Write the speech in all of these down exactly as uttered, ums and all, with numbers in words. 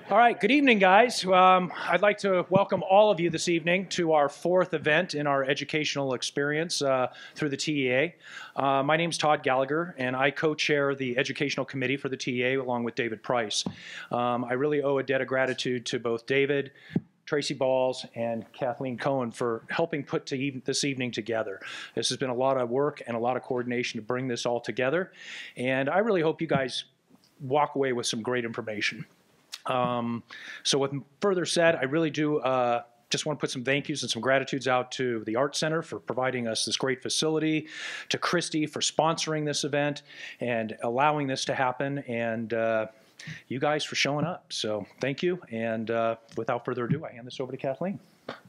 All right, good evening, guys. Um, I'd like to welcome all of you this evening to our fourth event in our educational experience uh, through the T E A. Uh, my name's Todd Gallagher, and I co-chair the Educational Committee for the T E A along with David Price. Um, I really owe a debt of gratitude to both David, Tracy Balls, and Kathleen Cohen for helping put to even this evening together. This has been a lot of work and a lot of coordination to bring this all together, and I really hope you guys walk away with some great information. Um, so with further said, I really do uh, just want to put some thank yous and some gratitudes out to the Art Center for providing us this great facility, to Christy for sponsoring this event and allowing this to happen, and uh, you guys for showing up. So thank you, and uh, without further ado, I hand this over to Kathleen.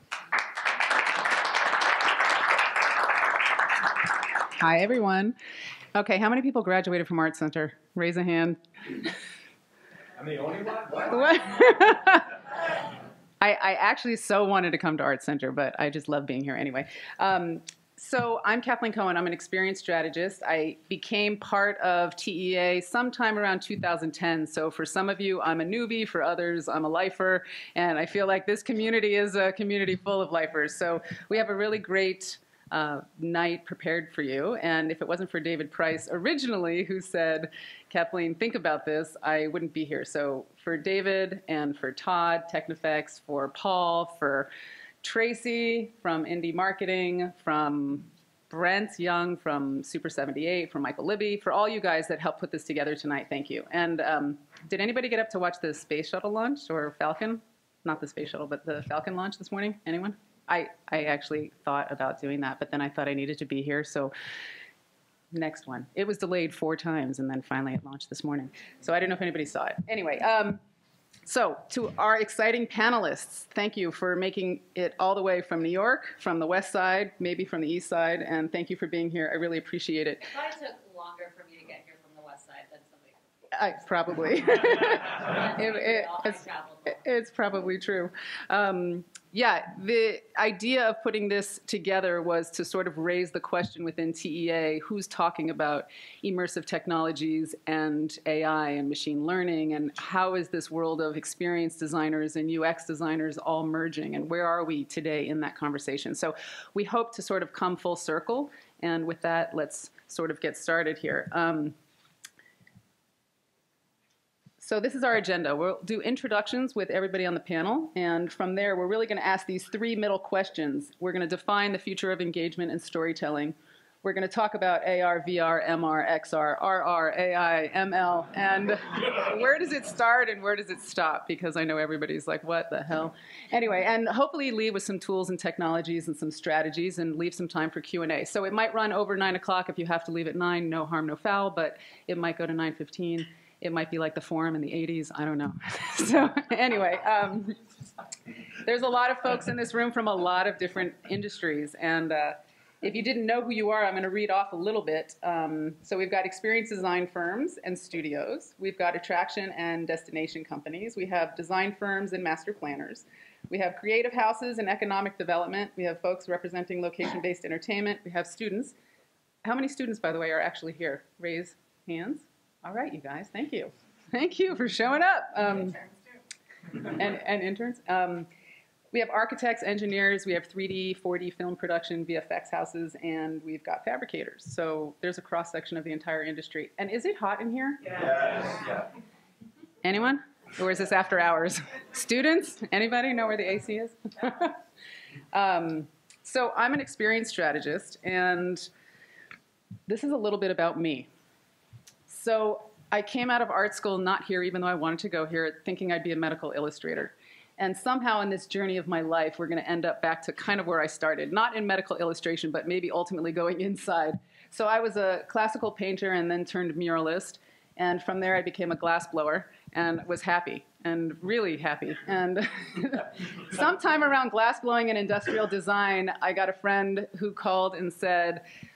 Hi, everyone. Okay, how many people graduated from Art Center? Raise a hand. I'm the only one? What? What? I, I actually so wanted to come to Art Center, but I just love being here anyway. Um, so I'm Kathleen Cohen. I'm an experienced strategist. I became part of T E A sometime around two thousand ten. So for some of you, I'm a newbie. For others, I'm a lifer. And I feel like this community is a community full of lifers. So we have a really great Uh, night prepared for you. And if it wasn't for David Price originally, who said, Kathleen, think about this, I wouldn't be here. So for David and for Todd, Technifex, for Paul, for Tracy from Indie Marketing, from Brent Young from Super seventy-eight, from Michael Libby, for all you guys that helped put this together tonight, thank you. And um, did anybody get up to watch the space shuttle launch or Falcon? Not the space shuttle, but the Falcon launch this morning? Anyone? I, I actually thought about doing that, but then I thought I needed to be here, so next one. It was delayed four times, and then finally it launched this morning. So I don't know if anybody saw it. Anyway, um, so to our exciting panelists, thank you for making it all the way from New York, from the west side, maybe from the east side, and thank you for being here. I really appreciate it. I thought it took longer for me to get here from the west side than somebody. I, probably. it, it, it's, it's probably true. Um, Yeah, the idea of putting this together was to sort of raise the question within T E A, who's talking about immersive technologies and A I and machine learning, and how is this world of experience designers and U X designers all merging, and where are we today in that conversation? So we hope to sort of come full circle, and with that, let's sort of get started here. Um, So this is our agenda. We'll do introductions with everybody on the panel, and from there, we're really going to ask these three middle questions. We're going to define the future of engagement and storytelling. We're going to talk about A R, V R, M R, X R, R R, A I, M L, and where does it start and where does it stop? Because I know everybody's like, what the hell? Anyway, and hopefully leave with some tools and technologies and some strategies, and leave some time for Q and A. So it might run over nine o'clock. If you have to leave at nine, no harm, no foul, but it might go to nine fifteen. It might be like the forum in the eighties. I don't know. So anyway, um, there's a lot of folks in this room from a lot of different industries. And uh, if you didn't know who you are, I'm going to read off a little bit. Um, so we've got experience design firms and studios. We've got attraction and destination companies. We have design firms and master planners. We have creative houses and economic development. We have folks representing location-based entertainment. We have students. How many students, by the way, are actually here? Raise hands. All right, you guys, thank you. Thank you for showing up. Um, and, and interns. Um, we have architects, engineers, we have three D, four D film production, V F X houses, and we've got fabricators. So there's a cross-section of the entire industry. And is it hot in here? Yes. Yeah. Anyone? Or is this after hours? Students? Anybody know where the A C is? um, so I'm an experienced strategist, and this is a little bit about me. So I came out of art school not here, even though I wanted to go here, thinking I'd be a medical illustrator. And somehow in this journey of my life, we're going to end up back to kind of where I started, not in medical illustration, but maybe ultimately going inside. So I was a classical painter and then turned muralist. And from there, I became a glassblower and was happy, and really happy. And sometime around glassblowing and industrial design, I got a friend who called and said,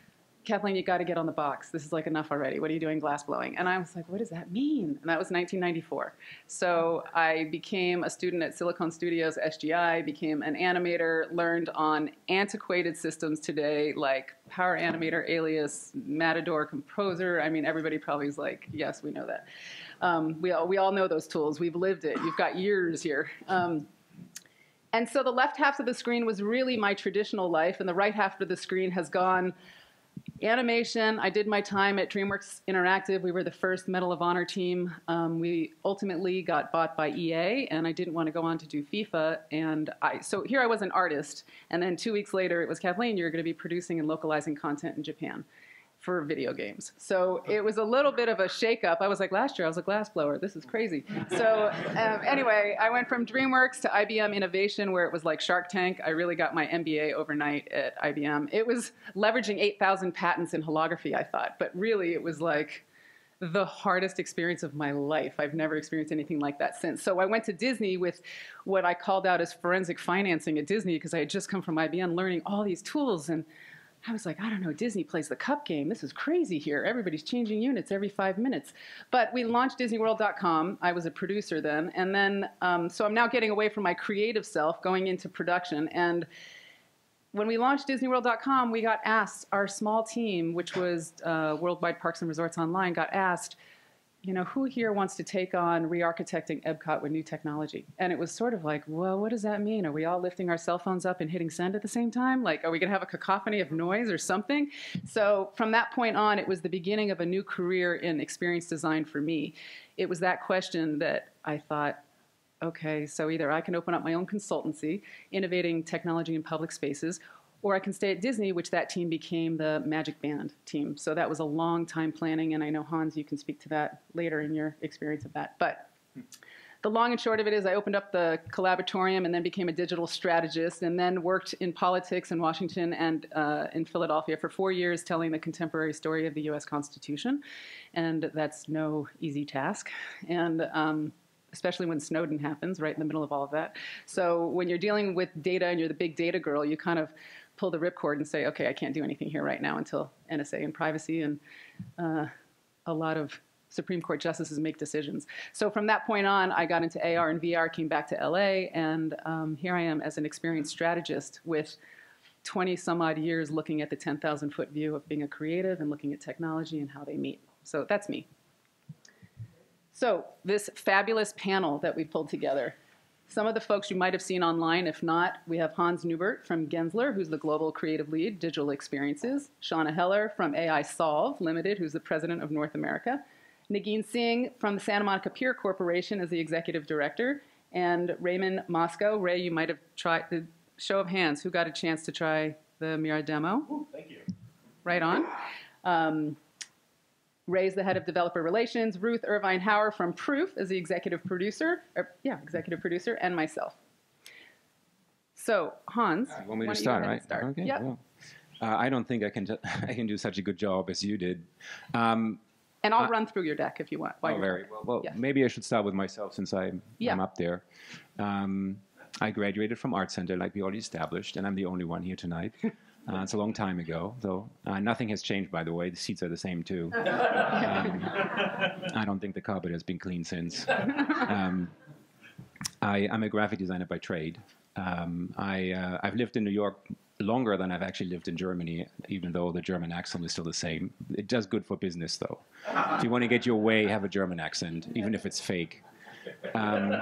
Kathleen, you got to get on the box. This is like enough already. What are you doing glass blowing? And I was like, what does that mean? And that was nineteen ninety-four. So I became a student at Silicon Studios, S G I, became an animator, learned on antiquated systems today, like Power Animator, Alias, Matador, Composer. I mean, everybody probably is like, yes, we know that. Um, we, all, we all know those tools. We've lived it. You've got years here. Um, and so the left half of the screen was really my traditional life, and the right half of the screen has gone animation. I did my time at DreamWorks Interactive. We were the first Medal of Honor team. Um, we ultimately got bought by E A, and I didn't want to go on to do FIFA. And I, so here I was an artist, and then two weeks later it was, Kathleen, you're going to be producing and localizing content in Japan for video games. So it was a little bit of a shakeup. I was like, last year I was a glassblower. This is crazy. So um, anyway, I went from DreamWorks to I B M Innovation, where it was like Shark Tank. I really got my M B A overnight at I B M. It was leveraging eight thousand patents in holography, I thought. But really, it was like the hardest experience of my life. I've never experienced anything like that since. So I went to Disney with what I called out as forensic financing at Disney, because I had just come from I B M learning all these tools. And I was like, I don't know, Disney plays the cup game. This is crazy here. Everybody's changing units every five minutes. But we launched Disney World dot com. I was a producer then. And then, um, so I'm now getting away from my creative self, going into production. And when we launched Disney World dot com, we got asked, our small team, which was uh, Worldwide Parks and Resorts Online, got asked, you know, who here wants to take on re-architecting Epcot with new technology? And it was sort of like, well, what does that mean? Are we all lifting our cell phones up and hitting send at the same time? Like, are we going to have a cacophony of noise or something? So from that point on, it was the beginning of a new career in experience design for me. It was that question that I thought, okay, so either I can open up my own consultancy, innovating technology in public spaces, or I can stay at Disney, which that team became the Magic Band team. So that was a long time planning, and I know, Hans, you can speak to that later in your experience of that. But the long and short of it is I opened up the Collaboratorium and then became a digital strategist, and then worked in politics in Washington and uh, in Philadelphia for four years telling the contemporary story of the U S Constitution. And that's no easy task. And um, especially when Snowden happens, right in the middle of all of that. So when you're dealing with data and you're the big data girl, you kind of pull the ripcord and say, okay, I can't do anything here right now until N S A and privacy and uh, a lot of Supreme Court justices make decisions. So from that point on, I got into A R and V R, came back to L A, and um, here I am as an experienced strategist with twenty some odd years looking at the ten thousand foot view of being a creative and looking at technology and how they meet. So that's me. So this fabulous panel that we pulled together, some of the folks you might have seen online. If not, we have Hans Neubert from Gensler, who's the Global Creative Lead, Digital Experiences. Shauna Heller from AiSolve Limited, who's the President of North America. Negin Singh from the Santa Monica Pier Corporation as the Executive Director. And Raymond Mosco. Ray, you might have tried, the show of hands, who got a chance to try the Mira demo? Ooh, thank you. Right on. Um, Ray's the head of developer relations. Ruth Irvine-Hauer from Proof as the executive producer. Or, yeah, executive producer, and myself. So, Hans, you want me why to don't start, you go ahead right? and start? Okay. Yep. Well, uh, I don't think I can. T I can do such a good job as you did. Um, And I'll I, run through your deck if you want. Oh, very well. Well, yes. Maybe I should start with myself since I'm, yeah. I'm up there. Um, I graduated from Art Center, like we already established, and I'm the only one here tonight. Uh, it's a long time ago, though. Uh, nothing has changed, by the way. The seats are the same, too. Um, I don't think the carpet has been cleaned since. Um, I, I'm a graphic designer by trade. Um, I, uh, I've lived in New York longer than I've actually lived in Germany, even though the German accent is still the same. It does good for business, though. If you want to get your way, have a German accent, even if it's fake. Um,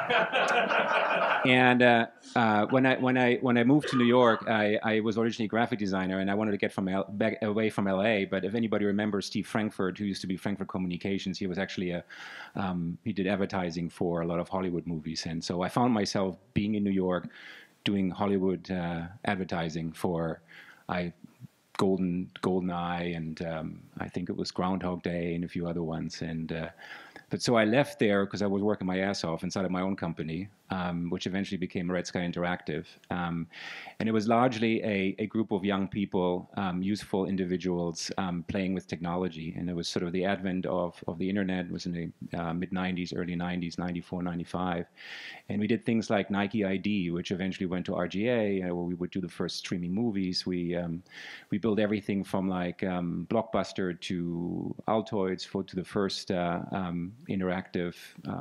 and uh, uh, when I when I when I moved to New York, I, I was originally a graphic designer, and I wanted to get from L back away from L A. But if anybody remembers Steve Frankfurt, who used to be Frankfurt Communications, he was actually a um, he did advertising for a lot of Hollywood movies, and so I found myself being in New York, doing Hollywood uh, advertising for I. Golden Golden Eye, and um, I think it was Groundhog Day and a few other ones. And uh, but so I left there because I was working my ass off inside of my own company, um, which eventually became Red Sky Interactive. Um, and it was largely a, a group of young people, um, useful individuals um, playing with technology. And it was sort of the advent of, of the internet. It was in the uh, mid nineties, early nineties, ninety-four, ninety-five. And we did things like Nike I D, which eventually went to R G A, uh, where we would do the first streaming movies. We um, we built everything from like um, Blockbuster to Altoids for to the first uh, um, interactive,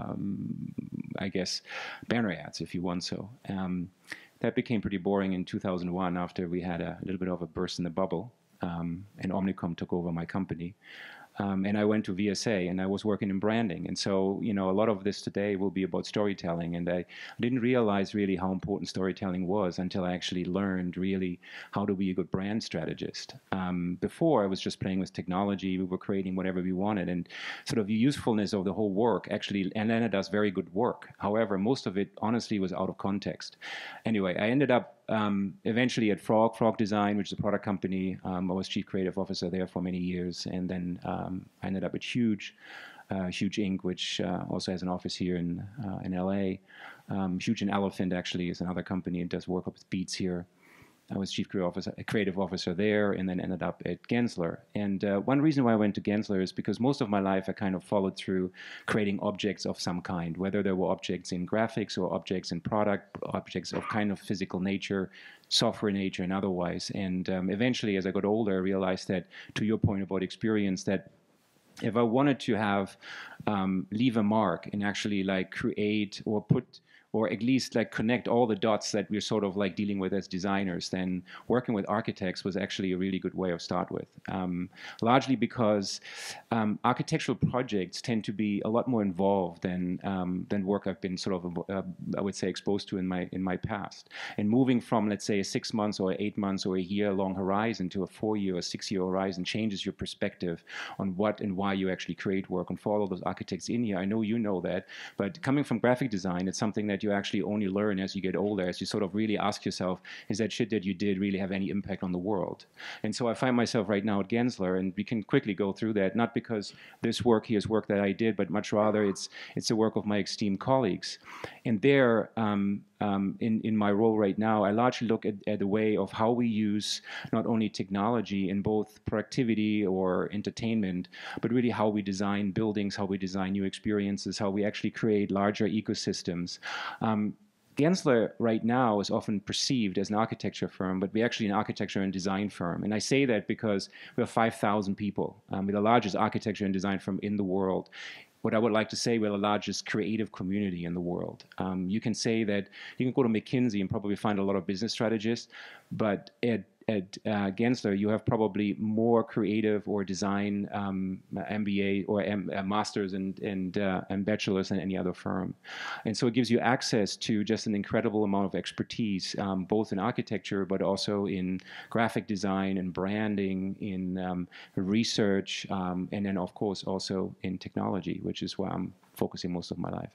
um, I guess, banner ads, if you want so. Um, that became pretty boring in two thousand one after we had a, a little bit of a burst in the bubble, um, and Omnicom took over my company. Um, and I went to V S A, and I was working in branding. And so, you know, a lot of this today will be about storytelling. And I, I didn't realize really how important storytelling was until I actually learned really how to be a good brand strategist. Um, before, I was just playing with technology. We were creating whatever we wanted. And sort of the usefulness of the whole work actually landed us very good work. However, most of it, honestly, was out of context. Anyway, I ended up Um, eventually at Frog, Frog Design, which is a product company. um, I was chief creative officer there for many years, and then um, I ended up at Huge, uh, Huge Incorporated, which uh, also has an office here in uh, in L A. Um, Huge and Elephant actually is another company and does work with Beats here. I was chief creative officer, creative officer there, and then ended up at Gensler. And uh, one reason why I went to Gensler is because most of my life I kind of followed through creating objects of some kind, whether there were objects in graphics or objects in product, objects of kind of physical nature, software nature, and otherwise. And um, eventually, as I got older, I realized that, to your point about experience, that if I wanted to have um, leave a mark and actually like create or put or at least like connect all the dots that we're sort of like dealing with as designers, then working with architects was actually a really good way of start with. Um, largely because um, architectural projects tend to be a lot more involved than um, than work I've been sort of uh, I would say exposed to in my in my past. And moving from, let's say, a six months or eight months or a year long horizon to a four year or six year horizon changes your perspective on what and why you actually create work. And for all of those architects in here, I know you know that, but coming from graphic design, it's something that you actually only learn as you get older, as you sort of really ask yourself, is that shit that you did really have any impact on the world? And so I find myself right now at Gensler, and we can quickly go through that, not because this work here is work that I did, but much rather it's it's the work of my esteemed colleagues. And there, um, um, in, in my role right now, I largely look at, at the way of how we use not only technology in both productivity or entertainment, but really how we design buildings, how we design new experiences, how we actually create larger ecosystems. Um, Gensler right now is often perceived as an architecture firm, but we're actually an architecture and design firm. And I say that because we have five thousand people. Um, we're the largest architecture and design firm in the world. What I would like to say, we're the largest creative community in the world. Um, you can say that you can go to McKinsey and probably find a lot of business strategists, but at At uh, Gensler, you have probably more creative or design um, M B A or M uh, masters and and, uh, and bachelors than any other firm, and so it gives you access to just an incredible amount of expertise, um, both in architecture but also in graphic design and branding, in um, research, um, and then of course also in technology, which is where I'm focusing most of my life.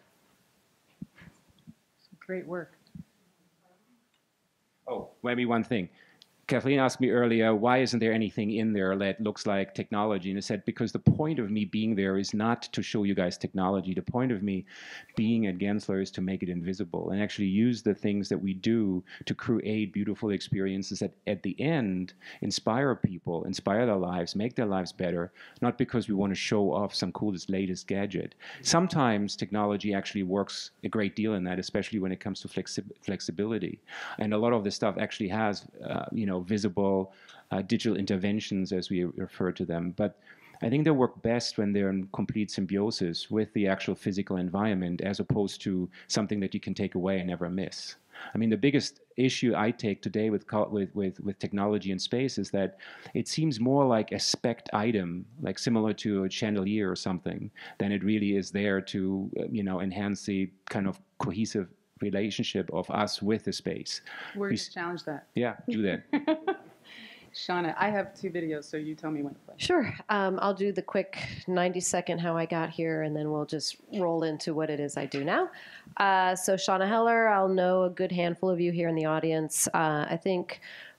Great work. Oh, maybe one thing. Kathleen asked me earlier, why isn't there anything in there that looks like technology? And I said, because the point of me being there is not to show you guys technology. The point of me being at Gensler is to make it invisible and actually use the things that we do to create beautiful experiences that at the end inspire people, inspire their lives, make their lives better, not because we want to show off some coolest, latest gadget. Sometimes technology actually works a great deal in that, especially when it comes to flexi flexibility. And a lot of this stuff actually has, uh, you know, visible uh, digital interventions, as we refer to them. But I think they work best when they're in complete symbiosis with the actual physical environment, as opposed to something that you can take away and never miss. I mean, the biggest issue I take today with, with, with, with technology in space is that it seems more like a spec item, like similar to a chandelier or something, than it really is there to, you know, enhance the kind of cohesive relationship of us with the space. We're going to challenge that. Yeah, do that. Shauna, I have two videos, so you tell me when to play. Sure. Um, I'll do the quick ninety second how I got here, and then we'll just roll into what it is I do now. Uh, so Shauna Heller, I'll know a good handful of you here in the audience. Uh, I think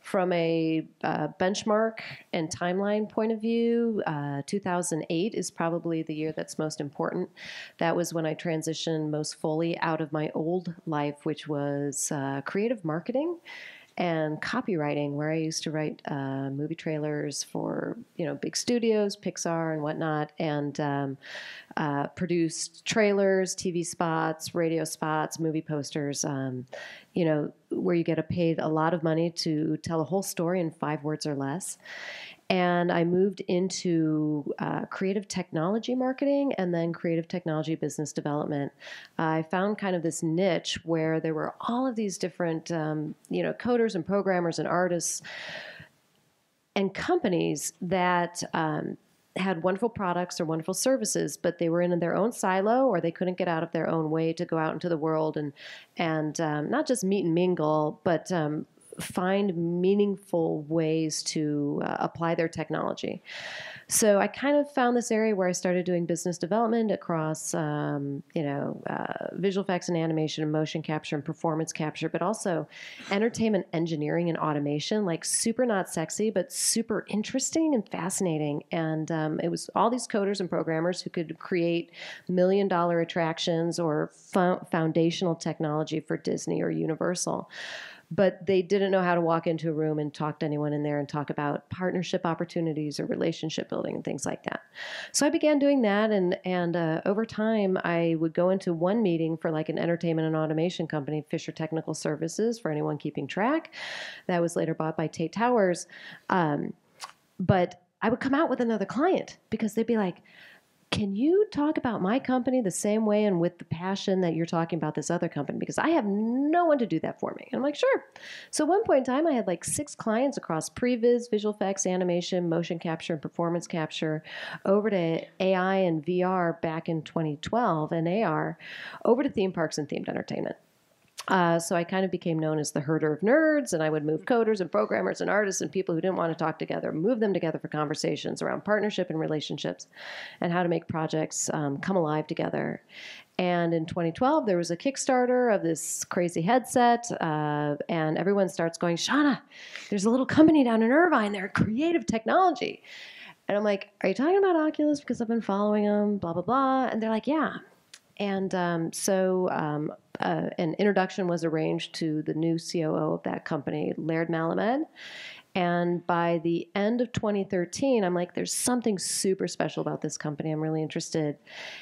from a uh, benchmark and timeline point of view, uh, two thousand eight is probably the year that's most important. That was when I transitioned most fully out of my old life, which was uh, creative marketing and copywriting, where I used to write uh, movie trailers for, you know, big studios, Pixar and whatnot, and um, uh, produced trailers, T V spots, radio spots, movie posters, um, you know, where you get paid a lot of money to tell a whole story in five words or less. And I moved into uh, creative technology marketing and then creative technology business development. I found kind of this niche where there were all of these different, um, you know, coders and programmers and artists and companies that um, had wonderful products or wonderful services, but they were in their own silo, or they couldn't get out of their own way to go out into the world and and um, not just meet and mingle, but um, find meaningful ways to uh, apply their technology. So I kind of found this area where I started doing business development across, um, you know, uh, visual effects and animation and motion capture and performance capture, but also entertainment engineering and automation, like super not sexy, but super interesting and fascinating. And um, it was all these coders and programmers who could create million dollar attractions or fo- foundational technology for Disney or Universal. But they didn't know how to walk into a room and talk to anyone in there and talk about partnership opportunities or relationship building and things like that. So I began doing that, and and uh, over time, I would go into one meeting for like an entertainment and automation company, Fisher Technical Services, for anyone keeping track. That was later bought by Tate Towers. Um, but I would come out with another client because they'd be like, can you talk about my company the same way and with the passion that you're talking about this other company? Because I have no one to do that for me. And I'm like, sure. So at one point in time, I had like six clients across previs, visual effects, animation, motion capture, and performance capture, over to A I and V R back in twenty twelve, and A R, over to theme parks and themed entertainment. Uh, so I kind of became known as the herder of nerds, and I would move coders and programmers and artists and people who didn't want to talk together, move them together for conversations around partnership and relationships and how to make projects um, come alive together. And in twenty twelve, there was a Kickstarter of this crazy headset, uh, and everyone starts going, Shauna, there's a little company down in Irvine, they're creative technology. And I'm like, are you talking about Oculus? Because I've been following them, blah, blah, blah. And they're like, yeah. And um, so um, uh, an introduction was arranged to the new C O O of that company, Laird Malamed. And by the end of twenty thirteen, I'm like, there's something super special about this company. I'm really interested.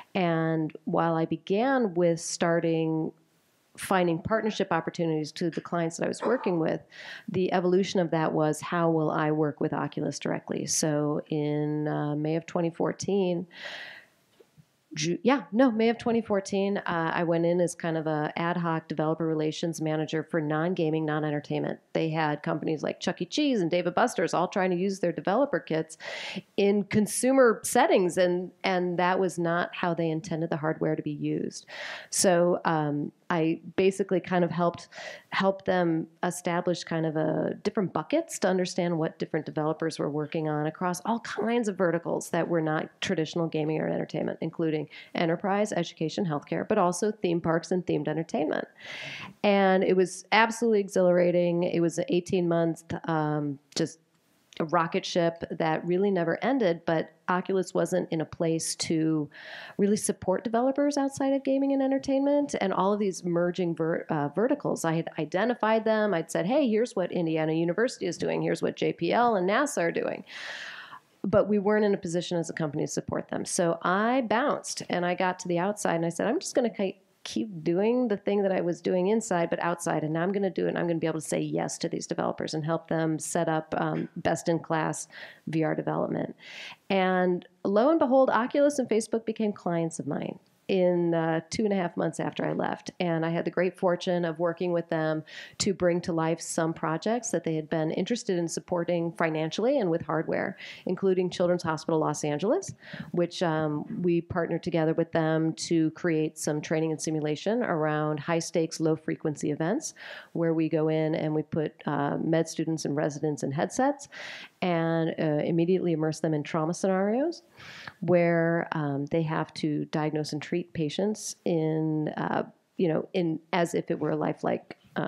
And while I began with starting finding partnership opportunities to the clients that I was working with, the evolution of that was, how will I work with Oculus directly? So in uh, May of twenty fourteen, Yeah, no, May of twenty fourteen, uh, I went in as kind of a ad hoc developer relations manager for non-gaming, non-entertainment. They had companies like Chuck E. Cheese and Dave and Buster's all trying to use their developer kits in consumer settings, and and that was not how they intended the hardware to be used. So um, I basically kind of helped help them establish kind of a different buckets to understand what different developers were working on across all kinds of verticals that were not traditional gaming or entertainment, including enterprise, education, healthcare, but also theme parks and themed entertainment. And it was absolutely exhilarating. It was an eighteen month um, just a rocket ship that really never ended, but Oculus wasn't in a place to really support developers outside of gaming and entertainment and all of these merging ver- uh, verticals. I had identified them. I'd said, hey, here's what Indiana University is doing. Here's what J P L and NASA are doing. But we weren't in a position as a company to support them. So I bounced and I got to the outside and I said, I'm just going to keep doing the thing that I was doing inside, but outside. And now I'm going to do it. And I'm going to be able to say yes to these developers and help them set up um, best-in-class V R development. And lo and behold, Oculus and Facebook became clients of mine in uh, two and a half months after I left. And I had the great fortune of working with them to bring to life some projects that they had been interested in supporting financially and with hardware, including Children's Hospital Los Angeles, which um, we partnered together with them to create some training and simulation around high-stakes, low-frequency events, where we go in and we put uh, med students and residents in headsets and uh, immediately immerse them in trauma scenarios where um, they have to diagnose and treat patients in, uh, you know, in as if it were a lifelike um,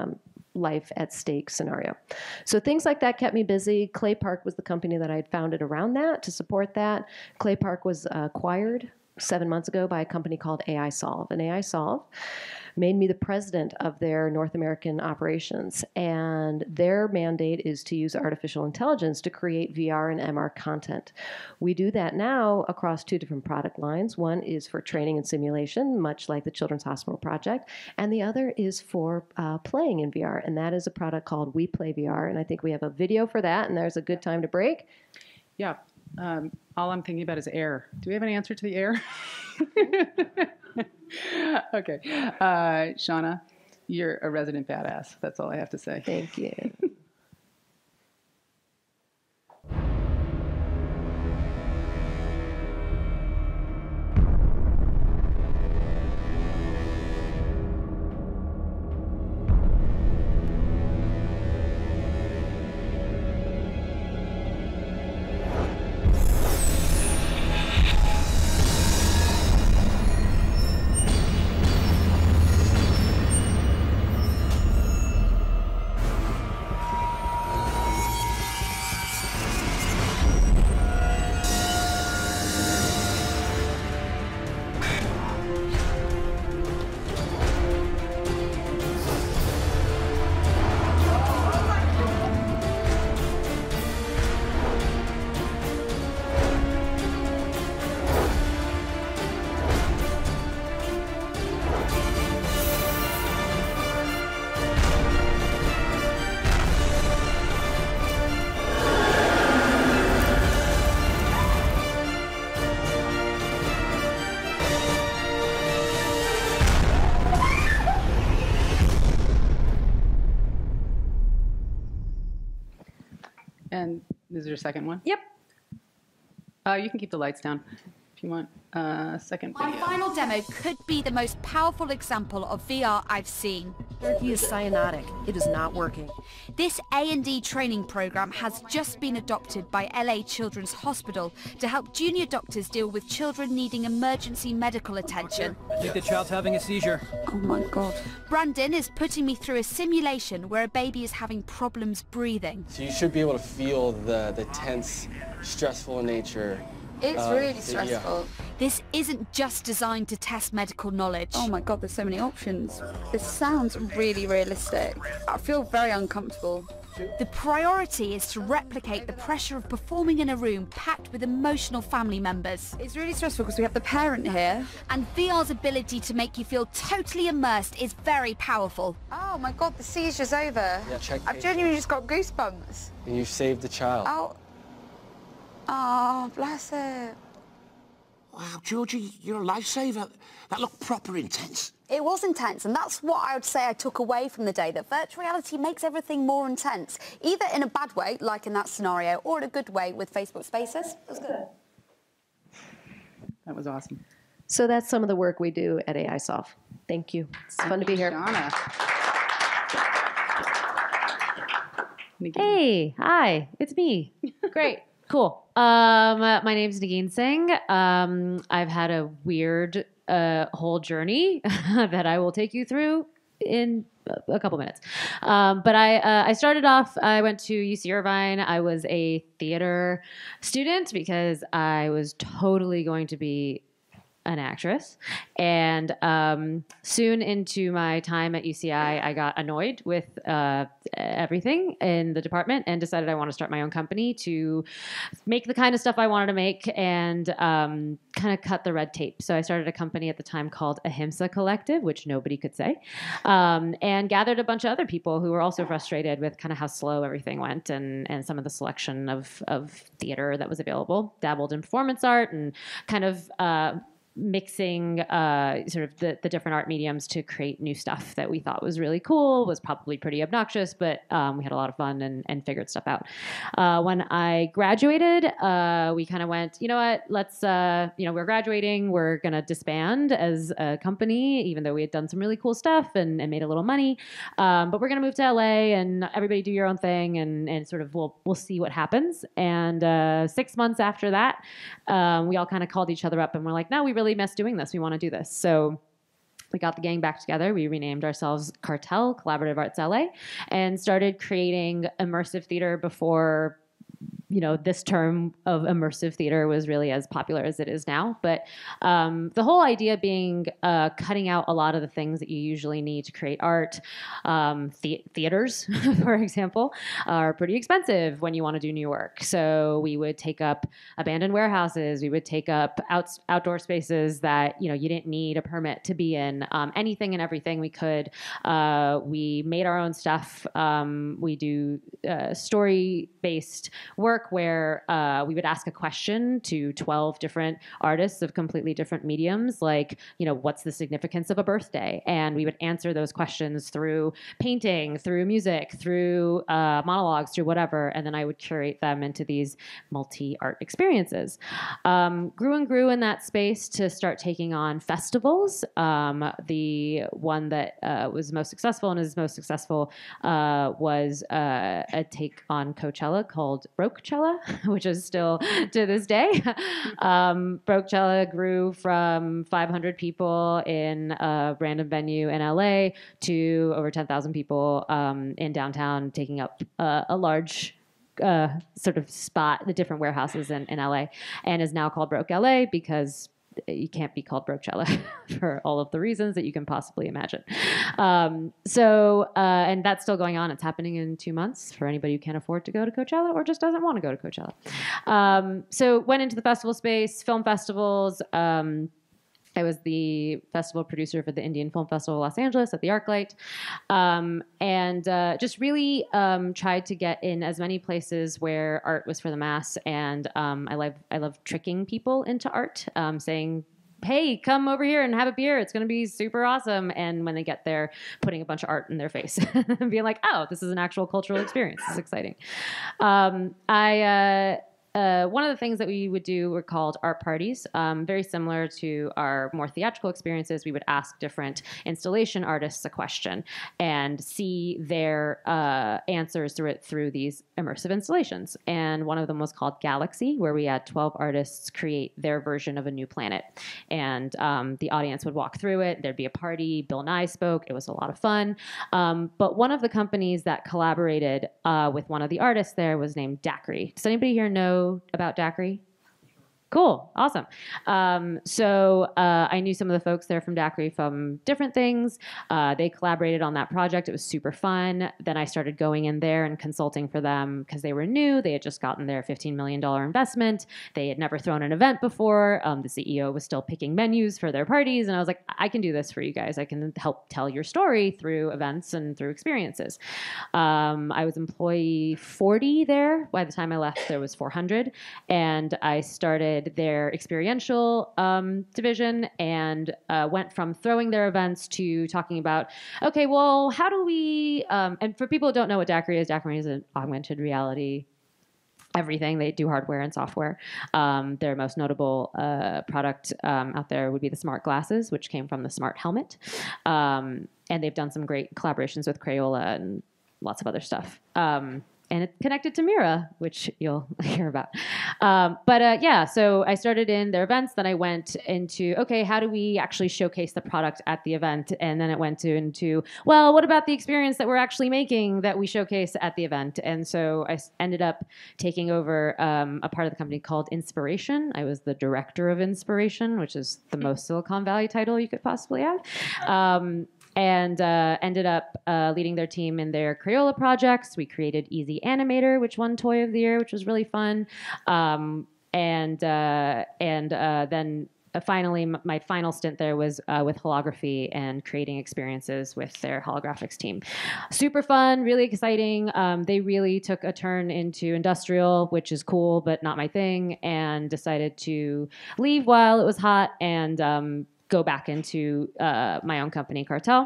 life at stake scenario. So things like that kept me busy. Clay Park was the company that I had founded around that to support that. Clay Park was uh, acquired seven months ago by a company called AiSolve. And AiSolve made me the president of their North American operations. And their mandate is to use artificial intelligence to create V R and M R content. We do that now across two different product lines. One is for training and simulation, much like the Children's Hospital Project. And the other is for uh, playing in V R. And that is a product called We Play V R. And I think we have a video for that. And there's a good time to break. Yeah. Um, all I'm thinking about is air. Do we have an answer to the air? Okay. Uh, Shauna, you're a resident badass. That's all I have to say. Thank you. And is there a second one? Yep. Uh, you can keep the lights down if you want. Uh, second My video. final demo could be the most powerful example of V R I've seen. He is cyanotic. It is not working. This A and D training program has just been adopted by L A Children's Hospital to help junior doctors deal with children needing emergency medical attention. I think the child's having a seizure. Oh my God. Brandon is putting me through a simulation where a baby is having problems breathing. So you should be able to feel the, the tense, stressful nature. It's uh, really stressful. Yeah. This isn't just designed to test medical knowledge. Oh my God, there's so many options. This sounds really realistic. I feel very uncomfortable. The priority is to replicate the pressure of performing in a room packed with emotional family members. It's really stressful because we have the parent here. And V R's ability to make you feel totally immersed is very powerful. Oh my God, the seizure's over. Yeah, check I've patient. genuinely just got goosebumps. And you saved the child. Oh. Oh, bless it. Wow, Georgie, you're a lifesaver. That looked proper intense. It was intense, and that's what I would say I took away from the day, that virtual reality makes everything more intense, either in a bad way, like in that scenario, or in a good way with Facebook Spaces. It was good. That was awesome. So that's some of the work we do at AiSolve. Thank you. It's fun to be here. Shauna. Hey, hi, it's me. Great, cool. Um, uh, my name's Negin Singh. Um, I've had a weird uh, whole journey that I will take you through in a couple minutes. Um, but I uh, I started off, I went to U C Irvine. I was a theater student because I was totally going to be an actress. And um, soon into my time at U C I, I got annoyed with uh, everything in the department and decided I want to start my own company to make the kind of stuff I wanted to make and um, kind of cut the red tape. So I started a company at the time called Ahimsa Collective, which nobody could say, um, and gathered a bunch of other people who were also frustrated with kind of how slow everything went and, and some of the selection of, of theater that was available. Dabbled in performance art and kind of uh, mixing uh, sort of the, the different art mediums to create new stuff that we thought was really cool, was probably pretty obnoxious, but um, we had a lot of fun and, and figured stuff out. Uh, when I graduated, uh, we kind of went, you know what, let's, uh, you know, we're graduating, we're going to disband as a company, even though we had done some really cool stuff and, and made a little money. Um, but we're going to move to L A and everybody do your own thing and, and sort of we'll, we'll see what happens. And uh, six months after that, um, we all kind of called each other up and we're like, no, we really miss doing this. We want to do this. So we got the gang back together. We renamed ourselves Cartel, Collaborative Arts L A, and started creating immersive theater before, you know, this term of immersive theater was really as popular as it is now. But um, the whole idea being uh, cutting out a lot of the things that you usually need to create art. Um, the- theaters, for example, are pretty expensive when you want to do new work. So we would take up abandoned warehouses. We would take up out- outdoor spaces that, you know, you didn't need a permit to be in. Um, anything and everything we could. Uh, we made our own stuff. Um, we do uh, story-based work where uh, we would ask a question to twelve different artists of completely different mediums, like, you know, what's the significance of a birthday? And we would answer those questions through painting, through music, through uh, monologues, through whatever, and then I would curate them into these multi-art experiences. Um, grew and grew in that space to start taking on festivals. Um, the one that uh, was most successful and is most successful uh, was uh, a take on Coachella called Brokecoachella, which is still to this day. um, Brokecoachella grew from five hundred people in a random venue in L A to over ten thousand people um, in downtown, taking up uh, a large uh, sort of spot, the different warehouses in, in L A, and is now called Broke L A because you can't be called Brokecoachella for all of the reasons that you can possibly imagine. Um, so, uh, and that's still going on. It's happening in two months for anybody who can't afford to go to Coachella or just doesn't want to go to Coachella. Um, so went into the festival space, film festivals. Um, I was the festival producer for the Indian Film Festival of Los Angeles at the ArcLight, um, and uh, just really um, tried to get in as many places where art was for the mass. And um, I love I love tricking people into art, um, saying, hey, come over here and have a beer. It's going to be super awesome. And when they get there, putting a bunch of art in their face and being like, oh, this is an actual cultural experience. It's exciting. Um, I... Uh, Uh, one of the things that we would do were called art parties, um, very similar to our more theatrical experiences. We would ask different installation artists a question and see their uh, answers through it through these immersive installations. And one of them was called Galaxy, where we had twelve artists create their version of a new planet. And um, the audience would walk through it. There'd be a party. Bill Nye spoke. It was a lot of fun. Um, but one of the companies that collaborated uh, with one of the artists there was named Daiquiri. Does anybody here know about Daiquiri? Cool. Awesome. Um, so uh, I knew some of the folks there from Daiquiri from different things. Uh, they collaborated on that project. It was super fun. Then I started going in there and consulting for them because they were new. They had just gotten their fifteen million dollars investment. They had never thrown an event before. Um, the C E O was still picking menus for their parties. And I was like, I can do this for you guys. I can help tell your story through events and through experiences. Um, I was employee forty there. By the time I left, there was four hundred. And I started their experiential um, division and uh, went from throwing their events to talking about, okay, well, how do we, um, and for people who don't know what Daiquiri is, Daiquiri is an augmented reality everything. They do hardware and software. Um, their most notable uh, product um, out there would be the smart glasses, which came from the smart helmet. Um, and they've done some great collaborations with Crayola and lots of other stuff. Um, And it's connected to Mira, which you'll hear about. Um, but uh, yeah, so I started in their events. Then I went into, okay, how do we actually showcase the product at the event? And then it went to, into, well, what about the experience that we're actually making that we showcase at the event? And so I ended up taking over um, a part of the company called Inspiration. I was the director of Inspiration, which is the most Silicon Valley title you could possibly have. Um, and uh, ended up uh, leading their team in their Crayola projects. We created Easy Animator, which won Toy of the Year, which was really fun. Um, and uh, and uh, then uh, finally, m- my final stint there was uh, with holography and creating experiences with their holographics team. Super fun, really exciting. Um, they really took a turn into industrial, which is cool, but not my thing, and decided to leave while it was hot and um, go back into uh, my own company, Cartel.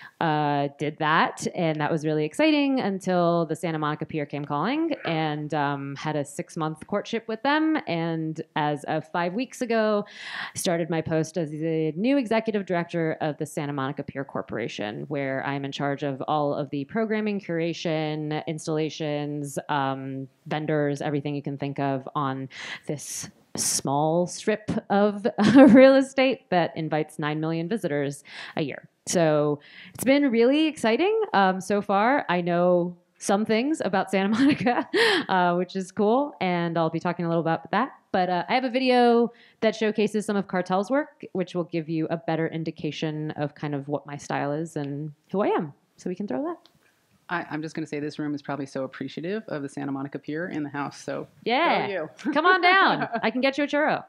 Uh, did that, and that was really exciting until the Santa Monica Pier came calling, and um, had a six-month courtship with them. And as of five weeks ago, started my post as the new executive director of the Santa Monica Pier Corporation, where I'm in charge of all of the programming, curation, installations, um, vendors, everything you can think of on this small strip of real estate that invites nine million visitors a year. So it's been really exciting um, so far. I know some things about Santa Monica, uh, which is cool, and I'll be talking a little about that. But uh, I have a video that showcases some of Cartel's work, which will give you a better indication of kind of what my style is and who I am. So we can throw that. I, I'm just going to say this room is probably so appreciative of the Santa Monica Pier in the house. So yeah, go you. Come on down. I can get you a churro.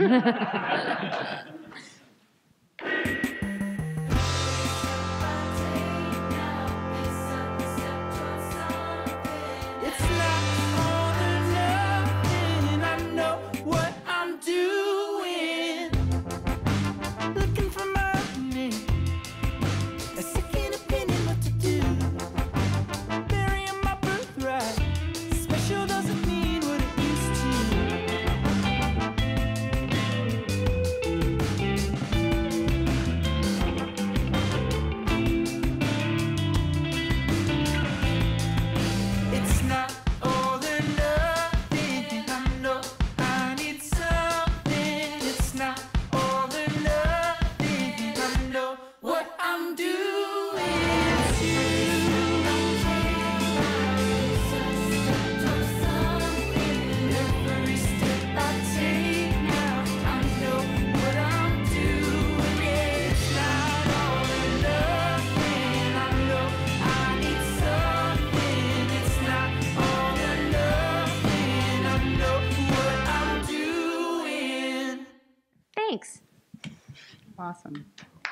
Thanks. Awesome.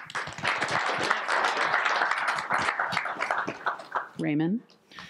Raymond.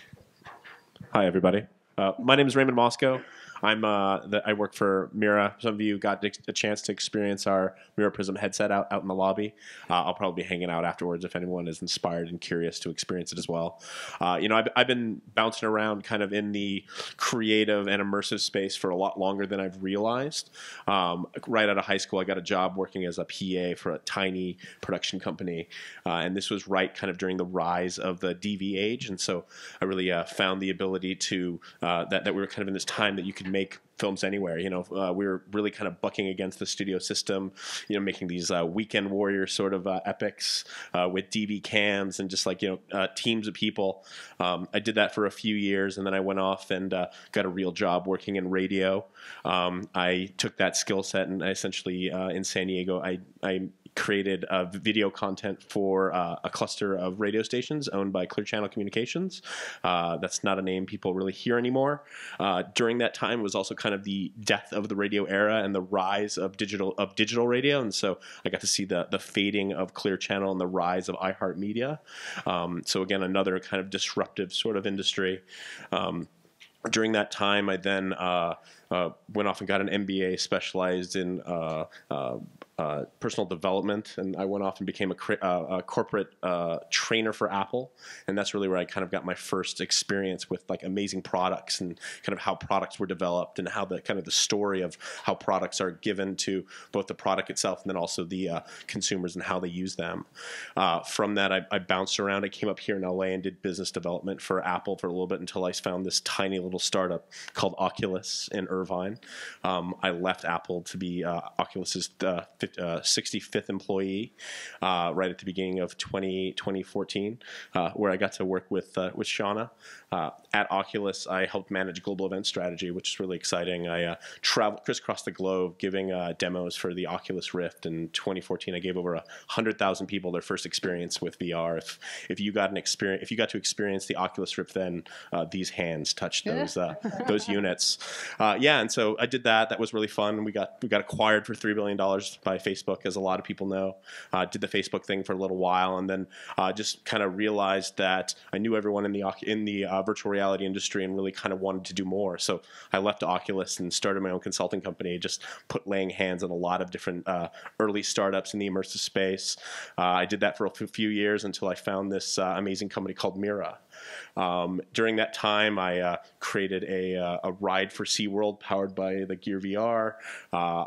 Hi, everybody. Uh, my name is Raymond Mosco. I'm uh, the, I work for Mira. Some of you got a chance to experience our Mira Prism headset out, out in the lobby. Uh, I'll probably be hanging out afterwards if anyone is inspired and curious to experience it as well. Uh, you know, I've, I've been bouncing around kind of in the creative and immersive space for a lot longer than I've realized. Um, right out of high school, I got a job working as a P A for a tiny production company. Uh, and this was right kind of during the rise of the D V age. And so I really uh, found the ability to, uh, that, that we were kind of in this time that you could make films anywhere. You know, uh, we were really kind of bucking against the studio system, you know, making these uh, weekend warrior sort of uh, epics uh, with D V cams and just like, you know, uh, teams of people. Um, I did that for a few years, and then I went off and uh, got a real job working in radio. Um, I took that skill set and I essentially uh, in San Diego, I, I created uh, video content for uh, a cluster of radio stations owned by Clear Channel Communications. Uh, that's not a name people really hear anymore. Uh, during that time, it was also kind of the death of the radio era and the rise of digital of digital radio, and so I got to see the the fading of Clear Channel and the rise of iHeartMedia. Um, so again, another kind of disruptive sort of industry. Um, During that time, I then uh, uh, went off and got an M B A specialized in uh, uh, uh, personal development, and I went off and became a, uh, a corporate uh, trainer for Apple, and that's really where I kind of got my first experience with like amazing products and kind of how products were developed and how the kind of the story of how products are given to both the product itself and then also the uh, consumers and how they use them. Uh, from that, I, I bounced around. I came up here in L A and did business development for Apple for a little bit until I found this tiny little startup called Oculus in Irvine. Um, I left Apple to be uh, Oculus's uh, uh, sixty-fifth employee uh, right at the beginning of twenty fourteen, uh, where I got to work with uh, with Shauna. Uh, at Oculus, I helped manage global event strategy, which is really exciting. I uh, traveled crisscross the globe giving uh, demos for the Oculus Rift. In twenty fourteen, I gave over one hundred thousand people their first experience with V R. If if you got an experience, if you got to experience the Oculus Rift, then uh, these hands touched those uh, those units. Uh, yeah, and so I did that. That was really fun. We got we got acquired for three billion dollars by Facebook, as a lot of people know. Uh, did the Facebook thing for a little while, and then uh, just kind of realized that I knew everyone in the in the uh, virtual reality industry and really kind of wanted to do more. So I left Oculus and started my own consulting company, just put laying hands on a lot of different uh, early startups in the immersive space. Uh, I did that for a few years until I found this uh, amazing company called Mira. Um, during that time, I uh, created a, uh, a ride for SeaWorld powered by the Gear V R. Uh, I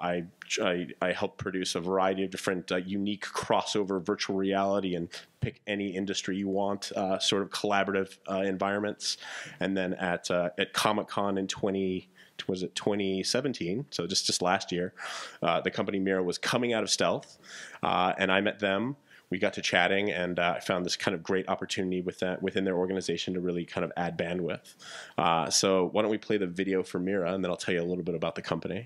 I, I help produce a variety of different uh, unique crossover virtual reality and pick any industry you want, uh, sort of collaborative uh, environments. And then at uh, at Comic-Con in twenty was it twenty seventeen? So just just last year, uh, the company Mira was coming out of stealth, uh, and I met them. We got to chatting, and uh, I found this kind of great opportunity with that, within their organization to really kind of add bandwidth. Uh, so why don't we play the video for Mira, and then I'll tell you a little bit about the company.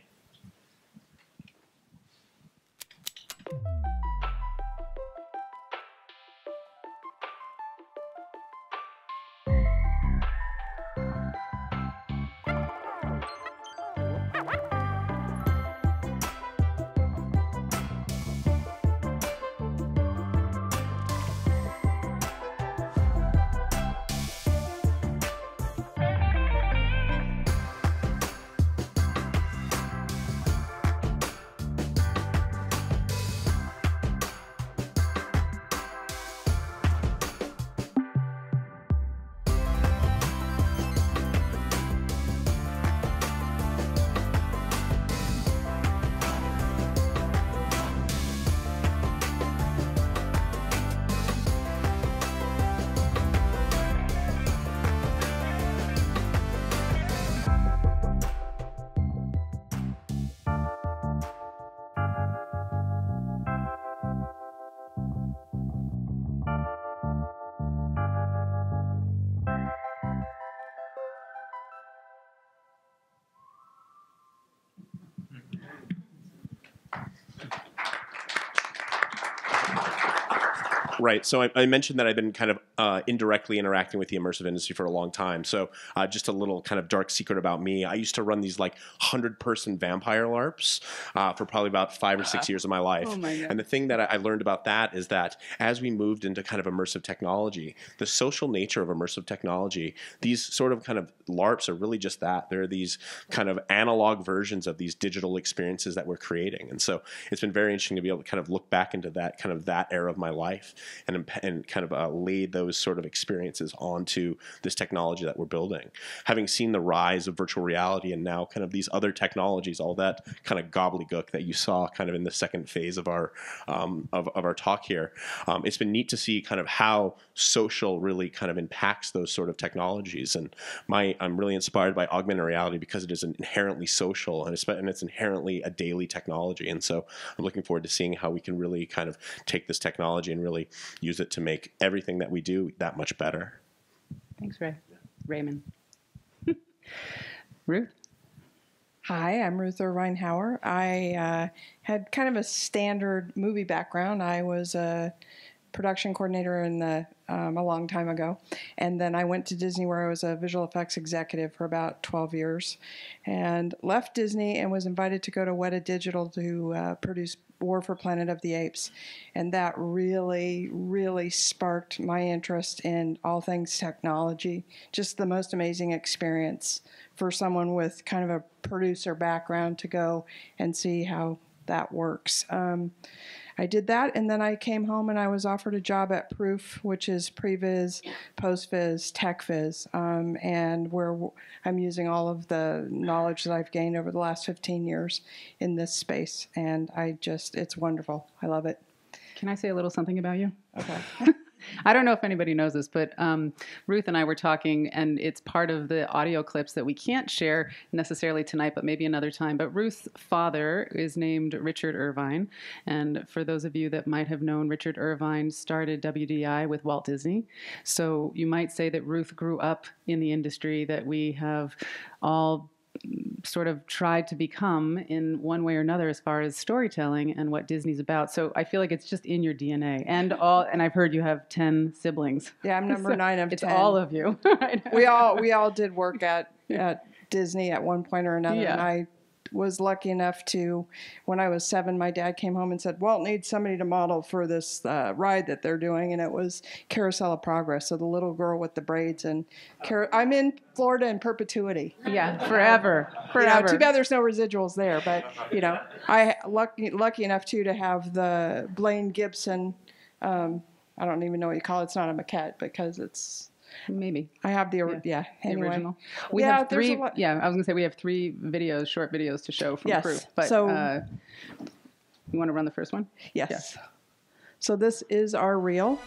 Right. So I, I mentioned that I've been kind of uh, indirectly interacting with the immersive industry for a long time. So uh, just a little kind of dark secret about me. I used to run these like hundred-person vampire LARPs uh, for probably about five or six years of my life. Oh my God. And the thing that I learned about that is that as we moved into kind of immersive technology, the social nature of immersive technology, these sort of kind of LARPs are really just that. They're these kind of analog versions of these digital experiences that we're creating. And so it's been very interesting to be able to kind of look back into that kind of that era of my life and, and kind of uh, laid those sort of experiences onto this technology that we're building. Having seen the rise of virtual reality and now kind of these other technologies, all that kind of gobbledygook that you saw kind of in the second phase of our um, of, of our talk here, um, it's been neat to see kind of how social really kind of impacts those sort of technologies. And my I'm really inspired by augmented reality because it is inherently social and it's, and it's inherently a daily technology. And so I'm looking forward to seeing how we can really kind of take this technology and really use it to make everything that we do that much better. Thanks, Ray. Raymond. Ruth? Hi, I'm Ruth Irvine-Hauer. I uh, had kind of a standard movie background. I was a production coordinator in the um, a long time ago, and then I went to Disney where I was a visual effects executive for about twelve years, and left Disney and was invited to go to Weta Digital to uh, produce War for Planet of the Apes, and that really, really sparked my interest in all things technology. Just the most amazing experience for someone with kind of a producer background to go and see how that works. Um, I did that, and then I came home and I was offered a job at Proof, which is Previz, Postviz, TechViz, um, and where I'm using all of the knowledge that I've gained over the last fifteen years in this space, and I just, it's wonderful. I love it. Can I say a little something about you? Okay. I don't know if anybody knows this, but um, Ruth and I were talking, and it's part of the audio clips that we can't share necessarily tonight, but maybe another time. But Ruth's father is named Richard Irvine, and for those of you that might have known, Richard Irvine started W D I with Walt Disney. So you might say that Ruth grew up in the industry that we have all sort of tried to become in one way or another as far as storytelling and what Disney's about. So I feel like it's just in your D N A. And all and I've heard you have ten siblings. Yeah, I'm number so nine of it's ten. It's all of you. we all we all did work at at Disney at one point or another, yeah. and I was lucky enough to, when I was seven, my dad came home and said, Walt needs somebody to model for this uh, ride that they're doing, and it was Carousel of Progress, so the little girl with the braids. And Car- I'm in Florida in perpetuity. Yeah, forever, forever. You know, too bad there's no residuals there, but, you know, I lucky, lucky enough, too, to have the Blaine Gibson, um, I don't even know what you call it, it's not a maquette because it's Maybe. I have the, Yeah. yeah, The anyway. original. We Yeah, have there's a three. lot- Yeah, I was gonna say we have three videos, short videos to show from Yes, proof. But so- uh, you want to run the first one? Yes. Yes. So this is our reel.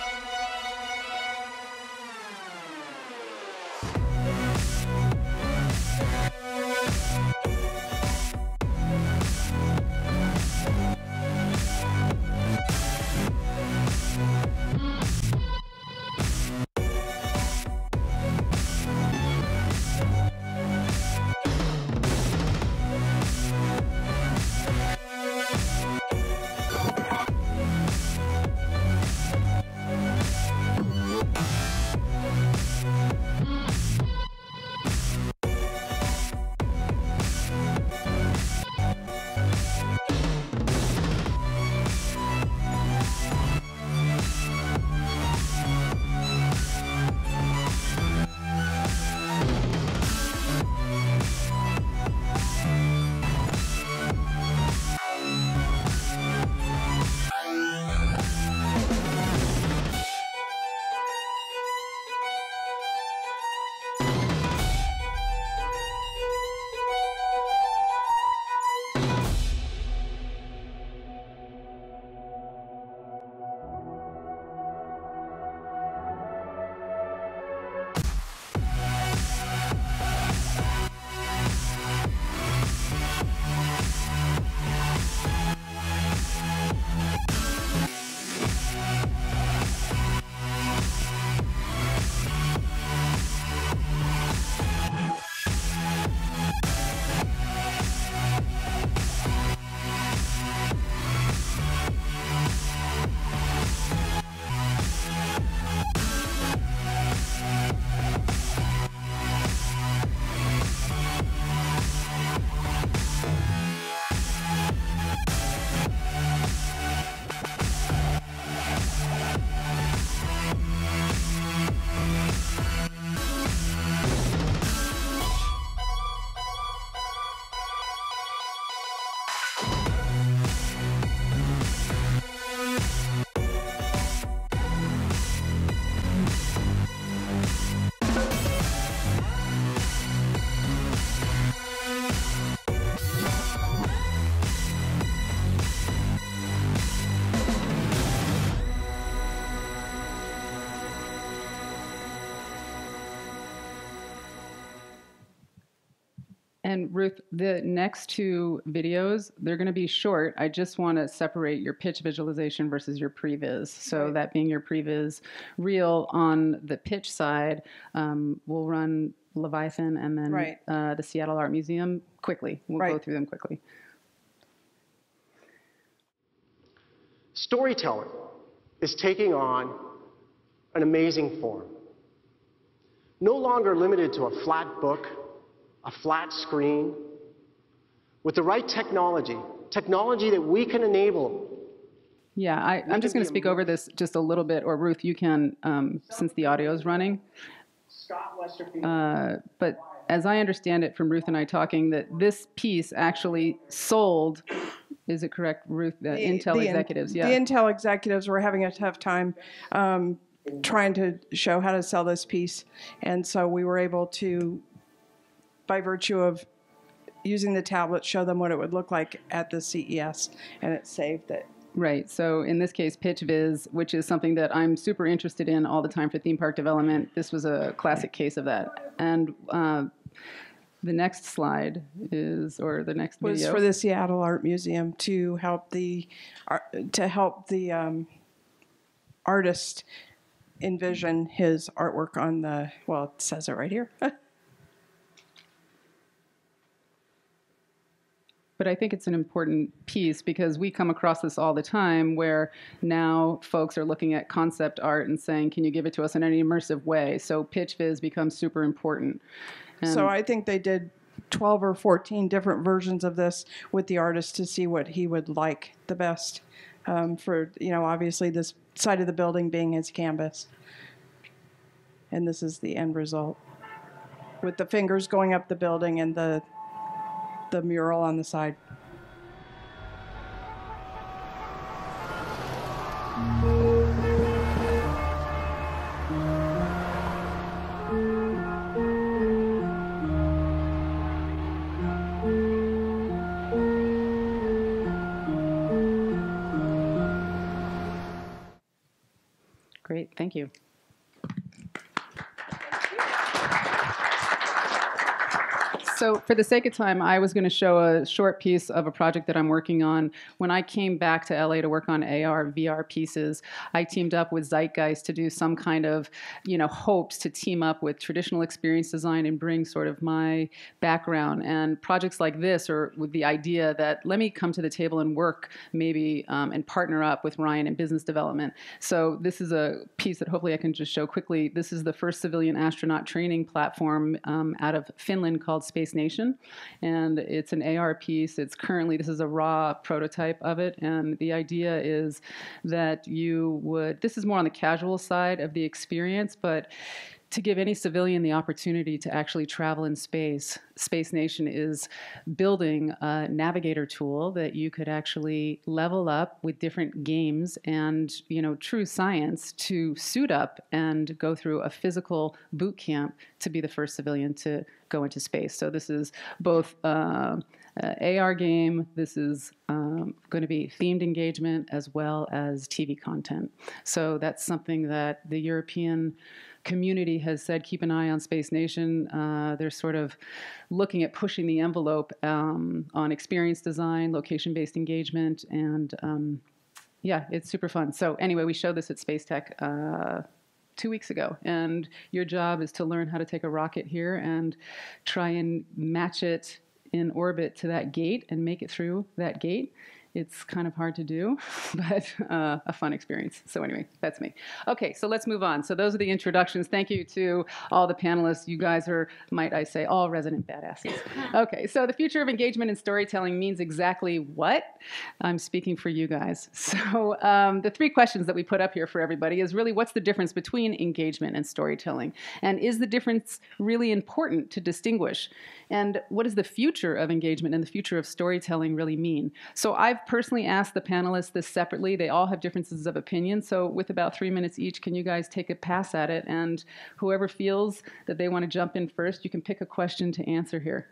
And Ruth, the next two videos, they're going to be short. I just want to separate your pitch visualization versus your previs. So Right. that being your previs reel on the pitch side, um, we'll run Leviathan and then Right. uh, the Seattle Art Museum quickly. We'll go Right. through them quickly. Storytelling is taking on an amazing form. No longer limited to a flat book, a flat screen. With the right technology, technology that we can enable. Yeah, I, I'm just going to speak over this just a little bit, or Ruth, you can, um, since the audio is running. Uh, but as I understand it from Ruth and I talking, that this piece actually sold, is it correct, Ruth, the, Intel the in- executives? Yeah. The Intel executives were having a tough time um, trying to show how to sell this piece. And so we were able to, by virtue of using the tablet, show them what it would look like at the C E S, and it saved it. Right. So in this case, PitchViz, which is something that I'm super interested in all the time for theme park development, this was a classic case of that. And uh, the next slide is, or the next Was video. for the Seattle Art Museum to help the ar- to help the um, artist envision his artwork on the, well, it says it right here. But I think it's an important piece because we come across this all the time where now folks are looking at concept art and saying, can you give it to us in any immersive way? So PitchViz becomes super important. And So I think they did twelve or fourteen different versions of this with the artist to see what he would like the best um, for, you know, obviously this side of the building being his canvas. And this is the end result with the fingers going up the building and the the mural on the side. Thank you. So for the sake of time, I was going to show a short piece of a project that I'm working on. When I came back to L A to work on A R, V R pieces, I teamed up with Zeitgeist to do some kind of, you know, hopes to team up with traditional experience design and bring sort of my background. And projects like this are with the idea that let me come to the table and work maybe um, and partner up with Ryan in business development. So this is a piece that hopefully I can just show quickly. This is the first civilian astronaut training platform um, out of Finland called Space Nation, and it's an A R piece. It's currently, this is a raw prototype of it, and the idea is that you would, this is more on the casual side of the experience, but to give any civilian the opportunity to actually travel in space. Space Nation is building a navigator tool that you could actually level up with different games and, you know, true science to suit up and go through a physical boot camp to be the first civilian to go into space. So this is both uh, uh, A R game, this is um, going to be themed engagement as well as T V content. So that's something that the European community has said, keep an eye on Space Nation. Uh, they're sort of looking at pushing the envelope um, on experience design, location-based engagement, and um, yeah, it's super fun. So anyway, we showed this at Space Tech uh, two weeks ago, and your job is to learn how to take a rocket here and try and match it in orbit to that gate and make it through that gate. It's kind of hard to do, but uh, a fun experience. So anyway, that's me. Okay, so let's move on. So those are the introductions. Thank you to all the panelists. You guys are, might I say, all resident badasses. Okay, so the future of engagement and storytelling means exactly what? I'm speaking for you guys. So um, the three questions that we put up here for everybody is really, what's the difference between engagement and storytelling? And is the difference really important to distinguish? And what does the future of engagement and the future of storytelling really mean? So I've personally asked the panelists this separately. They all have differences of opinion. So with about three minutes each, can you guys take a pass at it? And whoever feels that they want to jump in first, you can pick a question to answer here.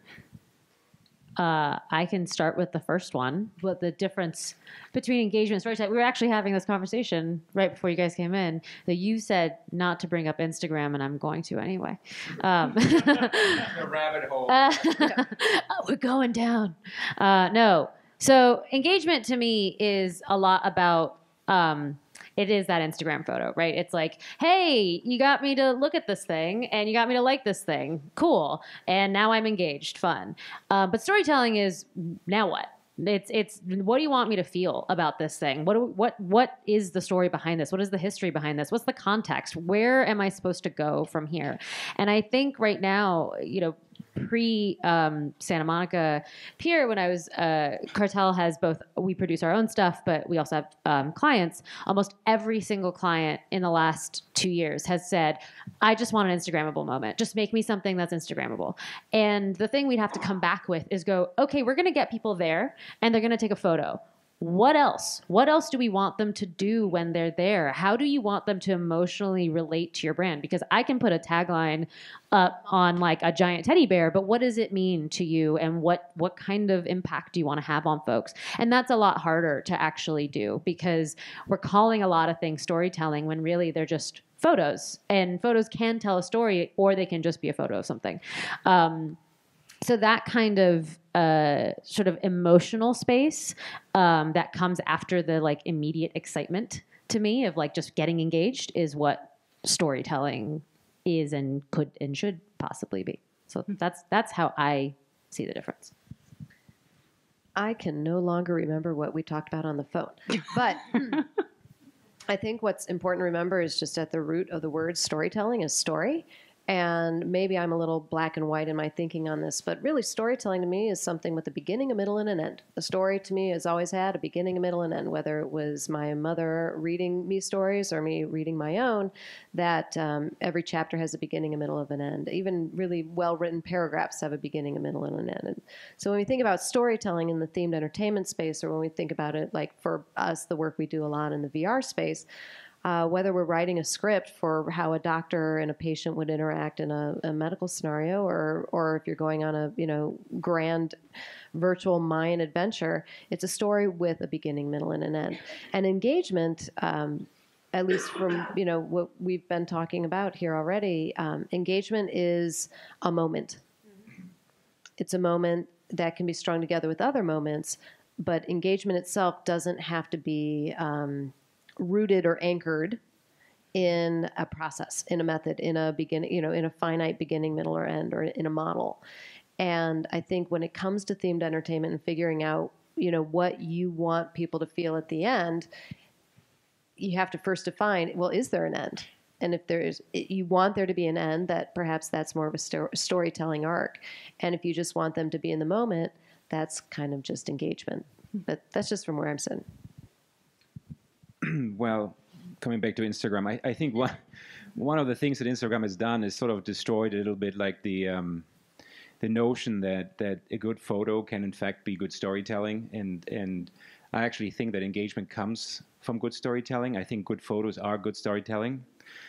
Uh, I can start with the first one. What the difference between engagement and storytelling? We were actually having this conversation right before you guys came in, that you said not to bring up Instagram, and I'm going to anyway. Um, the rabbit hole. Uh, we're going down. Uh, no. So engagement to me is a lot about, um, it is that Instagram photo, right? It's like, hey, you got me to look at this thing and you got me to like this thing. Cool. And now I'm engaged. Fun. Uh, but storytelling is, now what? It's, it's, what do you want me to feel about this thing? What, do, what, what is the story behind this? What is the history behind this? What's the context? Where am I supposed to go from here? And I think right now, you know, pre um, Santa Monica Pier, when I was, uh, Cartel has both, we produce our own stuff, but we also have um, clients. Almost every single client in the last two years has said, I just want an Instagrammable moment. Just make me something that's Instagrammable. And the thing we'd have to come back with is go, okay, we're going to get people there and they're going to take a photo. What else? What else do we want them to do when they're there? How do you want them to emotionally relate to your brand? Because I can put a tagline up on like a giant teddy bear, but what does it mean to you? And what, what kind of impact do you want to have on folks? And that's a lot harder to actually do because we're calling a lot of things storytelling when really they're just photos. And photos can tell a story, or they can just be a photo of something. Um, So that kind of uh, sort of emotional space um, that comes after the like immediate excitement to me of like just getting engaged is what storytelling is and could and should possibly be. So that's that's how I see the difference. I can no longer remember what we talked about on the phone, but I think what's important to remember is just at the root of the word storytelling is story. And maybe I'm a little black and white in my thinking on this, but really storytelling to me is something with a beginning, a middle, and an end. A story to me has always had a beginning, a middle, and end, whether it was my mother reading me stories or me reading my own, that um, every chapter has a beginning, a middle, of an end. Even really well-written paragraphs have a beginning, a middle, and an end. And so when we think about storytelling in the themed entertainment space, or when we think about it, like for us, the work we do a lot in the V R space, Uh, whether we're writing a script for how a doctor and a patient would interact in a, a medical scenario, or or if you're going on a you know grand virtual Mayan adventure, it's a story with a beginning, middle, and an end. And engagement, um, at least from, you know, what we've been talking about here already, um, engagement is a moment. It's a moment that can be strung together with other moments, but engagement itself doesn't have to be um, rooted or anchored in a process, in a method, in a beginning, you know, in a finite beginning, middle, or end, or in a model. And I think when it comes to themed entertainment and figuring out, you know, what you want people to feel at the end, you have to first define, well, is there an end? And if there is, you want there to be an end, that perhaps that's more of a sto- storytelling arc. And if you just want them to be in the moment, that's kind of just engagement. But that's just from where I'm sitting. Well, coming back to Instagram, I, I think one one of the things that Instagram has done is sort of destroyed a little bit, like the um, the notion that that a good photo can in fact be good storytelling, and and I actually think that engagement comes from good storytelling. I think good photos are good storytelling.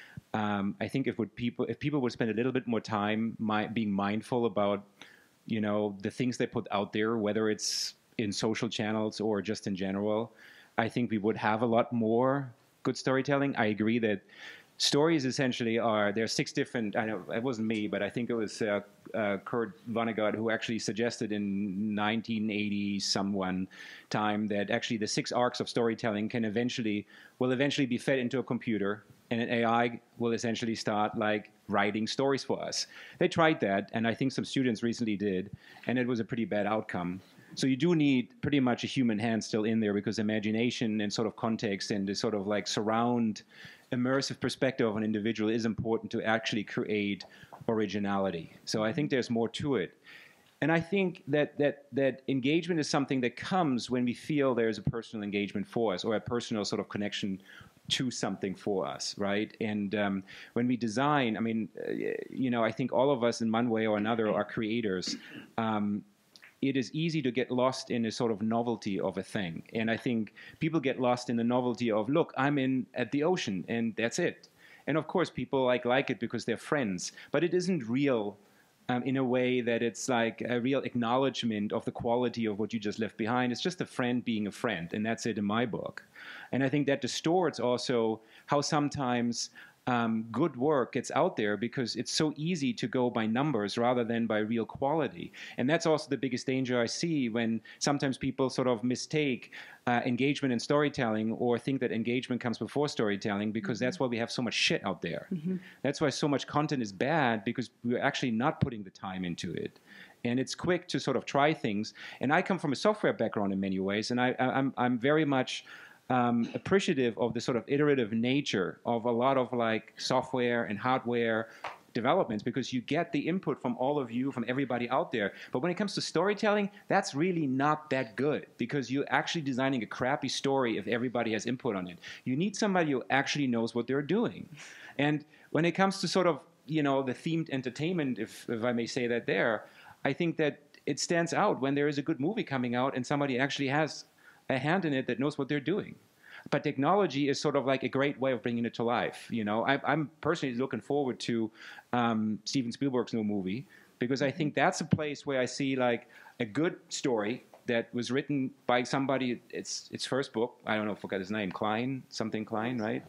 Um, I think if would people if people would spend a little bit more time mi- being mindful about, you know, the things they put out there, whether it's in social channels or just in general, I think we would have a lot more good storytelling. I agree that stories essentially are, there are six different, I know it wasn't me, but I think it was uh, uh, Kurt Vonnegut who actually suggested in nineteen eighty someone time that actually the six arcs of storytelling can eventually, will eventually be fed into a computer, and an A I will essentially start like writing stories for us. They tried that, and I think some students recently did, and it was a pretty bad outcome. So you do need pretty much a human hand still in there, because imagination and sort of context and the sort of like surround immersive perspective of an individual is important to actually create originality. So I think there's more to it. And I think that that that engagement is something that comes when we feel there's a personal engagement for us, or a personal sort of connection to something for us, right? And um, when we design, I mean, uh, you know, I think all of us in one way or another are creators. Um, it is easy to get lost in a sort of novelty of a thing. And I think people get lost in the novelty of, look, I'm in at the ocean and that's it. And of course, people like like it because they're friends, but it isn't real um, in a way that it's like a real acknowledgement of the quality of what you just left behind. It's just a friend being a friend, and that's it in my book. And I think that distorts also how sometimes Um, good work gets out there, because it's so easy to go by numbers rather than by real quality. And that's also the biggest danger I see, when sometimes people sort of mistake uh, engagement and storytelling, or think that engagement comes before storytelling, because mm-hmm. that's why we have so much shit out there. Mm-hmm. That's why so much content is bad, because we're actually not putting the time into it. And it's quick to sort of try things. And I come from a software background in many ways, and I, I'm, I'm very much Um, appreciative of the sort of iterative nature of a lot of like software and hardware developments, because you get the input from all of you, from everybody out there. But when it comes to storytelling, that's really not that good, because you're actually designing a crappy story if everybody has input on it. You need somebody who actually knows what they're doing. And when it comes to sort of, you know, the themed entertainment, if, if I may say that there, I think that it stands out when there is a good movie coming out and somebody actually has a hand in it that knows what they're doing. But technology is sort of like a great way of bringing it to life. You know, I, I'm personally looking forward to um, Steven Spielberg's new movie, because I think that's a place where I see like a good story that was written by somebody. It's its first book. I don't know, I forgot his name. Klein, something Klein, right?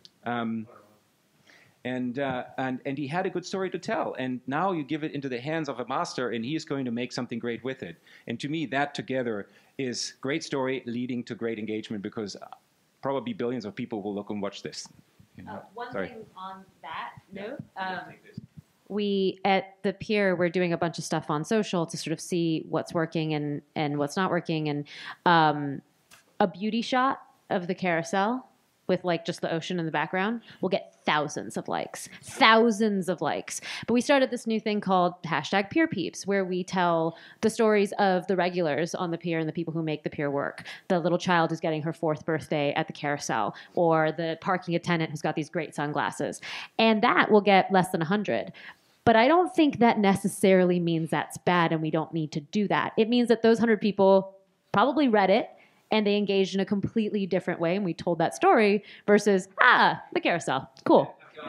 Um, and uh, and and he had a good story to tell. And now you give it into the hands of a master, and he is going to make something great with it. And to me, that together is great story leading to great engagement, because probably billions of people will look and watch this. You know? uh, one Sorry. thing on that note, um, we at the Pier, we're doing a bunch of stuff on social to sort of see what's working and, and what's not working. And um, a beauty shot of the carousel with like just the ocean in the background will get thousands of likes, thousands of likes. But we started this new thing called hashtag Pier Peeps, where we tell the stories of the regulars on the pier and the people who make the pier work. The little child who's getting her fourth birthday at the carousel, or the parking attendant who's got these great sunglasses. And that will get less than one hundred. But I don't think that necessarily means that's bad and we don't need to do that. It means that those one hundred people probably read it, and they engaged in a completely different way, and we told that story, versus, ah, the carousel. Cool.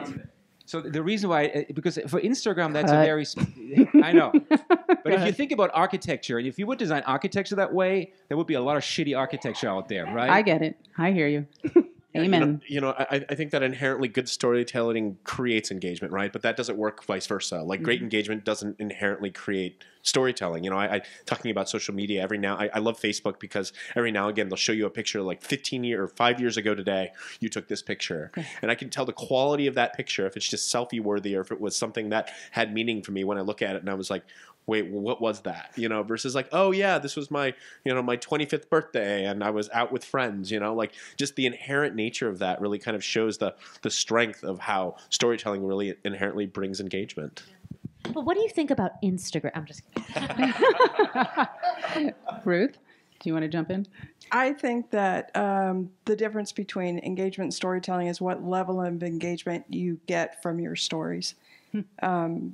So the reason why, because for Instagram, that's Cut. a very, I know. But if you think about architecture, and if you would design architecture that way, there would be a lot of shitty architecture out there, right? I get it. I hear you. Amen. You know, you know I, I think that inherently good storytelling creates engagement, right? But that doesn't work vice versa. Like great Mm-hmm. engagement doesn't inherently create storytelling. You know, I, I talking about social media every now. I, I love Facebook because every now and again they'll show you a picture like fifteen year or five years ago today. You took this picture, and I can tell the quality of that picture if it's just selfie worthy or if it was something that had meaning for me when I look at it and I was like, wait, what was that? You know, versus like, oh yeah, this was my, you know, my twenty-fifth birthday and I was out with friends, you know, like just the inherent nature of that really kind of shows the the strength of how storytelling really inherently brings engagement. But what do you think about Instagram? I'm just kidding. Ruth, do you want to jump in? I think that um, the difference between engagement and storytelling is what level of engagement you get from your stories. Um,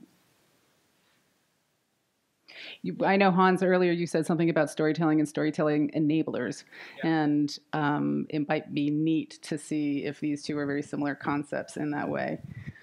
You, I know, Hans, earlier you said something about storytelling and storytelling enablers. Yeah. And um, it might be neat to see if these two are very similar concepts in that way.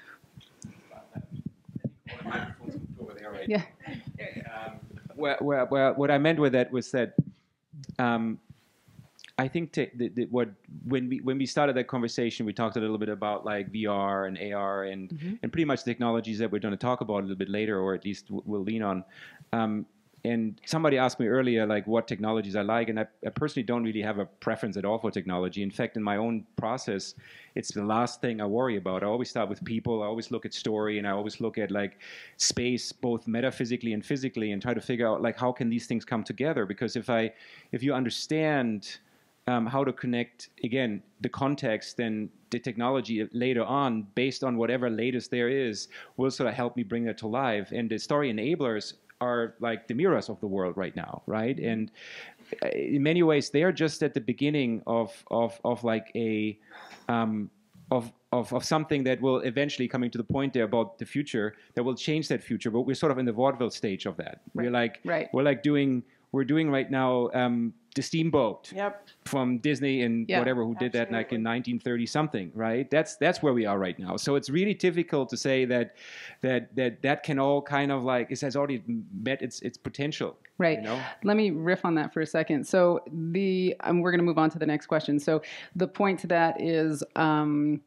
Yeah. Um, well, well, well, what I meant with that was that um, I think te- the, the, what when we when we started that conversation, we talked a little bit about like V R and A R and mm-hmm. and pretty much technologies that we're going to talk about a little bit later, or at least w- we'll lean on. Um, and somebody asked me earlier, like, what technologies I like, and I, I personally don't really have a preference at all for technology. In fact, in my own process, it's the last thing I worry about. I always start with people. I always look at story, and I always look at like space, both metaphysically and physically, and try to figure out like how can these things come together. Because if I, if you understand um, how to connect again the context, then the technology later on, based on whatever latest there is, will sort of help me bring that to life. And the story enablers are like the Miras of the world right now, right? And in many ways, they are just at the beginning of of of like a um, of of of something that will eventually, coming to the point there about the future, that will change that future. But we're sort of in the vaudeville stage of that. Right. We're like right. we're like doing we're doing right now um, the Steamboat yep. from Disney and yeah, whatever who did absolutely. that like in nineteen thirty something, right? That's that's where we are right now. So it's really difficult to say that that that that can all kind of like it has already met its its potential. Right. You know? Let me riff on that for a second. So the um, we're going to move on to the next question. So the point to that is um,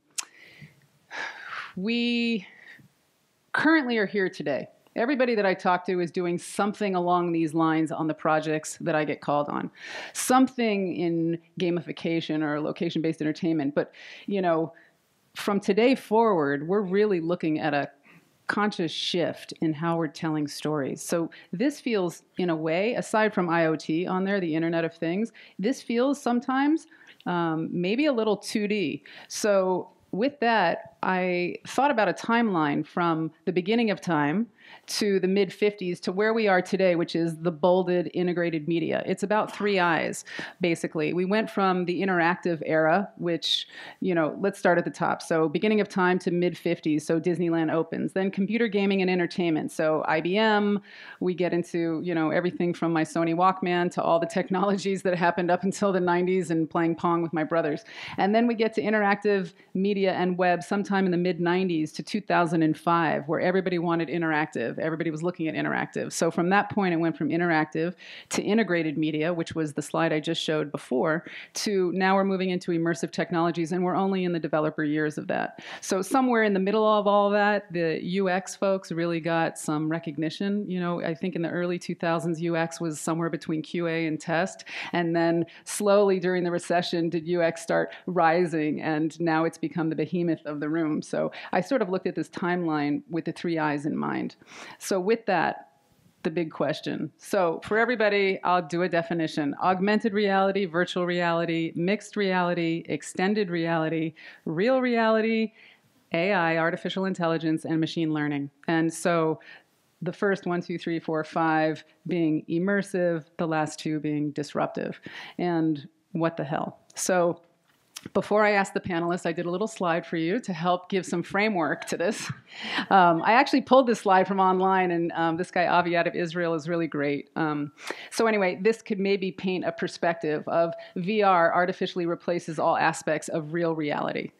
we currently are here today. Everybody that I talk to is doing something along these lines on the projects that I get called on. Something in gamification or location-based entertainment. But, you know, from today forward, we're really looking at a conscious shift in how we're telling stories. So this feels, in a way, aside from I O T on there, the Internet of Things, this feels sometimes um, maybe a little two D. So with that, I thought about a timeline from the beginning of time to the mid fifties to where we are today, which is the bolded integrated media. It's about three eyes, basically. We went from the interactive era, which, you know, let's start at the top. So beginning of time to mid fifties, so Disneyland opens. Then computer gaming and entertainment. So I B M, we get into, you know, everything from my Sony Walkman to all the technologies that happened up until the nineties and playing Pong with my brothers. And then we get to interactive media and web sometime in the mid nineties to two thousand five, where everybody wanted interactive. Everybody was looking at interactive. So from that point, it went from interactive to integrated media, which was the slide I just showed before, to now we're moving into immersive technologies, and we're only in the developer years of that. So somewhere in the middle of all that, the U X folks really got some recognition. You know, I think in the early two thousands, U X was somewhere between Q A and test, and then slowly during the recession did U X start rising, and now it's become the behemoth of the room. So I sort of looked at this timeline with the three eyes in mind. So with that, the big question. So for everybody, I'll do a definition. Augmented reality, virtual reality, mixed reality, extended reality, real reality, A I, artificial intelligence, and machine learning. And so the first one, two, three, four, five being immersive, the last two being disruptive. And what the hell? So before I asked the panelists, I did a little slide for you to help give some framework to this. Um, I actually pulled this slide from online, and um, this guy Avi out of Israel is really great. Um, so anyway, this could maybe paint a perspective of V R artificially replaces all aspects of real reality.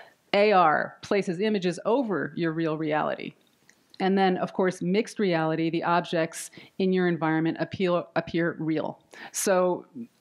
A R places images over your real reality. And then, of course, mixed reality, the objects in your environment appear, appear real. So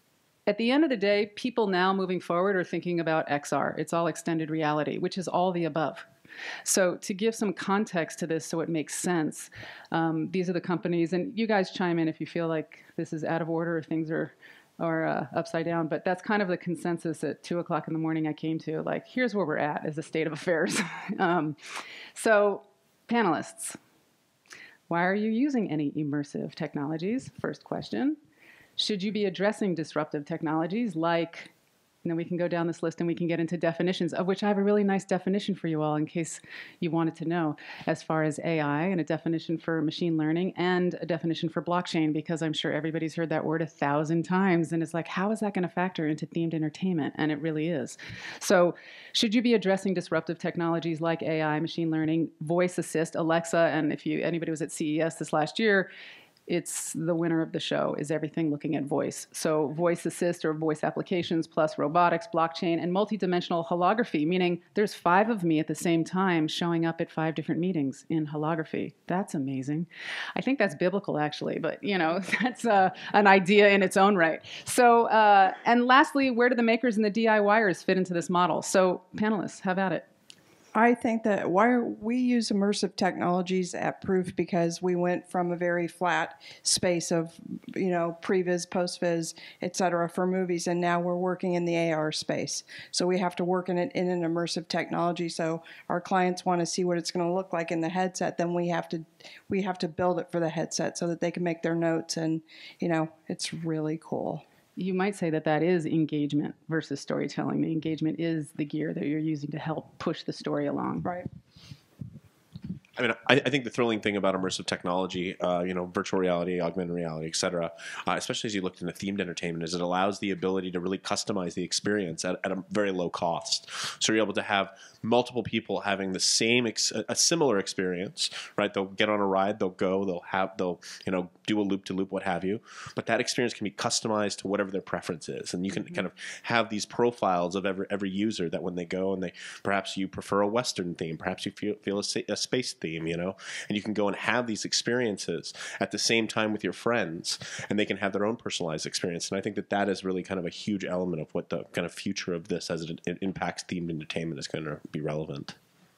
at the end of the day, people now moving forward are thinking about X R. It's all extended reality, which is all the above. So to give some context to this so it makes sense, um, these are the companies, and you guys chime in if you feel like this is out of order or things are, are uh, upside down, but that's kind of the consensus at two o'clock in the morning I came to, like, here's where we're at as a state of affairs. um, so panelists, why are you using any immersive technologies? First question. Should you be addressing disruptive technologies like, and then we can go down this list and we can get into definitions, of which I have a really nice definition for you all in case you wanted to know, as far as A I, and a definition for machine learning, and a definition for blockchain, because I'm sure everybody's heard that word a thousand times, and it's like, how is that going to factor into themed entertainment? And it really is. So should you be addressing disruptive technologies like A I, machine learning, voice assist, Alexa, and if you anybody was at C E S this last year, it's the winner of the show, is everything looking at voice. So voice assist or voice applications plus robotics, blockchain, and multidimensional holography, meaning there's five of me at the same time showing up at five different meetings in holography. That's amazing. I think that's biblical, actually, but, you know, that's uh, an idea in its own right. So, uh, and lastly, where do the makers and the DIYers fit into this model? So panelists, have at it. I think that why we use immersive technologies at Proof because we went from a very flat space of, you know, pre-viz, post-viz, et cetera, for movies, and now we're working in the A R space. So we have to work in it in an immersive technology. So our clients want to see what it's going to look like in the headset. Then we have to we have to build it for the headset so that they can make their notes, and you know, it's really cool. You might say that that is engagement versus storytelling. The engagement is the gear that you're using to help push the story along. Right. I mean, I, I think the thrilling thing about immersive technology, uh, you know, virtual reality, augmented reality, et cetera, uh, especially as you look into themed entertainment, is it allows the ability to really customize the experience at, at a very low cost. So you're able to have multiple people having the same, ex a similar experience, right? They'll get on a ride, they'll go, they'll have, they'll, you know, do a loop to loop, what have you. But that experience can be customized to whatever their preference is, and you can mm-hmm. kind of have these profiles of every every user that when they go and they, perhaps you prefer a Western theme, perhaps you feel feel a, a space theme, you know, and you can go and have these experiences at the same time with your friends, and they can have their own personalized experience. And I think that that is really kind of a huge element of what the kind of future of this as it, it impacts themed entertainment is going to be relevant.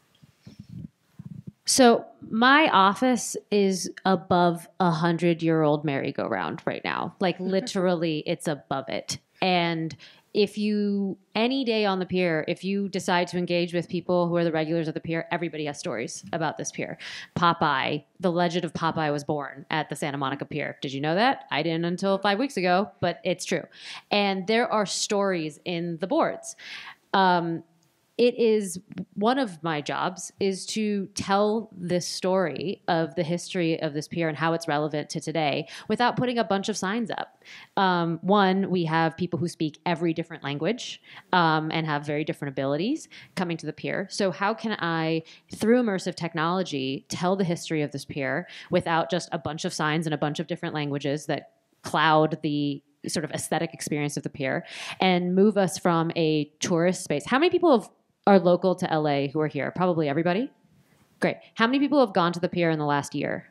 So my office is above a hundred-year-old merry-go-round right now. Like literally, it's above it. And if you, any day on the pier, if you decide to engage with people who are the regulars of the pier, everybody has stories about this pier. Popeye, the legend of Popeye was born at the Santa Monica Pier. Did you know that? I didn't until five weeks ago, but it's true. And there are stories in the boards. Um, It is one of my jobs is to tell this story of the history of this pier and how it's relevant to today without putting a bunch of signs up. Um, one, we have people who speak every different language um, and have very different abilities coming to the pier. So how can I, through immersive technology, tell the history of this pier without just a bunch of signs in a bunch of different languages that cloud the sort of aesthetic experience of the pier and move us from a tourist space? How many people have are local to L A who are here? Probably everybody? Great. How many people have gone to the pier in the last year?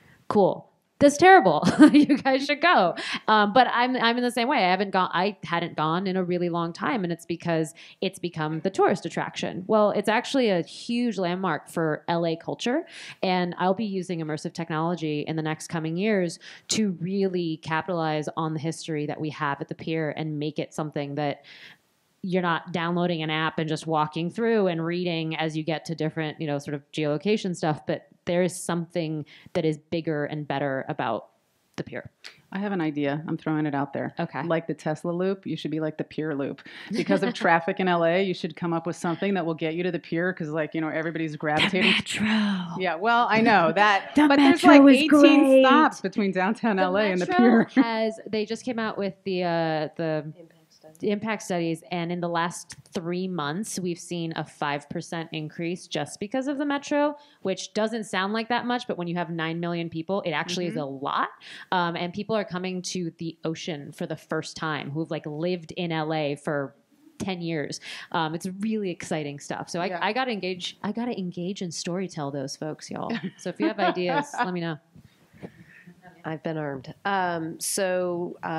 Cool. That's terrible. You guys should go. Um, but I'm I'm in the same way. I haven't gone. I hadn't gone in a really long time, and it's because it's become the tourist attraction. Well, it's actually a huge landmark for L A culture, and I'll be using immersive technology in the next coming years to really capitalize on the history that we have at the pier and make it something that you're not downloading an app and just walking through and reading as you get to different, you know, sort of geolocation stuff, but there is something that is bigger and better about the pier. I have an idea. I'm throwing it out there. Okay. Like the Tesla loop, you should be like the pier loop. Because of traffic in L A, you should come up with something that will get you to the pier because, like, you know, everybody's gravitating. The metro. Yeah, well, I know that. The but there's metro like is eighteen great. stops between downtown The L A and the metro pier. has, they just came out with the uh, the The impact studies, and in the last three months, we've seen a five percent increase just because of the metro, which doesn't sound like that much, but when you have nine million people, it actually mm-hmm. is a lot. Um, and people are coming to the ocean for the first time who've like lived in L A for ten years. Um, it's really exciting stuff. So I, yeah. I got to engage, I got to engage and storytell those folks, y'all. So if you have ideas, let me know. I've been armed. Um, so uh,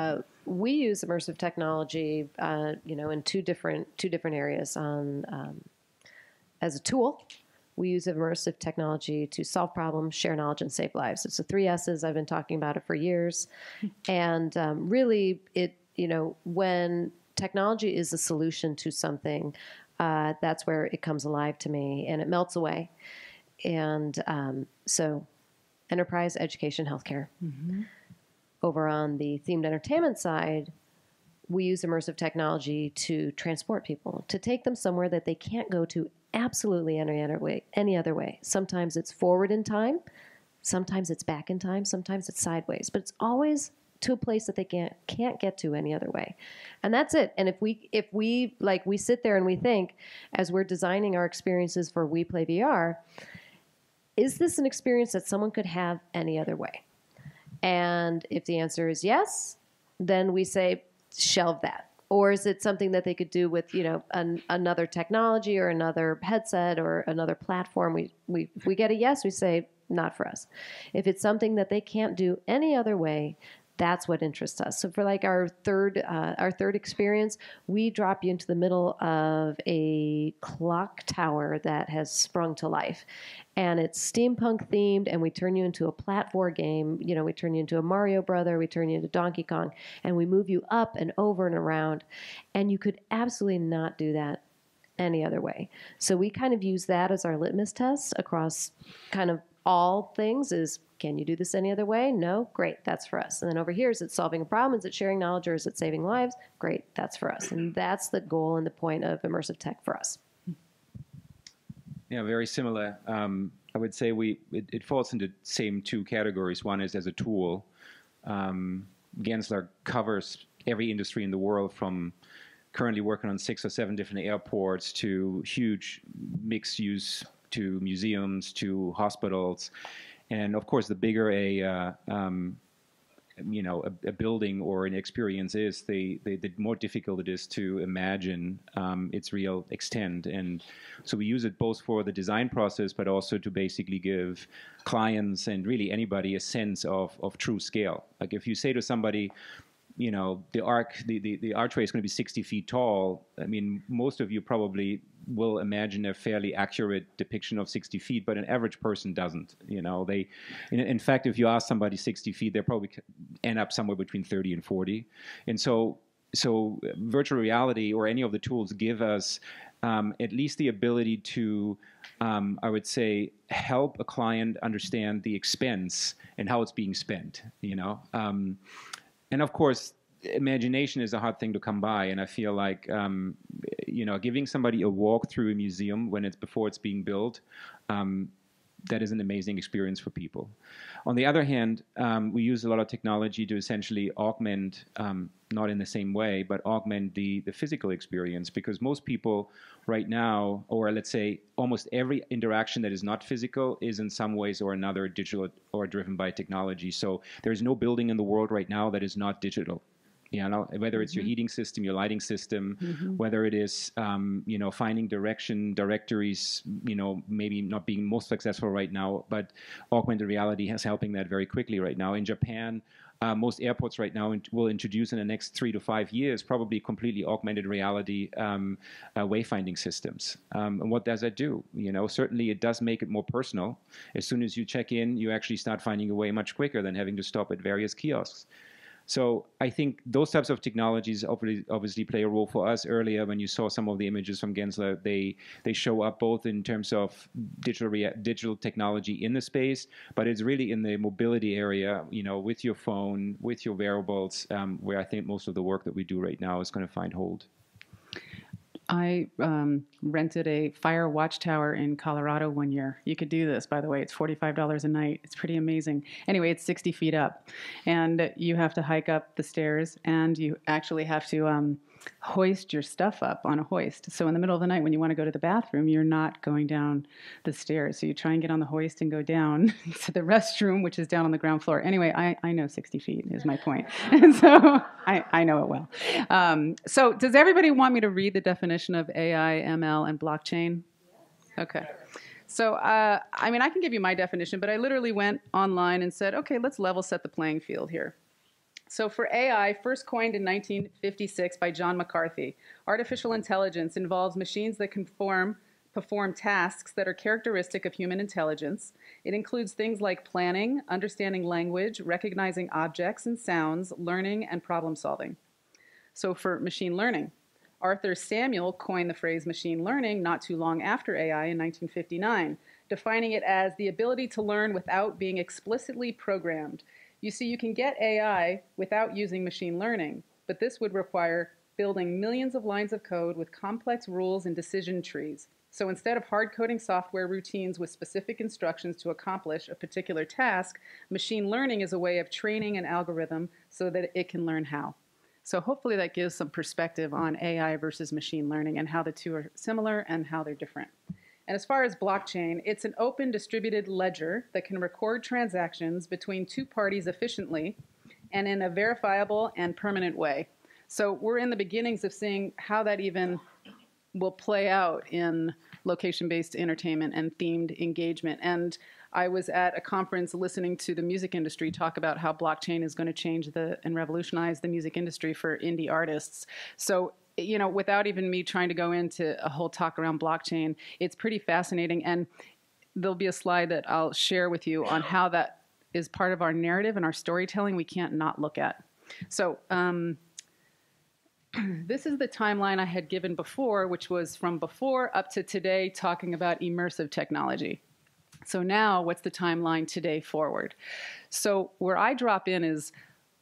we use immersive technology, uh, you know, in two different two different areas. On um, as a tool, we use immersive technology to solve problems, share knowledge, and save lives. It's the three S's. I've been talking about it for years, and um, really, it you know, when technology is a solution to something, uh, that's where it comes alive to me, and it melts away. And um, so, enterprise, education, healthcare. Mm-hmm. Over on the themed entertainment side, we use immersive technology to transport people, to take them somewhere that they can't go to absolutely any other way. Any other way. Sometimes it's forward in time, sometimes it's back in time, sometimes it's sideways, but it's always to a place that they can't can't get to any other way. And that's it. And if we if we like we sit there and we think, as we're designing our experiences for We Play V R, is this an experience that someone could have any other way? And if the answer is yes, then we say shelve that. Or is it something that they could do with, you know, an, another technology or another headset or another platform? We, we, if we get a yes, we say not for us. If it's something that they can't do any other way, that's what interests us. So for like our third, uh, our third experience, we drop you into the middle of a clock tower that has sprung to life, and it's steampunk themed, and we turn you into a platform game. You know, we turn you into a Mario Brother, we turn you into Donkey Kong, and we move you up and over and around, and you could absolutely not do that any other way. So we kind of use that as our litmus test across kind of all things is, can you do this any other way? No? Great, that's for us. And then over here, is it solving a problem? Is it sharing knowledge, or is it saving lives? Great, that's for us. And that's the goal and the point of immersive tech for us. Yeah, very similar. Um, I would say we it, it falls into the same two categories. One is as a tool. Um, Gensler covers every industry in the world, from currently working on six or seven different airports to huge mixed use, to museums, to hospitals. And of course, the bigger a uh, um, you know a, a building or an experience is, the, the the more difficult it is to imagine um, its real extent. And so we use it both for the design process, but also to basically give clients and really anybody a sense of of true scale. Like if you say to somebody, you know, the arc, the, the, the archway is going to be sixty feet tall. I mean, most of you probably will imagine a fairly accurate depiction of sixty feet, but an average person doesn't. You know, they, in, in fact, if you ask somebody sixty feet, they probably end up somewhere between thirty and forty. And so, so virtual reality or any of the tools give us um, at least the ability to, um, I would say, help a client understand the expense and how it's being spent. You know. Um, And of course, imagination is a hard thing to come by, and I feel like um, you know, giving somebody a walk through a museum when it's before it's being built, um, that is an amazing experience for people. On the other hand, um, we use a lot of technology to essentially augment, um, not in the same way, but augment the the physical experience, because most people right now, or let's say almost every interaction that is not physical, is in some ways or another digital or driven by technology. So there's no building in the world right now that is not digital. You know, whether it's mm-hmm. your heating system, your lighting system, mm-hmm. whether it is, um, you know, finding direction, directories, you know, maybe not being most successful right now, but augmented reality is helping that very quickly right now. In Japan, uh, most airports right now in, will introduce in the next three to five years probably completely augmented reality um, uh, wayfinding systems. Um, and what does that do? You know, certainly it does make it more personal. As soon as you check in, you actually start finding your way much quicker than having to stop at various kiosks. So I think those types of technologies obviously, obviously play a role for us. Earlier, when you saw some of the images from Gensler, they they show up both in terms of digital rea digital technology in the space, but it's really in the mobility area, you know, with your phone, with your wearables, um, where I think most of the work that we do right now is going to find hold. I um, rented a fire watchtower in Colorado one year. You could do this, by the way. It's forty-five dollars a night. It's pretty amazing. Anyway, it's sixty feet up. And you have to hike up the stairs, and you actually have to um, hoist your stuff up on a hoist. So in the middle of the night when you want to go to the bathroom, you're not going down the stairs. So you try and get on the hoist and go down to the restroom, which is down on the ground floor. Anyway, I, I know sixty feet is my point. And so I, I know it well. Um, so does everybody want me to read the definition of A I, M L, and blockchain? Okay. So, uh, I mean, I can give you my definition, but I literally went online and said, okay, let's level set the playing field here. So for A I, first coined in nineteen fifty-six by John McCarthy, artificial intelligence involves machines that can form, perform tasks that are characteristic of human intelligence. It includes things like planning, understanding language, recognizing objects and sounds, learning, and problem solving. So for machine learning, Arthur Samuel coined the phrase machine learning not too long after A I in nineteen fifty-nine, defining it as the ability to learn without being explicitly programmed. You see, you can get A I without using machine learning, but this would require building millions of lines of code with complex rules and decision trees. So instead of hard-coding software routines with specific instructions to accomplish a particular task, machine learning is a way of training an algorithm so that it can learn how. So hopefully that gives some perspective on A I versus machine learning and how the two are similar and how they're different. And as far as blockchain, it's an open distributed ledger that can record transactions between two parties efficiently and in a verifiable and permanent way. So we're in the beginnings of seeing how that even will play out in location-based entertainment and themed engagement. And I was at a conference listening to the music industry talk about how blockchain is going to change the and revolutionize the music industry for indie artists. So, you know, without even me trying to go into a whole talk around blockchain, it's pretty fascinating. And there'll be a slide that I'll share with you on how that is part of our narrative and our storytelling we can't not look at. So um, this is the timeline I had given before, which was from before up to today, talking about immersive technology. So now, what's the timeline today forward? So where I drop in is,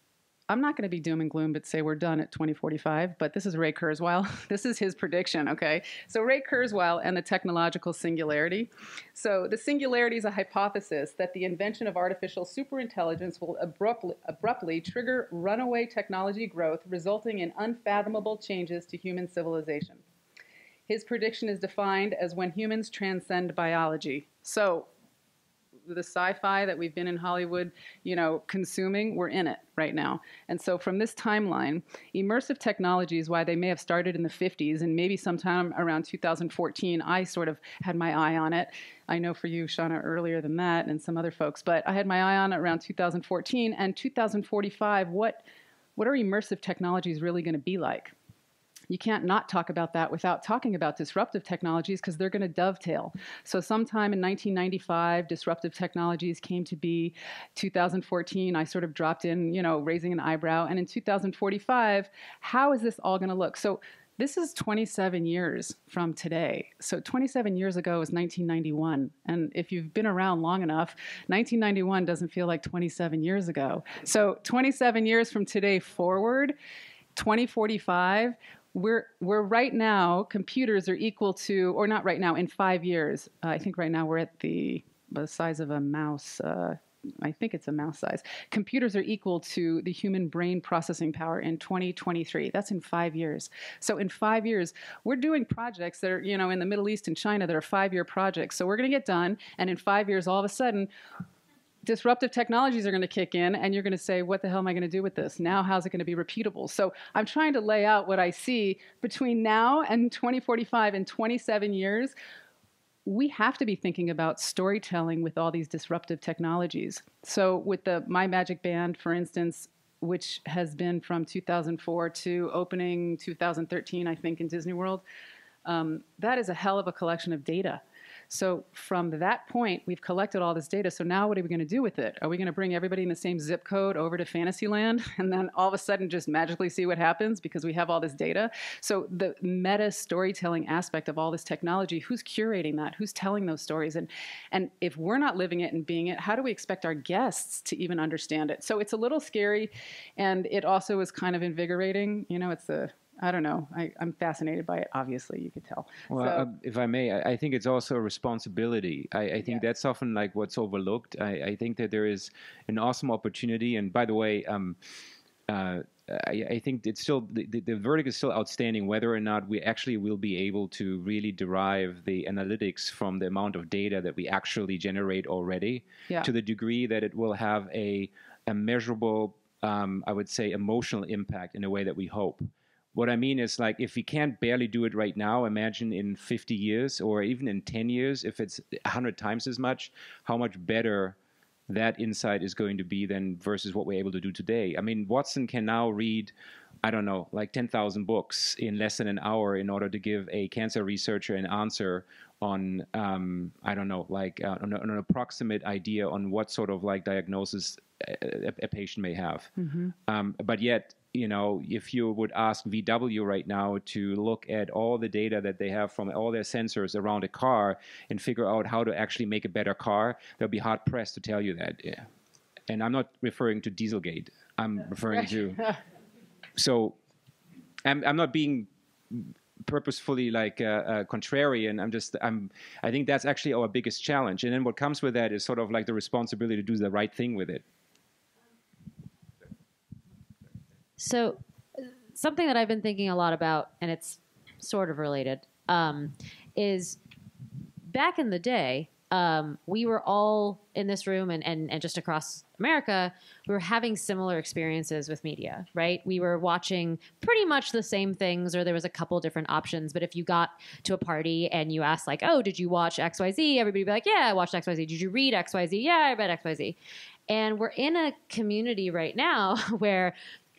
I'm not going to be doom and gloom, but say we're done at twenty forty-five, but this is Ray Kurzweil. This is his prediction, okay? So Ray Kurzweil and the technological singularity. So the singularity is a hypothesis that the invention of artificial superintelligence will abruptly, abruptly trigger runaway technology growth, resulting in unfathomable changes to human civilization. His prediction is defined as when humans transcend biology. So the sci-fi that we've been in Hollywood, you know, consuming, we're in it right now. And so from this timeline, immersive technologies, why they may have started in the fifties and maybe sometime around two thousand fourteen, I sort of had my eye on it. I know for you, Shauna, earlier than that and some other folks, but I had my eye on it around two thousand fourteen. And two thousand forty-five, what, what are immersive technologies really going to be like? You can't not talk about that without talking about disruptive technologies because they're going to dovetail. So sometime in nineteen ninety-five, disruptive technologies came to be. two thousand fourteen, I sort of dropped in, you know, raising an eyebrow. And in two thousand forty-five, how is this all going to look? So this is twenty-seven years from today. So twenty-seven years ago was nineteen ninety-one. And if you've been around long enough, nineteen ninety-one doesn't feel like twenty-seven years ago. So twenty-seven years from today forward, twenty forty-five, We're, we're right now, computers are equal to, or not right now, in five years. Uh, I think right now we're at the, the size of a mouse. Uh, I think it's a mouse size. Computers are equal to the human brain processing power in twenty twenty-three. That's in five years. So in five years, we're doing projects that are, you know, in the Middle East and China that are five-year projects. So we're going to get done, and in five years, all of a sudden, disruptive technologies are going to kick in, and you're going to say, what the hell am I going to do with this? Now, how's it going to be repeatable? So I'm trying to lay out what I see between now and twenty forty-five and twenty-seven years. We have to be thinking about storytelling with all these disruptive technologies. So with the My Magic Band, for instance, which has been from two thousand four to opening two thousand thirteen, I think, in Disney World, um, that is a hell of a collection of data. So from that point, we've collected all this data. So now what are we going to do with it? Are we going to bring everybody in the same zip code over to Fantasyland and then all of a sudden just magically see what happens because we have all this data? So the meta storytelling aspect of all this technology, who's curating that? Who's telling those stories? And, and if we're not living it and being it, how do we expect our guests to even understand it? So it's a little scary, and it also is kind of invigorating. You know, it's a... I don't know. I, I'm fascinated by it, obviously, you could tell. Well, so, uh, if I may, I, I think it's also a responsibility. I, I think yeah. that's often like what's overlooked. I, I think that there is an awesome opportunity. And by the way, um, uh, I, I think it's still, the, the, the verdict is still outstanding whether or not we actually will be able to really derive the analytics from the amount of data that we actually generate already yeah. to the degree that it will have a, a measurable, um, I would say, emotional impact in a way that we hope. What I mean is, like, if we can't barely do it right now, imagine in fifty years or even in ten years, if it's one hundred times as much, how much better that insight is going to be then versus what we're able to do today. I mean, Watson can now read, I don't know, like ten thousand books in less than an hour in order to give a cancer researcher an answer on, um, I don't know, like uh, on, a, on an approximate idea on what sort of like diagnosis a, a patient may have. Mm-hmm. Um, but yet, you know, if you would ask V W right now to look at all the data that they have from all their sensors around a car and figure out how to actually make a better car, they'll be hard pressed to tell you that. Yeah. And I'm not referring to Dieselgate. I'm referring to. So, I'm I'm not being purposefully like uh, uh, contrarian. I'm just I'm I think that's actually our biggest challenge. And then what comes with that is sort of like the responsibility to do the right thing with it. So, something that I've been thinking a lot about, and it's sort of related, um, is back in the day, um, we were all in this room and, and, and just across America, we were having similar experiences with media, right? We were watching pretty much the same things, or there was a couple different options. But if you got to a party and you asked like, oh, did you watch X Y Z? Everybody would be like, yeah, I watched X Y Z. Did you read X Y Z? Yeah, I read X Y Z. And we're in a community right now where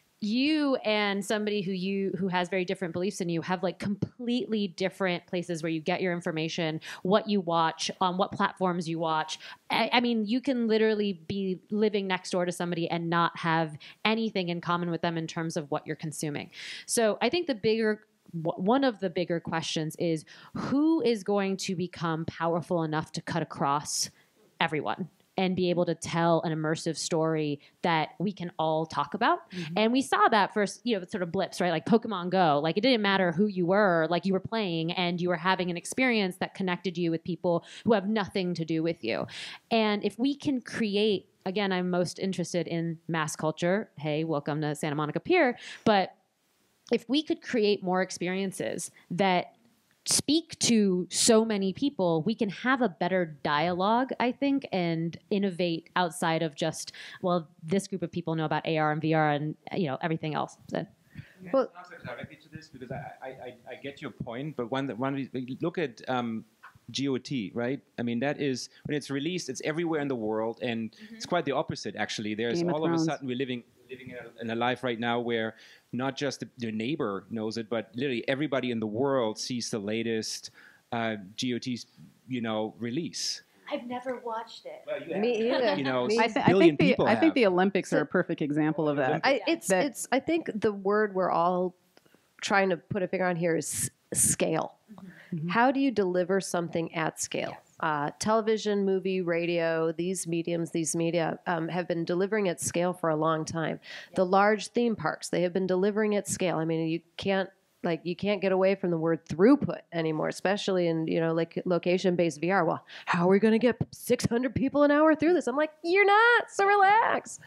you and somebody who you who has very different beliefs than you have like completely different places where you get your information, what you watch, on what platforms you watch. I, I mean, you can literally be living next door to somebody and not have anything in common with them in terms of what you're consuming. So I think the bigger one of the bigger questions is who is going to become powerful enough to cut across everyone and be able to tell an immersive story that we can all talk about. Mm-hmm. And we saw that first, you know, sort of blips, right? Like Pokemon Go, like it didn't matter who you were, like you were playing and you were having an experience that connected you with people who have nothing to do with you. And if we can create, again, I'm most interested in mass culture. Hey, welcome to Santa Monica Pier. But if we could create more experiences that speak to so many people, we can have a better dialogue, I think, and innovate outside of just, well, this group of people know about A R and V R and, you know, everything else. So, well, answer directly to this because I, I, I, I get your point, but when, when we look at um, G O T, right? I mean, that is, when it's released, it's everywhere in the world, and mm-hmm. it's quite the opposite, actually. There's Game all of, of a Thrones. sudden, we're living living in a, in a life right now where not just the, the neighbor knows it, but literally everybody in the world sees the latest uh, G O T, you know, release. I've never watched it. Well, you Me have, either. You know, I, th- I billion think the people I think have. the Olympics are a perfect example of that. I, it's That- it's. I think the word we're all trying to put a finger on here is scale. Mm-hmm. How do you deliver something at scale? Yes. Uh, television, movie, radio, these mediums, these media um, have been delivering at scale for a long time. Yes. The large theme parks, they have been delivering at scale. I mean, you can't like you can't get away from the word throughput anymore, especially in, you know, like location-based V R. Well, how are we going to get six hundred people an hour through this? I'm like, you're not, so relax.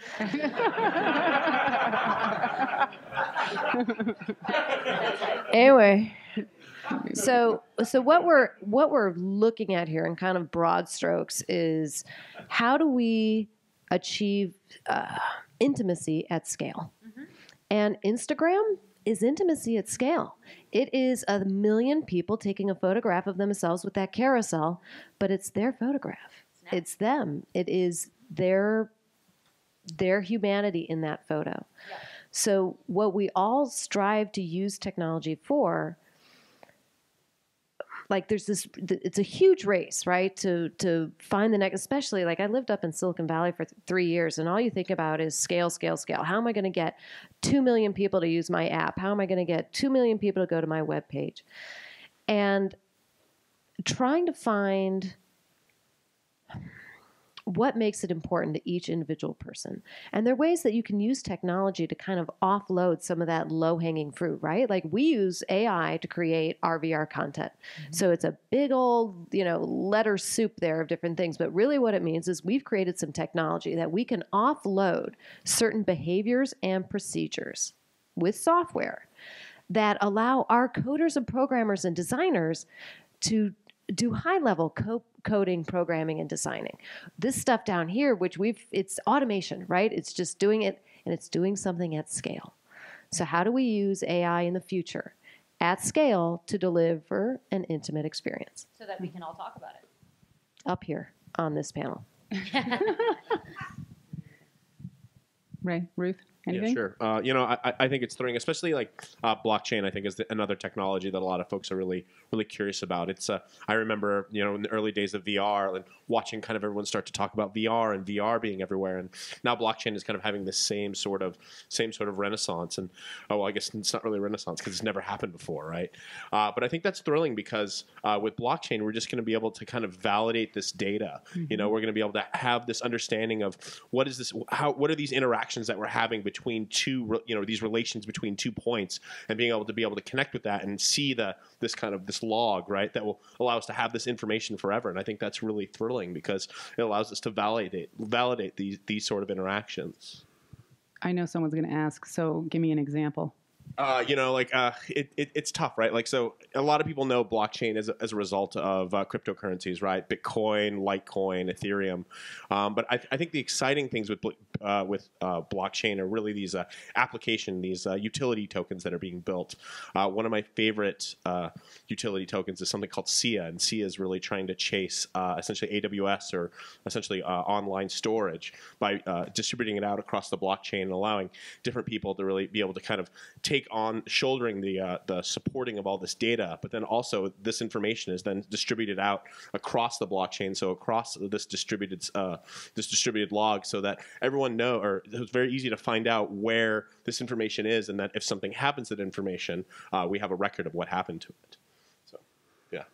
Anyway, so so what we're what we're looking at here in kind of broad strokes is how do we achieve uh, intimacy at scale? Mm-hmm. And Instagram is intimacy at scale. It is a million people taking a photograph of themselves with that carousel, but it's their photograph. Snap. It's them. It is their their humanity in that photo. Yeah. So what we all strive to use technology for, like there's this, it's a huge race, right? To to find the next, especially like I lived up in Silicon Valley for th- three years and all you think about is scale, scale, scale. How am I going to get two million people to use my app? How am I going to get two million people to go to my webpage? And trying to find what makes it important to each individual person. And there are ways that you can use technology to kind of offload some of that low-hanging fruit, right? Like we use A I to create R V R content. Mm-hmm. So it's a big old, you know, letter soup there of different things. But really what it means is we've created some technology that we can offload certain behaviors and procedures with software that allow our coders and programmers and designers to do high-level co- coding, programming, and designing. This stuff down here, which we've, it's automation, right? It's just doing it, and it's doing something at scale. So how do we use A I in the future at scale to deliver an intimate experience? So that we can all talk about it. Up here on this panel. Ray, Ruth, anything? Yeah, sure. Uh, you know, I, I think it's thrilling, especially like uh, blockchain. I think is the, another technology that a lot of folks are really, really curious about. It's. Uh, I remember, you know, in the early days of V R and watching kind of everyone start to talk about V R and V R being everywhere, and now blockchain is kind of having the same sort of, same sort of renaissance. And oh, well, I guess it's not really a renaissance because it's never happened before, right? Uh, but I think that's thrilling because uh, with blockchain, we're just going to be able to kind of validate this data. Mm-hmm. You know, we're going to be able to have this understanding of what is this, how, what are these interactions that we're having between two, you know, these relations between two points, and being able to be able to connect with that and see the this kind of this log, right, that will allow us to have this information forever. And I think that's really thrilling because it allows us to validate validate these these sort of interactions. I know someone's going to ask, so give me an example. Uh, you know, like uh, it, it, it's tough, right? Like, so a lot of people know blockchain as a, as a result of uh, cryptocurrencies, right? Bitcoin, Litecoin, Ethereum. Um, but I, I think the exciting things with uh, with uh, blockchain are really these uh, application, these uh, utility tokens that are being built. Uh, one of my favorite uh, utility tokens is something called S I A, and S I A is really trying to chase uh, essentially A W S, or essentially uh, online storage, by uh, distributing it out across the blockchain and allowing different people to really be able to kind of take on shouldering the uh, the supporting of all this data, but then also this information is then distributed out across the blockchain, so across this distributed uh, this distributed log, so that everyone know, or it's very easy to find out where this information is, and that if something happens to that information, uh, we have a record of what happened to it. So, yeah.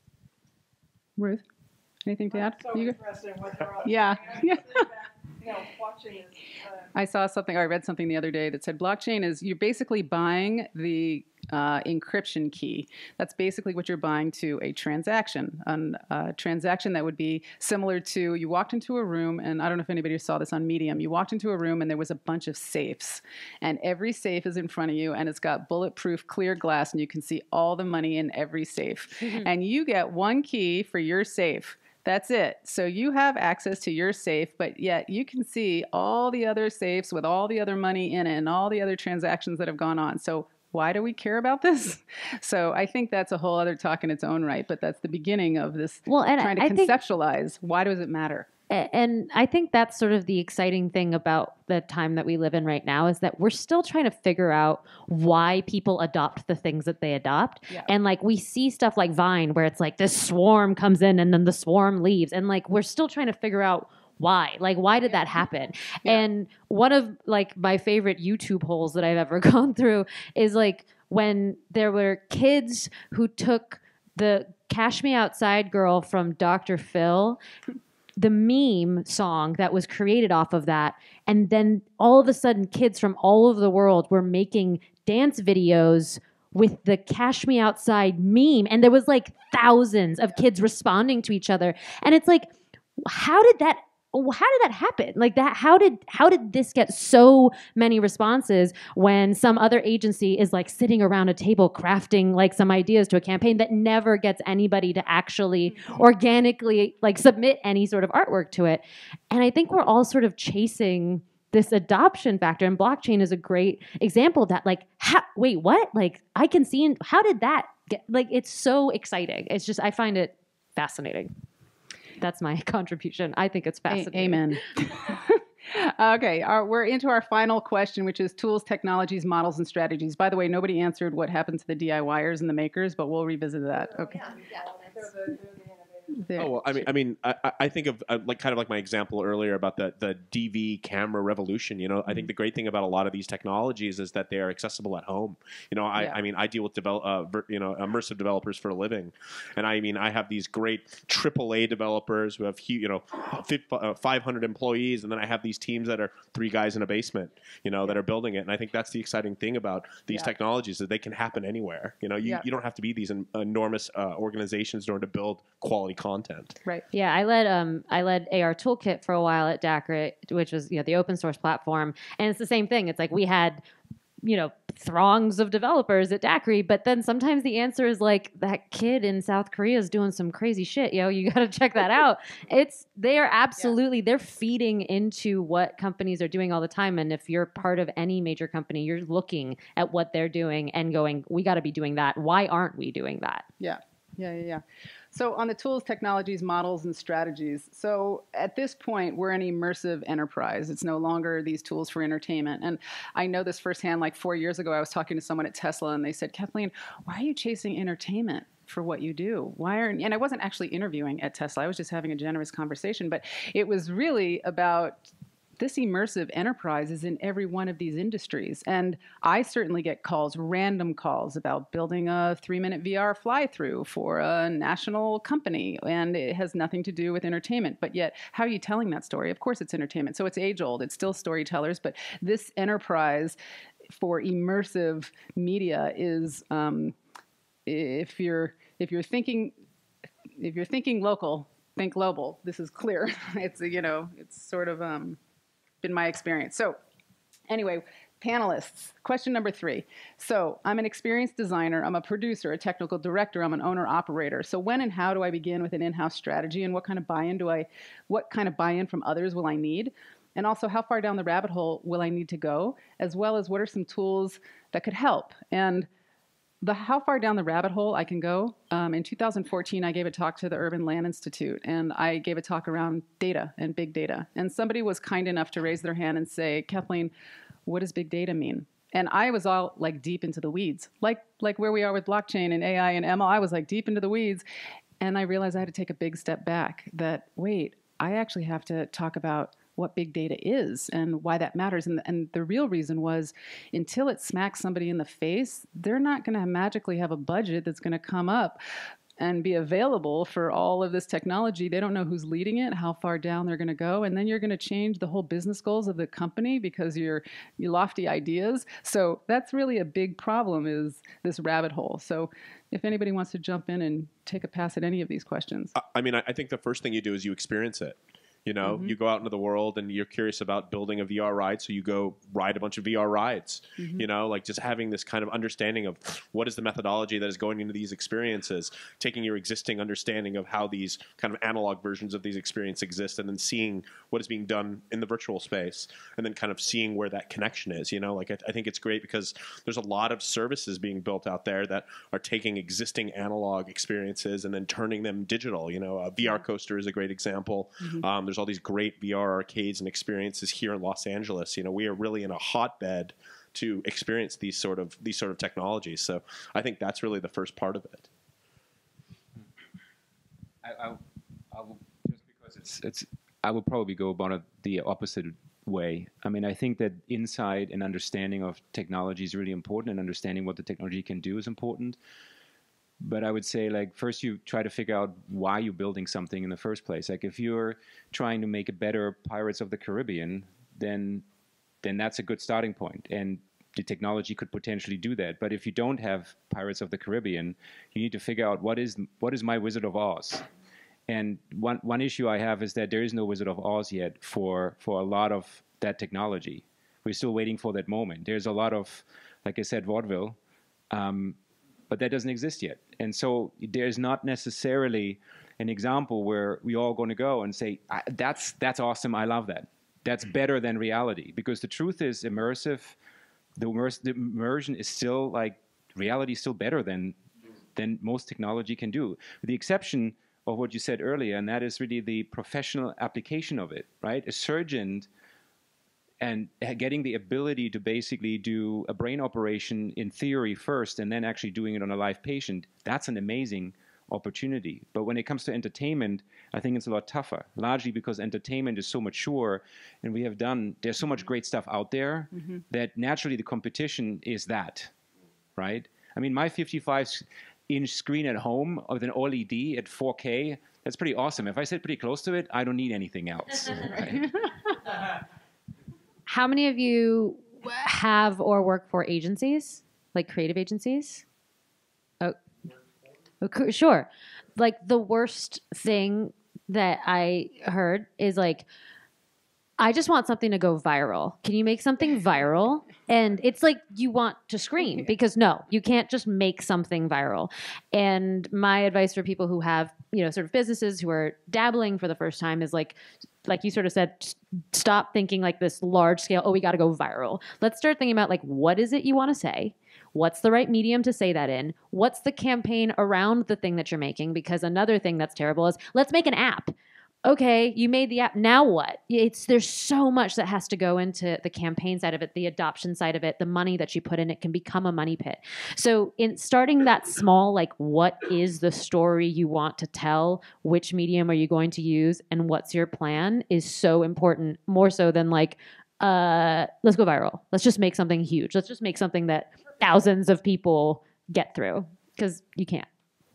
Ruth, anything to add? So you interesting what they're all yeah. yeah. You know, watching is. Uh, I saw something, or I read something the other day that said blockchain is you're basically buying the uh, encryption key. That's basically what you're buying to a transaction. An, a transaction that would be similar to, you walked into a room, and I don't know if anybody saw this on Medium, you walked into a room and there was a bunch of safes. And every safe is in front of you, and it's got bulletproof clear glass, and you can see all the money in every safe. And you get one key for your safe. That's it. So you have access to your safe, but yet you can see all the other safes with all the other money in it and all the other transactions that have gone on. So why do we care about this? So I think that's a whole other talk in its own right, but that's the beginning of this well, and trying to I think, conceptualize why does it matter? And I think that's sort of the exciting thing about the time that we live in right now, is that we're still trying to figure out why people adopt the things that they adopt. Yeah. And like we see stuff like Vine where it's like this swarm comes in and then the swarm leaves. And like we're still trying to figure out why. Like, why did that happen? Yeah. And one of like my favorite YouTube holes that I've ever gone through is like when there were kids who took the Cash Me Outside girl from Doctor Phil, the meme song that was created off of that, and then all of a sudden kids from all over the world were making dance videos with the Cash Me Outside meme, and there was like thousands of kids responding to each other, and it's like, how did that how did that happen? Like that, how did how did this get so many responses when some other agency is like sitting around a table crafting like some ideas to a campaign that never gets anybody to actually organically like submit any sort of artwork to it? And I think we're all sort of chasing this adoption factor, and blockchain is a great example of that. Like, how, wait, what? Like, I can see, in, how did that get, like, it's so exciting. It's just, I find it fascinating. That's my contribution. I think it's fascinating. A- amen. Okay, our, we're into our final question, which is tools, technologies, models, and strategies. By the way, nobody answered what happened to the DIYers and the makers, but we'll revisit that. Okay. There. Oh well, I mean, I mean, I, I think of uh, like kind of like my example earlier about the the D V camera revolution. You know, mm-hmm. I think the great thing about a lot of these technologies is that they are accessible at home. You know, I, yeah. I mean, I deal with develop, uh, ver, you know, immersive developers for a living, and I mean, I have these great triple A developers who have you know, five hundred employees, and then I have these teams that are three guys in a basement, you know, that are building it. And I think that's the exciting thing about these yeah. technologies, that they can happen anywhere. You know, you, yeah. you don't have to be these enormous uh, organizations in order to build quality content. Right. Yeah, I led um I led A R Toolkit for a while at D A C R I T, which was, you know, the open source platform, and it's the same thing. It's like we had, you know, throngs of developers at D A C R I T, but then sometimes the answer is like, that kid in South Korea is doing some crazy shit, yo, you got to check that out. It's they are absolutely yeah. they're feeding into what companies are doing all the time, and if you're part of any major company, you're looking at what they're doing and going, we got to be doing that. Why aren't we doing that? Yeah. Yeah, yeah, yeah. So on the tools, technologies, models, and strategies. So at this point, we're an immersive enterprise. It's no longer these tools for entertainment. And I know this firsthand. Like four years ago, I was talking to someone at Tesla, and they said, Kathleen, why are you chasing entertainment for what you do? Why aren't, and I wasn't actually interviewing at Tesla. I was just having a generous conversation. But it was really about this immersive enterprise is in every one of these industries. And I certainly get calls, random calls, about building a three-minute V R fly-through for a national company. And it has nothing to do with entertainment. But yet, how are you telling that story? Of course it's entertainment. So it's age-old. It's still storytellers. But this enterprise for immersive media is, um, if you're if you're thinking if you're thinking local, think global. This is clear. It's, you know, it's sort of... Um, been my experience. So anyway, panelists, question number three. So I'm an experienced designer, I'm a producer, a technical director, I'm an owner operator. So when and how do I begin with an in-house strategy, and what kind of buy-in do I, what kind of buy-in from others will I need? And also, how far down the rabbit hole will I need to go, as well as what are some tools that could help? And the how far down the rabbit hole I can go, um, in two thousand fourteen, I gave a talk to the Urban Land Institute, and I gave a talk around data and big data. And somebody was kind enough to raise their hand and say, Kathleen, what does big data mean? And I was all like deep into the weeds, like, like where we are with blockchain and A I and M L. I was like deep into the weeds. And I realized I had to take a big step back, that, wait, I actually have to talk about what big data is and why that matters. And, and the real reason was, until it smacks somebody in the face, they're not going to magically have a budget that's going to come up and be available for all of this technology. They don't know who's leading it, how far down they're going to go. And then you're going to change the whole business goals of the company because you're, you lofty ideas. So that's really a big problem, is this rabbit hole. So if anybody wants to jump in and take a pass at any of these questions. I mean, I think the first thing you do is you experience it. You know, mm-hmm. you go out into the world and you're curious about building a V R ride, so you go ride a bunch of V R rides. Mm-hmm. You know, like just having this kind of understanding of what is the methodology that is going into these experiences, taking your existing understanding of how these kind of analog versions of these experiences exist, and then seeing what is being done in the virtual space, and then kind of seeing where that connection is. You know, like I, I think it's great because there's a lot of services being built out there that are taking existing analog experiences and then turning them digital. You know, a V R Coaster is a great example. Mm-hmm. Um, There's all these great V R arcades and experiences here in Los Angeles. You know, we are really in a hotbed to experience these sort of these sort of technologies. So I think that's really the first part of it. I, I, I will, just because it's it's, I would probably go about it the opposite way. I mean, I think that insight and understanding of technology is really important, and understanding what the technology can do is important. But I would say, like, first you try to figure out why you're building something in the first place. Like, if you're trying to make a better Pirates of the Caribbean, then then that's a good starting point. And the technology could potentially do that. But if you don't have Pirates of the Caribbean, you need to figure out what is what is my Wizard of Oz. And one one issue I have is that there is no Wizard of Oz yet for for a lot of that technology. We're still waiting for that moment. There's a lot of, like I said, vaudeville. Um, But that doesn't exist yet. And so there's not necessarily an example where we all going to go and say, that's that's awesome, I love that. That's better than reality. Because the truth is, immersive, the, immerse, the immersion is still, like, reality is still better than, than most technology can do. With the exception of what you said earlier, and that is really the professional application of it, right? A surgeon and getting the ability to basically do a brain operation in theory first and then actually doing it on a live patient, that's an amazing opportunity. But when it comes to entertainment, I think it's a lot tougher, largely because entertainment is so mature, and we have done, there's so much great stuff out there mm-hmm. that naturally the competition is that, right? I mean, my fifty-five inch screen at home with an O L E D at four K, that's pretty awesome. If I sit pretty close to it, I don't need anything else. Right? How many of you have or work for agencies, like creative agencies? Oh, okay, sure. Like, the worst thing that I heard is, like, I just want something to go viral. Can you make something viral? And it's like you want to scream, because no, you can't just make something viral. And my advice for people who have, you know, sort of businesses who are dabbling for the first time is, like, like you sort of said, stop thinking like this large scale, oh, we got to go viral. Let's start thinking about, like, what is it you want to say? what's the right medium to say that in? What's the campaign around the thing that you're making? Because another thing that's terrible is, let's make an app. Okay, you made the app. Now what? It's there's so much that has to go into the campaign side of it, the adoption side of it, the money that you put in it can become a money pit. So in starting that small, like, what is the story you want to tell? Which medium are you going to use? And what's your plan is so important, more so than like, uh, let's go viral. Let's just make something huge. Let's just make something that thousands of people get through, because you can't.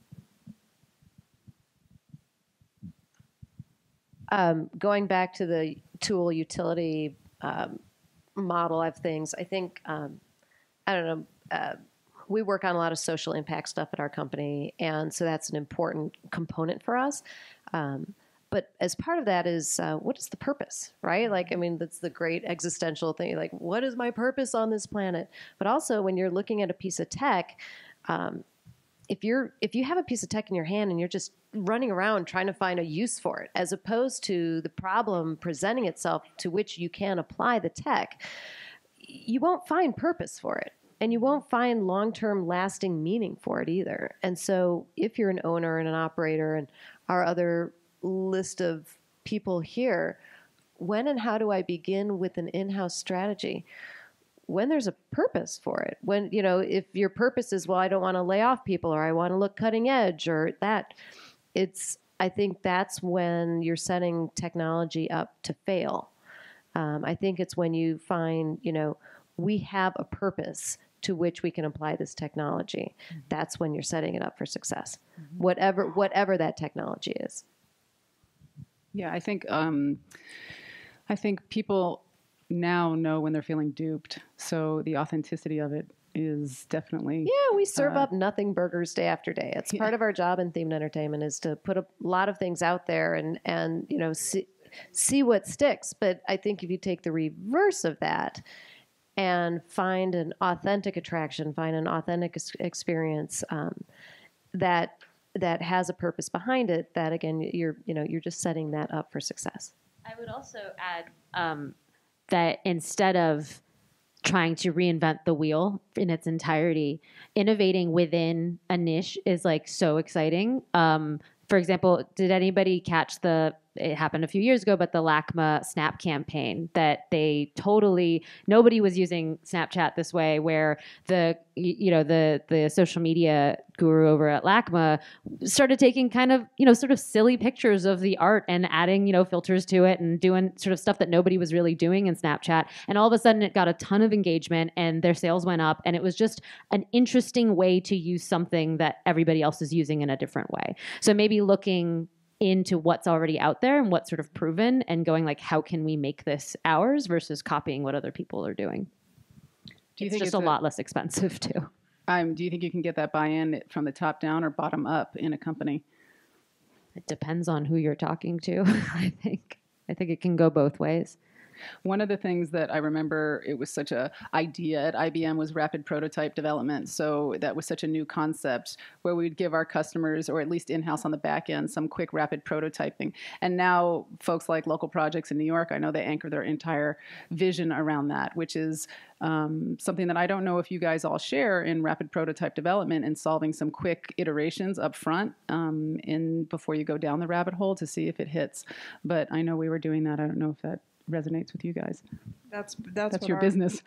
Um, going back to the tool utility um, model of things, I think, um, I don't know, uh, we work on a lot of social impact stuff at our company, and so that's an important component for us. Um, but as part of that is, uh, what is the purpose, right? Like, I mean, that's the great existential thing. Like, what is my purpose on this planet? But also, when you're looking at a piece of tech, um, if you're if you have a piece of tech in your hand and you're just running around trying to find a use for it, as opposed to the problem presenting itself to which you can apply the tech, you won't find purpose for it. And you won't find long-term lasting meaning for it either. And so if you're an owner and an operator and our other list of people here, when and how do I begin with an in-house strategy? When there's a purpose for it. When, you know, if your purpose is, well, I don't want to lay off people, or I want to look cutting edge, or that, it's, I think that's when you're setting technology up to fail. Um, I think it's when you find, you know, we have a purpose to which we can apply this technology. Mm-hmm. That's when you're setting it up for success, mm-hmm. whatever whatever that technology is. Yeah, I think um, I think people now know when they're feeling duped. So the authenticity of it is definitely... Yeah, we serve uh, up nothing burgers day after day. It's yeah. part of our job in themed entertainment is to put a lot of things out there and, and you know, see, see what sticks. But I think if you take the reverse of that and find an authentic attraction, find an authentic ex- experience um, that that has a purpose behind it, that again, you're you know you're just setting that up for success. I would also add um, that instead of trying to reinvent the wheel in its entirety, innovating within a niche is like so exciting. Um, for example, did anybody catch the, it happened a few years ago, but the LACMA Snap campaign that they totally, nobody was using Snapchat this way, where the, you know, the, the social media guru over at LACMA started taking kind of, you know, sort of silly pictures of the art and adding, you know, filters to it and doing sort of stuff that nobody was really doing in Snapchat. And all of a sudden it got a ton of engagement and their sales went up. And it was just an interesting way to use something that everybody else is using in a different way. So maybe looking into what's already out there and what's sort of proven and going like, how can we make this ours versus copying what other people are doing? Do you it's think just it's a, a lot less expensive too. Um, do you think you can get that buy-in from the top down or bottom up in a company? It depends on who you're talking to. I think. I think it can go both ways. One of the things that I remember, it was such a idea at I B M, was rapid prototype development. So that was such a new concept where we'd give our customers, or at least in-house on the back end, some quick rapid prototyping. And now folks like Local Projects in New York, I know they anchor their entire vision around that, which is um, something that I don't know if you guys all share in rapid prototype development and solving some quick iterations up front um, in before you go down the rabbit hole to see if it hits. But I know we were doing that. I don't know if that resonates with you guys. That's that's, that's what your our, business.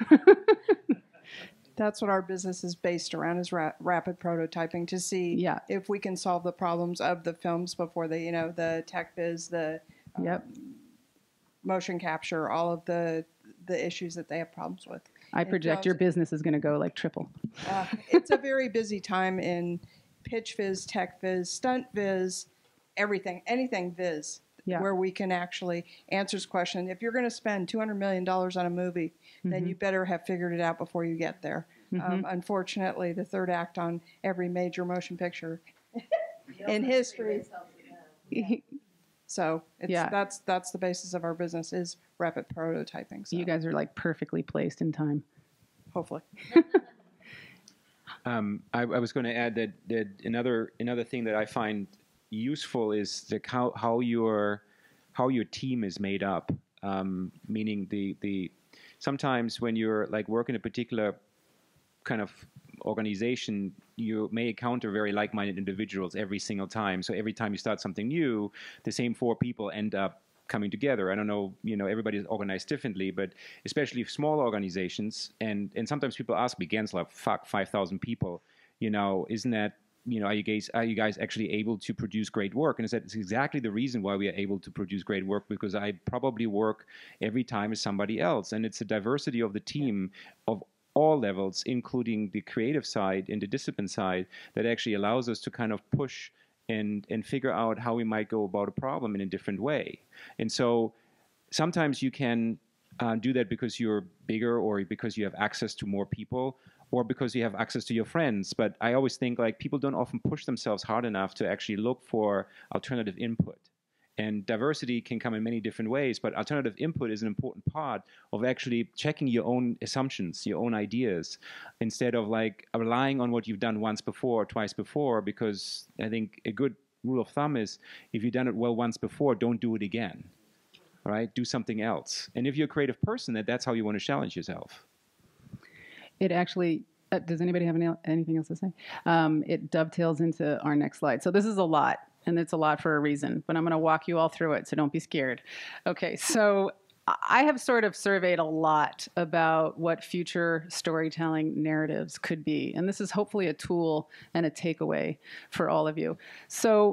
That's what our business is based around, is ra- rapid prototyping, to see yeah. if we can solve the problems of the films before they, you know, the tech biz, the um, yep. motion capture, all of the the issues that they have problems with. I project your business is going to go like triple. Uh, it's a very busy time in pitch viz, tech viz, stunt viz, everything, anything viz. Yeah. Where we can actually answer this question. If you're going to spend two hundred million dollars on a movie, mm-hmm. then you better have figured it out before you get there. Mm-hmm. Um, unfortunately, the third act on every major motion picture in history. Yeah. So it's, yeah. that's that's the basis of our business, is rapid prototyping. So. You guys are like perfectly placed in time. Hopefully. um, I, I was going to add that, that another another thing that I find useful is the how how your how your team is made up. Um, meaning the the sometimes when you're like working a particular kind of organization, you may encounter very like-minded individuals every single time. So every time you start something new, the same four people end up coming together. I don't know, you know, everybody's organized differently, but especially small organizations, and, and sometimes people ask me, Gensler, fuck, five thousand people, you know, isn't that, you know, are you guys, are you guys actually able to produce great work? And I said, it's exactly the reason why we are able to produce great work, because I probably work every time as somebody else. And it's a diversity of the team of all levels, including the creative side and the discipline side, that actually allows us to kind of push and, and figure out how we might go about a problem in a different way. And so sometimes you can uh, do that because you're bigger, or because you have access to more people, or because you have access to your friends. But I always think, like, people don't often push themselves hard enough to actually look for alternative input. And diversity can come in many different ways, but alternative input is an important part of actually checking your own assumptions, your own ideas, instead of like relying on what you've done once before or twice before, because I think a good rule of thumb is, if you've done it well once before, don't do it again, right? Do something else. And if you're a creative person, that that's how you want to challenge yourself. It actually, uh, does anybody have any, anything else to say? Um, it dovetails into our next slide. So this is a lot. And it's a lot for a reason, but I'm going to walk you all through it, so don't be scared. Okay, so I have sort of surveyed a lot about what future storytelling narratives could be, and this is hopefully a tool and a takeaway for all of you. So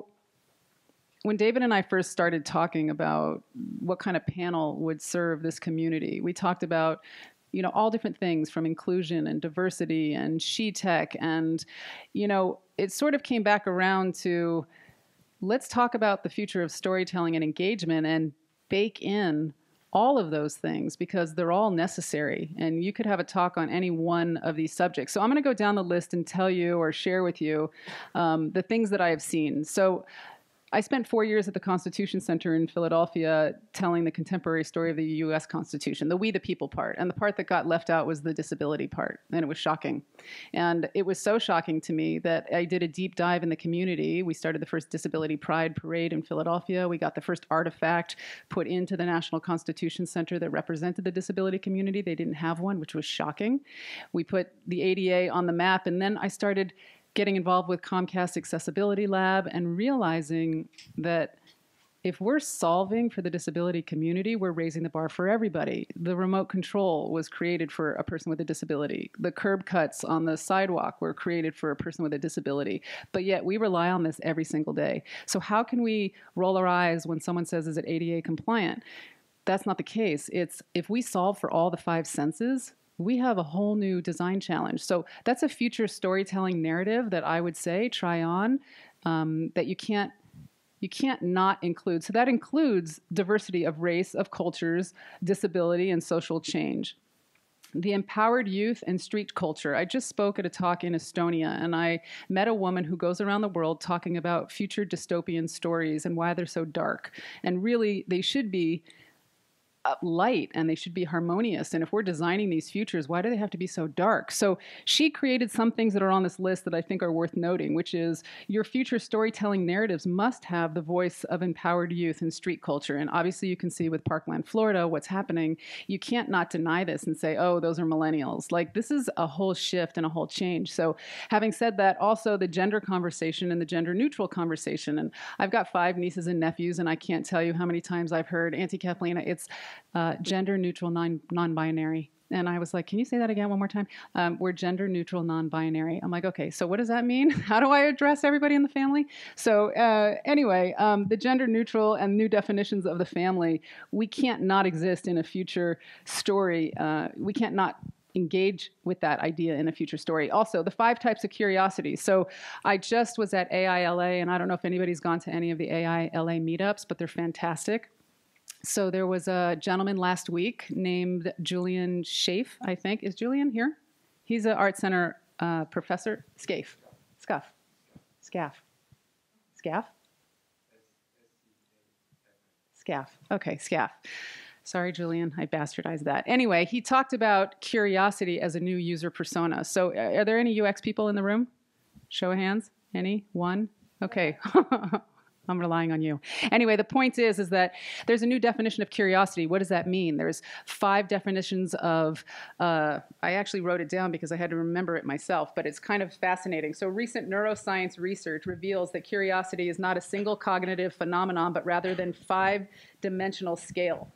when David and I first started talking about what kind of panel would serve this community, we talked about, you know, all different things from inclusion and diversity and she-tech, and, you know, it sort of came back around to, let's talk about the future of storytelling and engagement and bake in all of those things, because they're all necessary. And you could have a talk on any one of these subjects. So I'm going to go down the list and tell you, or share with you, um, the things that I have seen. So I spent four years at the Constitution Center in Philadelphia telling the contemporary story of the U S Constitution, the we the people part. And the part that got left out was the disability part. And it was shocking. And it was so shocking to me that I did a deep dive in the community. We started the first Disability Pride Parade in Philadelphia. We got the first artifact put into the National Constitution Center that represented the disability community. They didn't have one, which was shocking. We put the A D A on the map. And then I started getting involved with Comcast Accessibility Lab and realizing that if we're solving for the disability community, we're raising the bar for everybody. The remote control was created for a person with a disability. The curb cuts on the sidewalk were created for a person with a disability. But yet we rely on this every single day. So how can we roll our eyes when someone says, is it A D A compliant? That's not the case. It's if we solve for all the five senses, we have a whole new design challenge. So that's a future storytelling narrative that I would say try on, um, that you can't you can't not include. So that includes diversity of race, of cultures, disability, and social change. The empowered youth and street culture. I just spoke at a talk in Estonia, and I met a woman who goes around the world talking about future dystopian stories and why they're so dark. And really, they should be light, and they should be harmonious. And if we're designing these futures, why do they have to be so dark? So she created some things that are on this list that I think are worth noting, which is your future storytelling narratives must have the voice of empowered youth and street culture. And obviously you can see with Parkland, Florida, what's happening. You can't not deny this and say, oh, those are millennials. Like, this is a whole shift and a whole change. So having said that, also the gender conversation and the gender neutral conversation. And I've got five nieces and nephews, and I can't tell you how many times I've heard, Auntie Kathleen, it's Uh, gender neutral, non, non-binary. And I was like, can you say that again one more time? Um, we're gender neutral, non-binary. I'm like, okay, so what does that mean? How do I address everybody in the family? So uh, anyway, um, the gender neutral and new definitions of the family, we can't not exist in a future story. Uh, we can't not engage with that idea in a future story. Also, the five types of curiosity. So I just was at A I L A, and I don't know if anybody's gone to any of the A I L A meetups, but they're fantastic. So there was a gentleman last week named Julian Schaaf, I think. Is Julian here? He's an Art Center uh, professor. Scafe. Scuff. Scaff. Scaff? Scaff. Okay, Scaff. Sorry, Julian, I bastardized that. Anyway, he talked about curiosity as a new user persona. So are there any U X people in the room? Show of hands. Any? One? Okay. I'm relying on you. Anyway, the point is, is that there's a new definition of curiosity. What does that mean? There's five definitions of, uh, I actually wrote it down because I had to remember it myself, but it's kind of fascinating. So recent neuroscience research reveals that curiosity is not a single cognitive phenomenon, but rather than five-dimensional scale.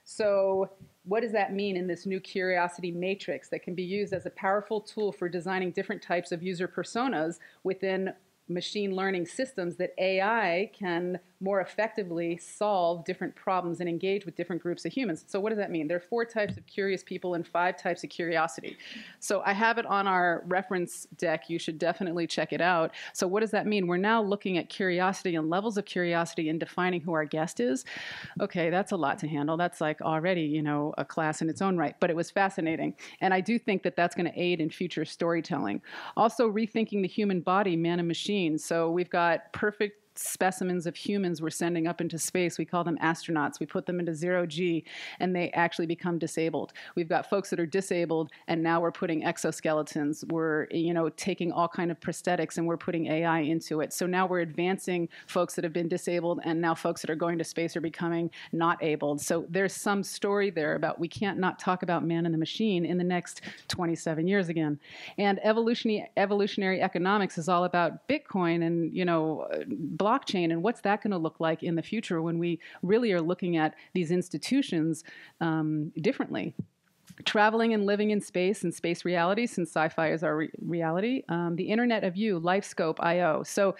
So what does that mean in this new curiosity matrix that can be used as a powerful tool for designing different types of user personas within machine learning systems that A I can more effectively solve different problems and engage with different groups of humans. So what does that mean? There are four types of curious people and five types of curiosity. So I have it on our reference deck. You should definitely check it out. So what does that mean? We're now looking at curiosity and levels of curiosity and defining who our guest is. Okay, that's a lot to handle. That's like already, you know, a class in its own right, but it was fascinating. And I do think that that's going to aid in future storytelling. Also rethinking the human body, man and machine. So we've got perfect specimens of humans we're sending up into space. We call them astronauts. We put them into zero G, and they actually become disabled. We've got folks that are disabled, and now we're putting exoskeletons. We're, you know, taking all kind of prosthetics, and we're putting A I into it. So now we're advancing folks that have been disabled, and now folks that are going to space are becoming not abled. So there's some story there about we can't not talk about man and the machine in the next twenty-seven years again. And evolutionary evolutionary economics is all about Bitcoin and, you know, blockchain, and what's that going to look like in the future when we really are looking at these institutions um, differently. Traveling and living in space and space reality, since sci-fi is our re reality. Um, the Internet of You, LifeScope dot I O. So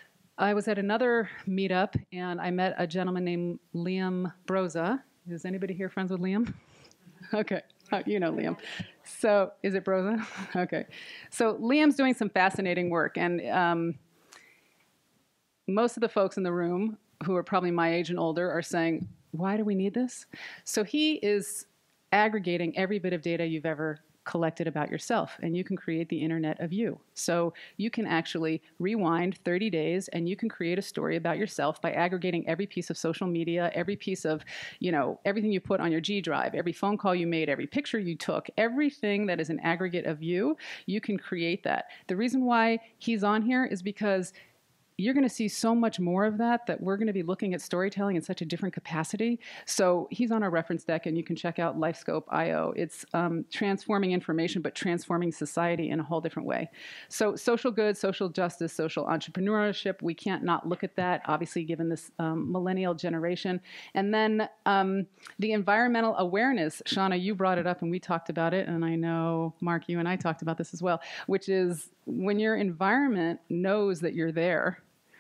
I was at another meetup, and I met a gentleman named Liam Broza. Is anybody here friends with Liam? Okay. Oh, you know Liam. So is it Broza? Okay. So Liam's doing some fascinating work, and um, most of the folks in the room who are probably my age and older are saying, why do we need this? So he is aggregating every bit of data you've ever collected about yourself, and you can create the Internet of You. So you can actually rewind thirty days, and you can create a story about yourself by aggregating every piece of social media, every piece of, you know, everything you put on your G drive, every phone call you made, every picture you took, everything that is an aggregate of you, you can create that. The reason why he's on here is because you're going to see so much more of that, that we're going to be looking at storytelling in such a different capacity. So he's on our reference deck, and you can check out LifeScope dot I O. It's um, transforming information, but transforming society in a whole different way. So social good, social justice, social entrepreneurship, we can't not look at that, obviously, given this um, millennial generation. And then um, the environmental awareness. Shauna, you brought it up, and we talked about it, and I know, Mark, you and I talked about this as well, which is when your environment knows that you're there,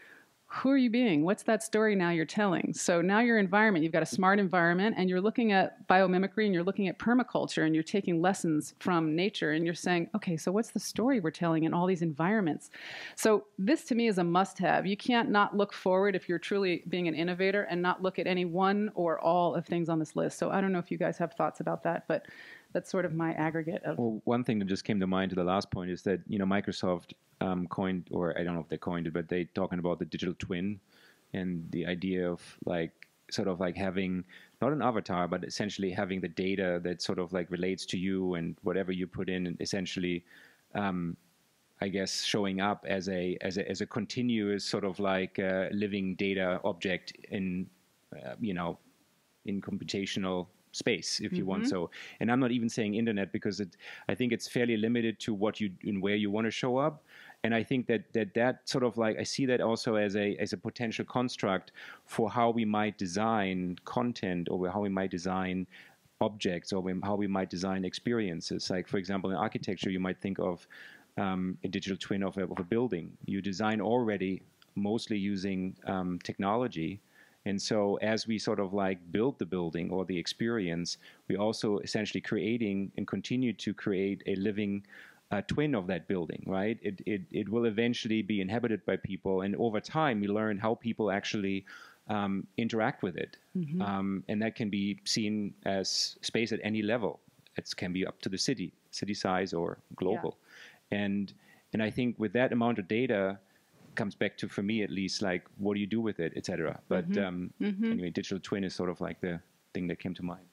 who are you being? What's that story now you're telling? So now your environment, you've got a smart environment, and you're looking at biomimicry, and you're looking at permaculture, and you're taking lessons from nature, and you're saying, okay, so what's the story we're telling in all these environments? So this to me is a must-have. You can't not look forward if you're truly being an innovator and not look at any one or all of things on this list. So I don't know if you guys have thoughts about that, but that's sort of my aggregate of. Well, one thing that just came to mind to the last point is that, you know, Microsoft um, coined, or I don't know if they coined it, but they talking about the digital twin and the idea of like sort of like having not an avatar, but essentially having the data that sort of like relates to you and whatever you put in, and essentially, um, I guess, showing up as a as a as a continuous sort of like uh, living data object in, uh, you know, in computational space, if you mm-hmm. want so. And I'm not even saying internet, because it, I think it's fairly limited to what you and where you want to show up. And I think that that that sort of like, I see that also as a as a potential construct for how we might design content, or how we might design objects, or how we might design experiences. Like, for example, in architecture, you might think of um, a digital twin of a, of a building. You design already mostly using um, technology. And so as we sort of like build the building or the experience, we also essentially creating and continue to create a living uh, twin of that building, right? It, it, it will eventually be inhabited by people. And over time, we learn how people actually um, interact with it. Mm-hmm. um, and that can be seen as space at any level. It can be up to the city, city size or global. Yeah. And, and I think with that amount of data, comes back to, for me at least, like, what do you do with it, et cetera. But mm-hmm. Um, mm-hmm. anyway, digital twin is sort of like the thing that came to mind.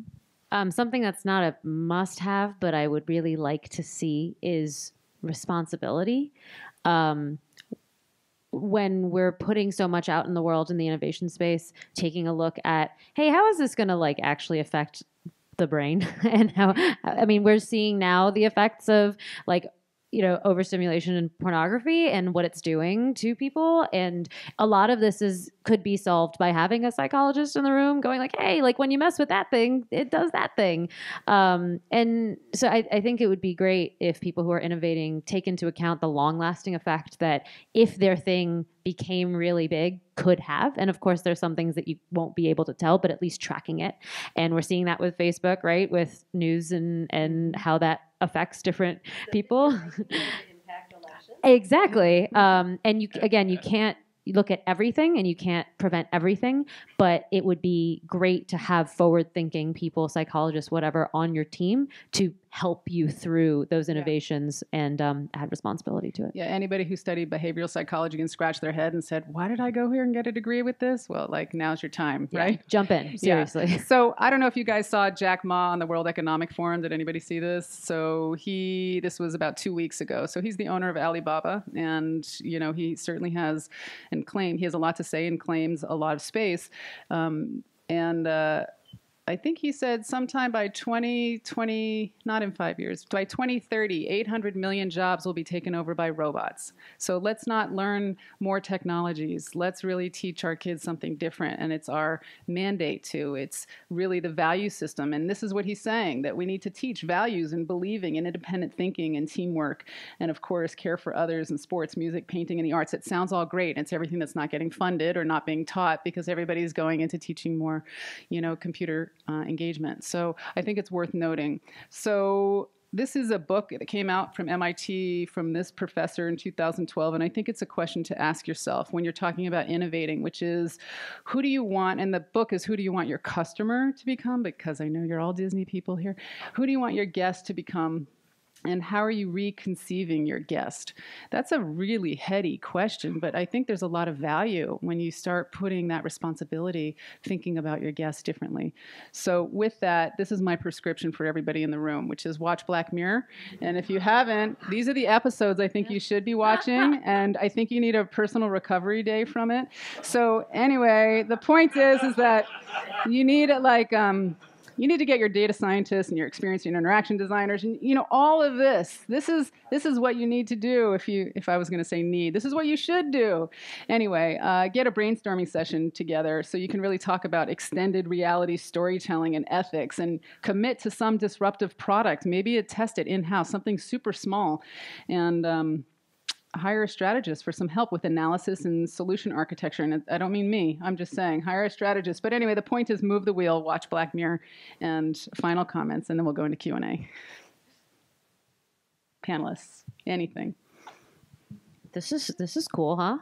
Um, something that's not a must-have, but I would really like to see is responsibility. Um, when we're putting so much out in the world in the innovation space, taking a look at, hey, how is this going to like actually affect the brain? And how, I mean, we're seeing now the effects of like, you know, overstimulation and pornography and what it's doing to people. And a lot of this is could be solved by having a psychologist in the room going like, hey, like when you mess with that thing, it does that thing. Um, and so I, I think it would be great if people who are innovating take into account the long lasting effect that if their thing became really big could have. And of course, there's some things that you won't be able to tell, but at least tracking it. And we're seeing that with Facebook, right? With news and, and how that affects different people. Exactly. Um, and you, again, you can't look at everything and you can't prevent everything, but it would be great to have forward-thinking people, psychologists, whatever, on your team to help you through those innovations yeah. and um, add responsibility to it. Yeah, anybody who studied behavioral psychology can scratch their head and said, why did I go here and get a degree with this? Well, like, now's your time, yeah. right? Jump in, seriously. Yeah. So I don't know if you guys saw Jack Ma on the World Economic Forum. Did anybody see this? So he, this was about two weeks ago. So he's the owner of Alibaba, and, you know, he certainly has, and claim, he has a lot to say and claims a lot of space. Um, and, uh, I think he said sometime by twenty twenty, not in five years, by twenty thirty, eight hundred million jobs will be taken over by robots. So let's not learn more technologies. Let's really teach our kids something different. And it's our mandate to. It's really the value system. And this is what he's saying, that we need to teach values and believing and independent thinking and teamwork. And of course, care for others in sports, music, painting, and the arts. It sounds all great. It's everything that's not getting funded or not being taught because everybody's going into teaching more, you know, computer Uh, engagement. So I think it's worth noting. So this is a book that came out from M I T from this professor in two thousand twelve, and I think it's a question to ask yourself when you're talking about innovating, which is, who do you want, and the book is, who do you want your customer to become? Because I know you're all Disney people here. Who do you want your guest to become? And how are you reconceiving your guest? That's a really heady question, but I think there's a lot of value when you start putting that responsibility, thinking about your guest differently. So with that, this is my prescription for everybody in the room, which is watch Black Mirror. And if you haven't, these are the episodes I think you should be watching, and I think you need a personal recovery day from it. So anyway, the point is, is that you need like... Um, You need to get your data scientists and your experienced interaction designers, and you know all of this. This is this is what you need to do. If you if I was going to say need, this is what you should do. Anyway, uh, get a brainstorming session together so you can really talk about extended reality storytelling and ethics, and commit to some disruptive product. Maybe a test it in-house, something super small, and. Um, hire a strategist for some help with analysis and solution architecture. And I don't mean me, I'm just saying, hire a strategist. But anyway, the point is move the wheel, watch Black Mirror, and final comments, and then we'll go into Q and A. Panelists, anything. This is, this is cool, huh?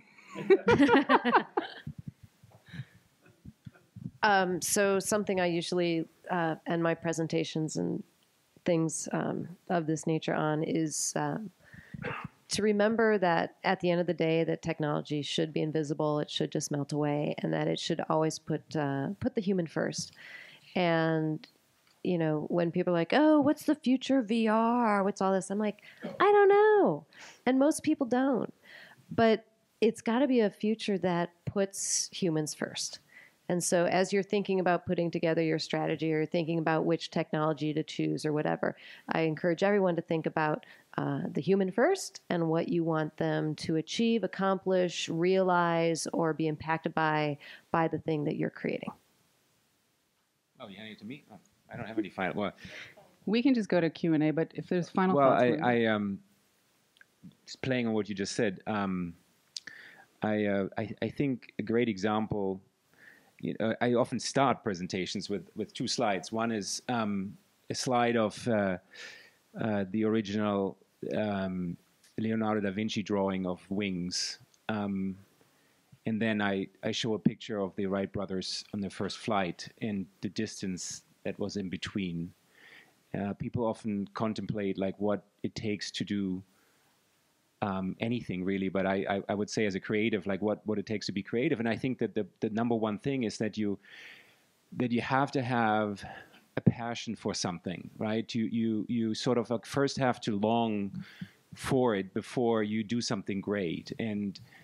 um, so something I usually uh, end my presentations and things um, of this nature on is... Um, to remember that at the end of the day, that technology should be invisible, it should just melt away, and that it should always put uh, put the human first. And, you know, when people are like, oh, what's the future of V R? What's all this? I'm like, I don't know. And most people don't. But it's got to be a future that puts humans first. And so as you're thinking about putting together your strategy or thinking about which technology to choose or whatever, I encourage everyone to think about uh, the human first and what you want them to achieve, accomplish, realize, or be impacted by by the thing that you're creating. Oh, you handing it to me? Oh, I don't have any final. Well, we can just go to Q and A, but if there's final well, thoughts. Well, I, I um, just playing on what you just said, um, I, uh, I I think a great example. You know, I often start presentations with, with two slides. One is um, a slide of uh, uh, the original um, Leonardo da Vinci drawing of wings. Um, and then I, I show a picture of the Wright brothers on their first flight and the distance that was in between. Uh, people often contemplate like what it takes to do Um, anything really, but I, I, I would say as a creative, like what, what it takes to be creative. And I think that the, the number one thing is that you that you have to have a passion for something, right? You you you sort of like first have to long for it before you do something great. And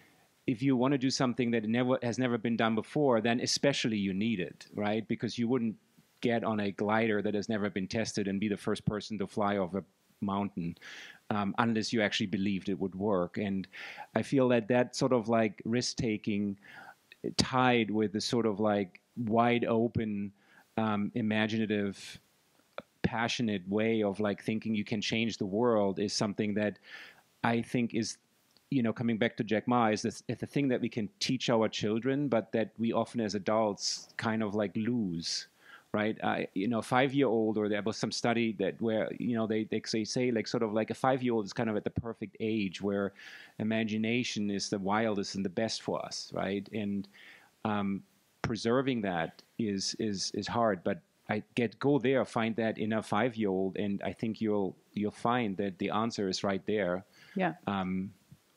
if you want to do something that never has never been done before, then especially you need it, right? Because you wouldn't get on a glider that has never been tested and be the first person to fly off a mountain um, unless you actually believed it would work. And I feel that that sort of like risk-taking tied with the sort of like wide open, um, imaginative, passionate way of like thinking you can change the world is something that I think is, you know, coming back to Jack Ma, is this, it's a thing that we can teach our children, but that we often as adults kind of like lose, right? Uh, you know, five-year-old, or there was some study that where, you know, they, they say, say like sort of like a five-year-old is kind of at the perfect age where imagination is the wildest and the best for us, right? And um, preserving that is, is, is hard, but I get go there, find that in a five-year-old, and I think you'll you'll find that the answer is right there. Yeah. Um,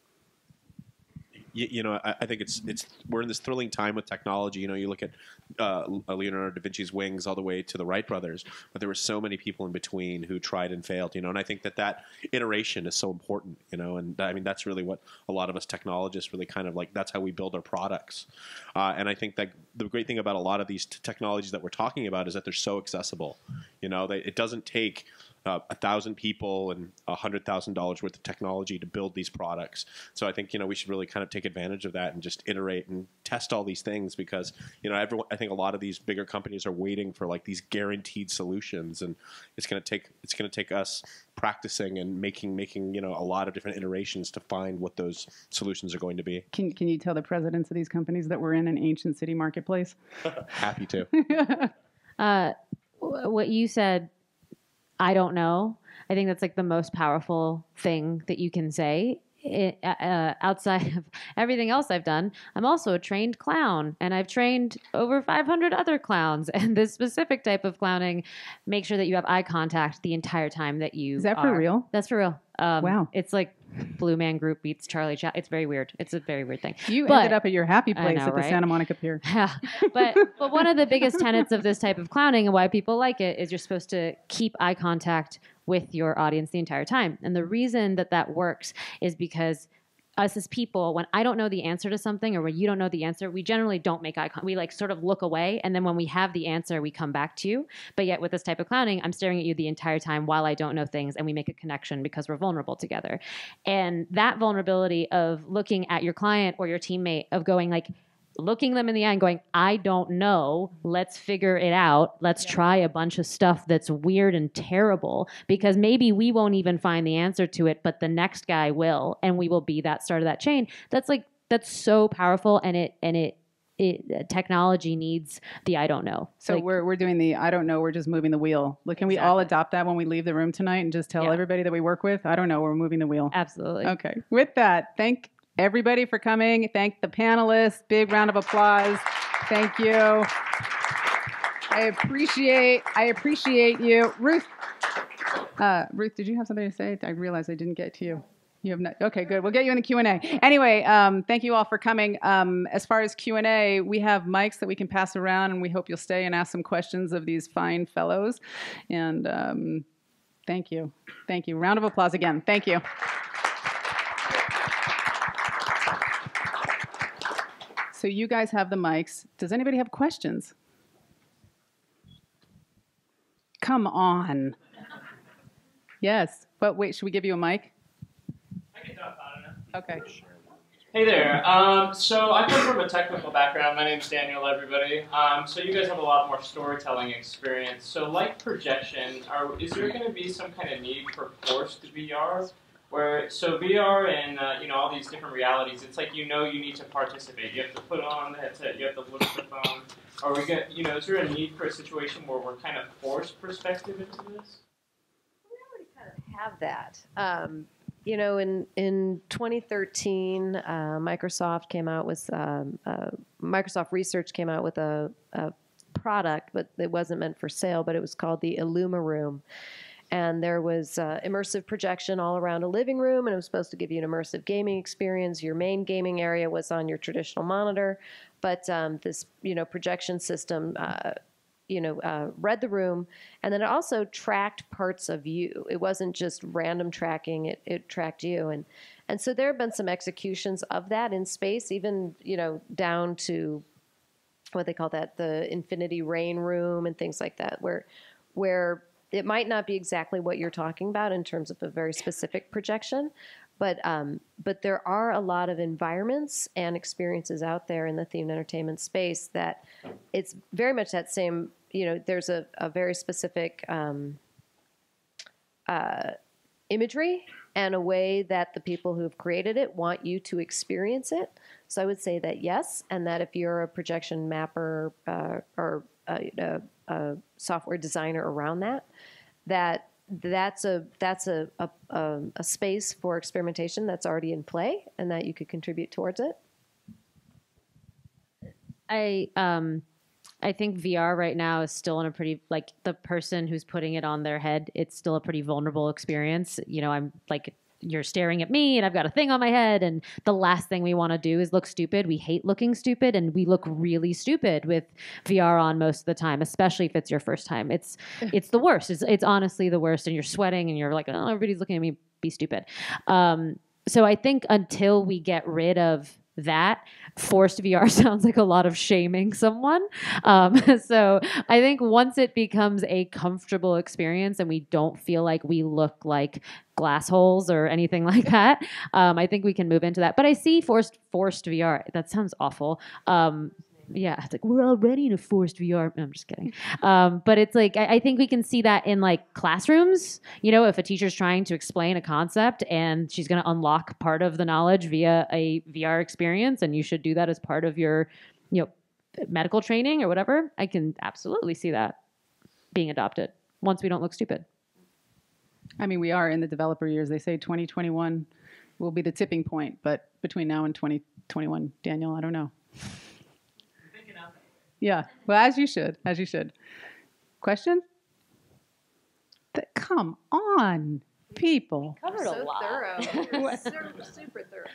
you, you know, I, I think it's it's we're in this thrilling time with technology. You know, you look at uh, Leonardo da Vinci's Wings all the way to the Wright brothers, but there were so many people in between who tried and failed. You know, and I think that that iteration is so important. You know, and I mean that's really what a lot of us technologists really kind of like. That's how we build our products. Uh, and I think that the great thing about a lot of these t technologies that we're talking about is that they're so accessible. You know, they, it doesn't take Uh, a thousand people and a hundred thousand dollars worth of technology to build these products. So I think, you know, we should really kind of take advantage of that and just iterate and test all these things, because, you know, everyone, I think a lot of these bigger companies are waiting for like these guaranteed solutions, and it's going to take, it's going to take us practicing and making, making, you know, a lot of different iterations to find what those solutions are going to be. Can, can you tell the presidents of these companies that we're in an ancient city marketplace? Happy to. uh, what you said, I don't know. I think that's like the most powerful thing that you can say. It, uh, outside of everything else I've done, I'm also a trained clown, and I've trained over five hundred other clowns. And this specific type of clowning, make sure that you have eye contact the entire time that you. Is that are. for real? That's for real. Um, Wow. It's like Blue Man Group beats Charlie Chaplin. It's very weird. It's a very weird thing. You But- ended up at your happy I place know, at the right? Santa Monica Pier. Yeah, but but one of the biggest tenets of this type of clowning and why people like it is you're supposed to keep eye contact with your audience the entire time. And the reason that that works is because us as people, when I don't know the answer to something or when you don't know the answer, we generally don't make eye contact. We like sort of look away, and then when we have the answer, we come back to you. But yet with this type of clowning, I'm staring at you the entire time while I don't know things, and we make a connection because we're vulnerable together. And that vulnerability of looking at your client or your teammate, of going like, looking them in the eye and going, I don't know, let's figure it out. Let's yeah. try a bunch of stuff that's weird and terrible, because maybe we won't even find the answer to it, but the next guy will, and we will be that start of that chain. That's like, that's so powerful, and it, and it, it technology needs the I don't know. So like, we're, we're doing the I don't know, we're just moving the wheel. Look, can exactly. we all adopt that when we leave the room tonight and just tell yeah. everybody that we work with, I don't know, we're moving the wheel. Absolutely. Okay. With that, thank everybody for coming. Thank the panelists. Big round of applause. Thank you. I appreciate, I appreciate you. Ruth, uh, Ruth, did you have something to say? I realized I didn't get to you. You have not, okay, good. We'll get you in the Q and A. Anyway, um, thank you all for coming. Um, as far as Q and A, we have mics that we can pass around, and we hope you'll stay and ask some questions of these fine fellows. And um, thank you. Thank you. Round of applause again. Thank you. So you guys have the mics. Does anybody have questions? Come on. Yes. But wait, should we give you a mic? I can talk loud enough. Okay. Hey there. Um, so I come from a technical background. My name's Daniel, everybody. Um, so you guys have a lot more storytelling experience. So like projection, are, is there going to be some kind of need for forced V R? Where, so V R and uh, you know, all these different realities, it's like you know you need to participate. You have to put on the headset, you have to look at the phone. Are we get, you know, is there a need for a situation where we're kind of forced perspective into this? We already kind of have that. Um, you know, in in twenty thirteen, uh, Microsoft came out with um, uh, Microsoft Research came out with a, a product, but it wasn't meant for sale. But it was called the Illuma Room. And there was uh, immersive projection all around a living room, and it was supposed to give you an immersive gaming experience. Your main gaming area was on your traditional monitor, but um, this, you know, projection system, uh, you know, uh, read the room, and then it also tracked parts of you. It wasn't just random tracking; it, it tracked you. And And so there have been some executions of that in space, even, you know, down to what they call that, the infinity rain room and things like that, where where it might not be exactly what you're talking about in terms of a very specific projection, but um, but there are a lot of environments and experiences out there in the themed entertainment space that it's very much that same, you know, there's a, a very specific um, uh, imagery and a way that the people who have created it want you to experience it. So I would say that yes, and that if you're a projection mapper uh, or a, a, a software designer around that, that that's a that's a, a, a, a space for experimentation that's already in play, and that you could contribute towards it. I um, I think V R right now is still in a pretty, like, the person who's putting it on their head, it's still a pretty vulnerable experience. You know, I'm like, you're staring at me and I've got a thing on my head, and the last thing we want to do is look stupid. We hate looking stupid, and we look really stupid with V R on most of the time, especially if it's your first time. It's it's the worst. It's it's honestly the worst, and you're sweating and you're like, oh, everybody's looking at me, be stupid. Um, so I think until we get rid of that, forced V R sounds like a lot of shaming someone. Um, so I think once it becomes a comfortable experience and we don't feel like we look like glass holes or anything like that, um, I think we can move into that. But I see forced forced V R. That sounds awful. Um, yeah, it's like, we're already in a forced V R. No, I'm just kidding. Um, but it's like, I, I think we can see that in like classrooms. You know, if a teacher's trying to explain a concept and she's going to unlock part of the knowledge via a V R experience, and you should do that as part of your, you know, medical training or whatever, I can absolutely see that being adopted once we don't look stupid. I mean, we are in the developer years. They say twenty twenty-one will be the tipping point, but between now and twenty twenty-one, Daniel, I don't know. Yeah, well, as you should, as you should. Question? Th- come on, people. Covered so a lot. thorough. super, super thorough.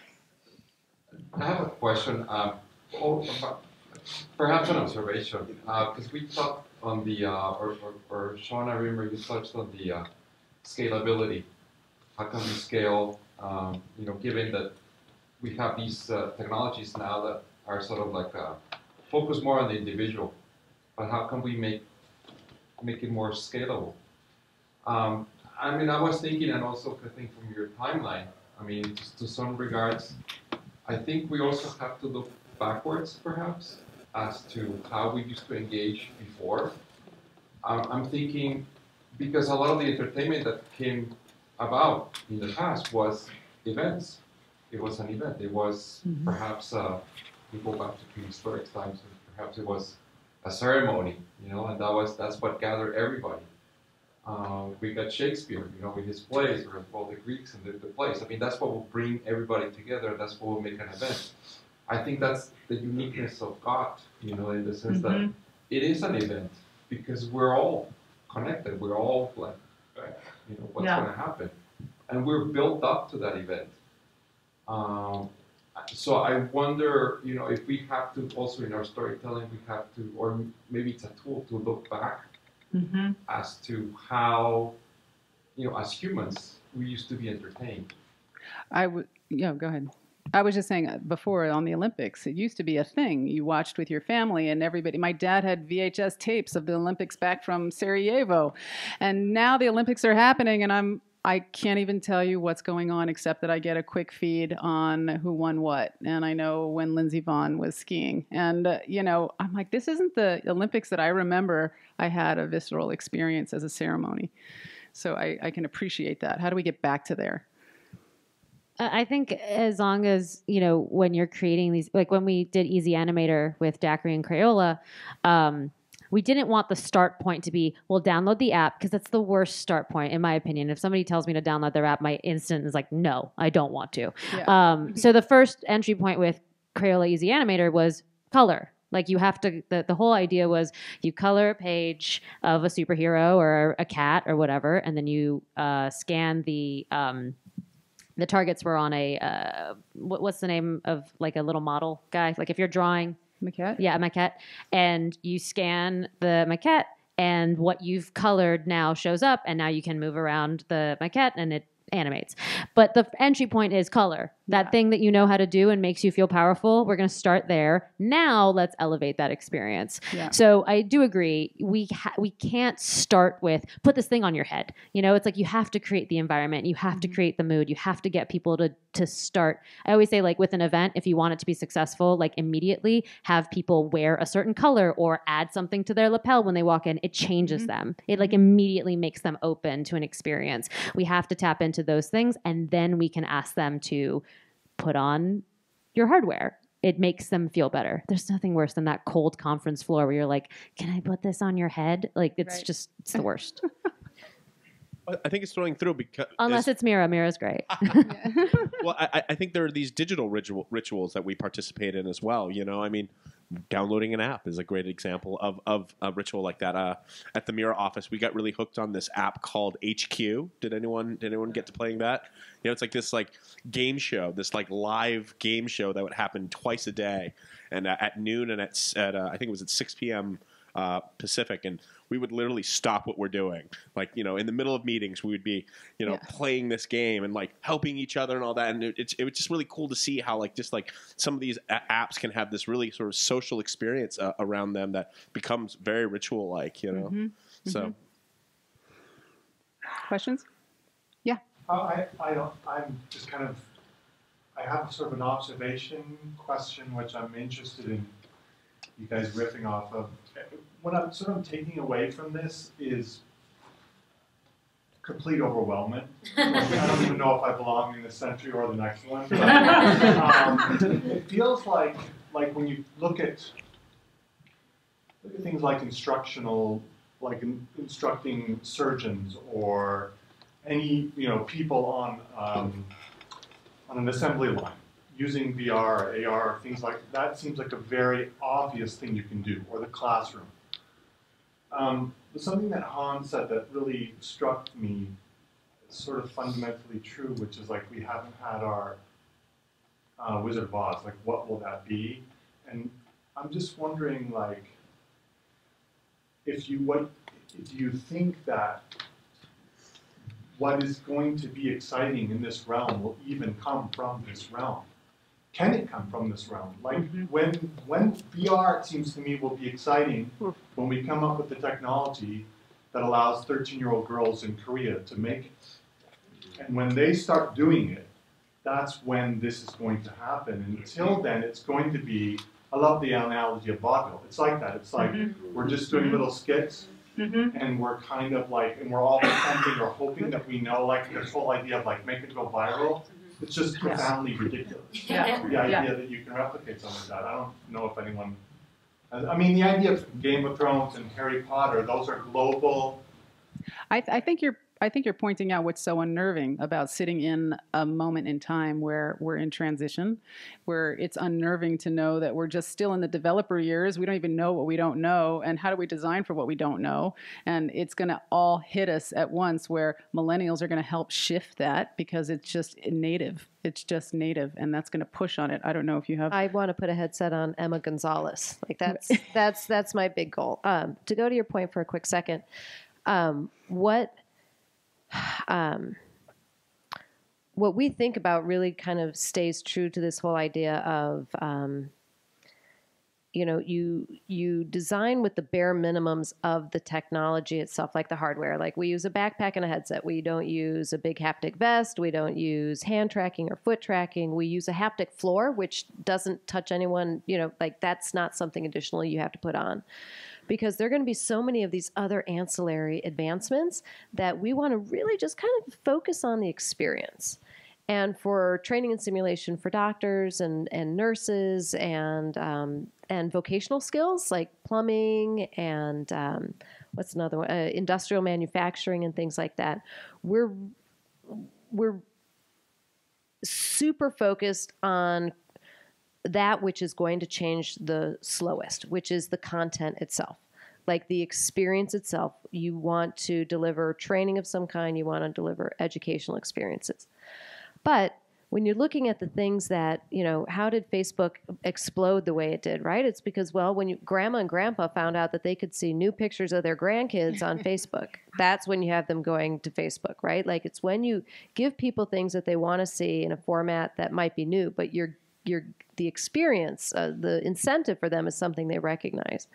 I have a question, um, or, perhaps an observation, because uh, we talked on the, uh, or, or, or Shauna, I remember you touched on the uh, scalability. How can we scale, um, you know, given that we have these uh, technologies now that are sort of like uh, focus more on the individual, but how can we make make it more scalable? Um, I mean, I was thinking, and also I think from your timeline, I mean, to, to some regards, I think we also have to look backwards, perhaps, as to how we used to engage before. Um, I'm thinking, because a lot of the entertainment that came about in the past was events. It was an event. It was mm-hmm. perhaps, uh, we go back to prehistoric times, and perhaps it was a ceremony, you know, and that was that's what gathered everybody. Uh, we got Shakespeare, you know, with his plays, or well, the Greeks and the, the plays. I mean, that's what will bring everybody together. That's what will make an event. I think that's the uniqueness of God, you know, in the sense mm-hmm. that it is an event because we're all connected. We're all like, you know, what's yeah. going to happen, and we're built up to that event. Um, so I wonder, you know, if we have to also in our storytelling, we have to, or maybe it's a tool to look back. Mm-hmm. as to how, you know, as humans, we used to be entertained. I would, yeah, go ahead. I was just saying before on the Olympics, it used to be a thing you watched with your family and everybody. My dad had V H S tapes of the Olympics back from Sarajevo, and now the Olympics are happening, and I'm I can't even tell you what's going on except that I get a quick feed on who won what. And I know when Lindsey Vonn was skiing. And, uh, you know, I'm like, this isn't the Olympics that I remember I had a visceral experience as a ceremony. So I, I can appreciate that. How do we get back to there? I think as long as, you know, when you're creating these, like when we did Easy Animator with Daiquiri and Crayola, um, we didn't want the start point to be, well, download the app, because that's the worst start point, in my opinion. If somebody tells me to download their app, my instant is like, no, I don't want to. Yeah. Um, so the first entry point with Crayola Easy Animator was color. Like you have to, the, the whole idea was you color a page of a superhero or a cat or whatever, and then you uh, scan the, um, the targets were on a, uh, what, what's the name of like a little model guy? Like if you're drawing... Maquette? Yeah, a maquette. And you scan the maquette, and what you've colored now shows up, and now you can move around the maquette, and it animates. But the entry point is color. That Yeah. thing that you know how to do and makes you feel powerful. We're going to start there. Now let's elevate that experience. Yeah. So I do agree. We ha- we can't start with put this thing on your head. You know, it's like you have to create the environment. You have to create the mood. You have to get people to to start. I always say, like, with an event, if you want it to be successful, like, immediately have people wear a certain color or add something to their lapel when they walk in. It changes Mm-hmm. them. It like immediately makes them open to an experience. We have to tap into those things, and then we can ask them to put on your hardware. It makes them feel better. There's nothing worse than that cold conference floor where you're like, can I put this on your head? Like, it's Right. just, it's the worst. I think it's throwing through because Unless it's Mira. Mira's great. well, I, I think there are these digital ritual, rituals that we participate in as well. You know, I mean, downloading an app is a great example of, of a ritual like that. Uh, at the Mira office, we got really hooked on this app called H Q. Did anyone did anyone get to playing that? You know, it's like this like game show, this like live game show that would happen twice a day, and uh, at noon and at at uh, I think it was at six p.m. Uh, Pacific, and we would literally stop what we're doing. Like, you know, in the middle of meetings, we would be, you know, Yeah. playing this game and like helping each other and all that. And it, it's it was just really cool to see how like just like some of these a- apps can have this really sort of social experience uh, around them that becomes very ritual like, you know. Mhm. So. Mhm. Questions? Yeah. Uh, I, I don't, I'm just kind of, I have sort of an observation question, which I'm interested in you guys riffing off of. What I'm sort of taking away from this is complete overwhelmment. I don't even know if I belong in this century or the next one. But, um, it feels like, like when you look at, look at things like instructional, like in, instructing surgeons or any, you know, people on um, on an assembly line using V R, or A R, things like that seems like a very obvious thing you can do, or the classroom. Um, but something that Hans said that really struck me is sort of fundamentally true, which is like we haven't had our uh, Wizard of Oz. Like, what will that be? And I'm just wondering, like, if you what do you think that what is going to be exciting in this realm will even come from this realm? Can it come from this realm? Like Mm-hmm. when when V R, it seems to me, will be exciting when we come up with the technology that allows thirteen-year-old girls in Korea to make it. And when they start doing it, that's when this is going to happen. And until then, it's going to be, I love the analogy of vaudeville. It's like that. It's like Mhm. we're just doing little skits, Mhm. and we're kind of like, and we're all pretending or hoping that we know, like this whole idea of like make it go viral. It's just profoundly ridiculous. Yeah. The idea Yeah. that you can replicate something like that. I don't know if anyone, I mean, the idea of Game of Thrones and Harry Potter, those are global. I, th- I think you're. I think you're pointing out what's so unnerving about sitting in a moment in time where we're in transition, where it's unnerving to know that we're just still in the developer years. We don't even know what we don't know, and how do we design for what we don't know? And it's going to all hit us at once. Where millennials are going to help shift that because it's just native. It's just native, and that's going to push on it. I don't know if you have. I want to put a headset on Emma Gonzalez. Like that's that's that's my big goal. Um, to go to your point for a quick second, um, what um, what we think about really kind of stays true to this whole idea of um, you know, you you design with the bare minimums of the technology itself, like the hardware. Like we use a backpack and a headset. We don't use a big haptic vest. We don't use hand tracking or foot tracking. We use a haptic floor, which doesn't touch anyone. You know, like that's not something additional you have to put on. Because there are going to be so many of these other ancillary advancements that we want to really just kind of focus on the experience. And for training and simulation for doctors and, and nurses and um, and vocational skills like plumbing and um, what's another one? Uh, industrial manufacturing and things like that, we're we're super focused on that which is going to change the slowest, which is the content itself. Like the experience itself. You want to deliver training of some kind. You want to deliver educational experiences. But when you're looking at the things that, you know, how did Facebook explode the way it did, right? It's because, well, when you, grandma and grandpa found out that they could see new pictures of their grandkids on Facebook, that's when you have them going to Facebook, right? Like, it's when you give people things that they want to see in a format that might be new, but you're, you're, the experience, uh, the incentive for them is something they recognize.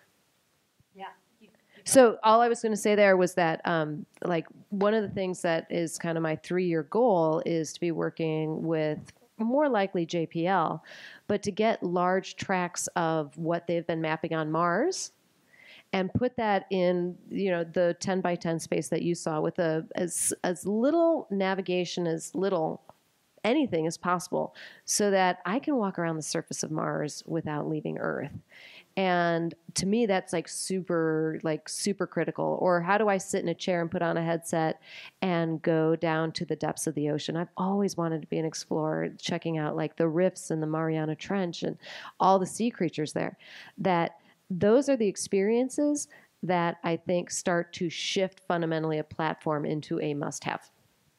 So all I was going to say there was that, um, like, one of the things that is kind of my three-year goal is to be working with more likely J P L, but to get large tracts of what they've been mapping on Mars and put that in, you know, the ten by ten space that you saw with a, as, as little navigation, as little anything as possible, so that I can walk around the surface of Mars without leaving Earth. And to me, that's like super, like super critical. Or how do I sit in a chair and put on a headset and go down to the depths of the ocean? I've always wanted to be an explorer, checking out like the rifts in the Mariana Trench and all the sea creatures there. That those are the experiences that I think start to shift fundamentally a platform into a must-have.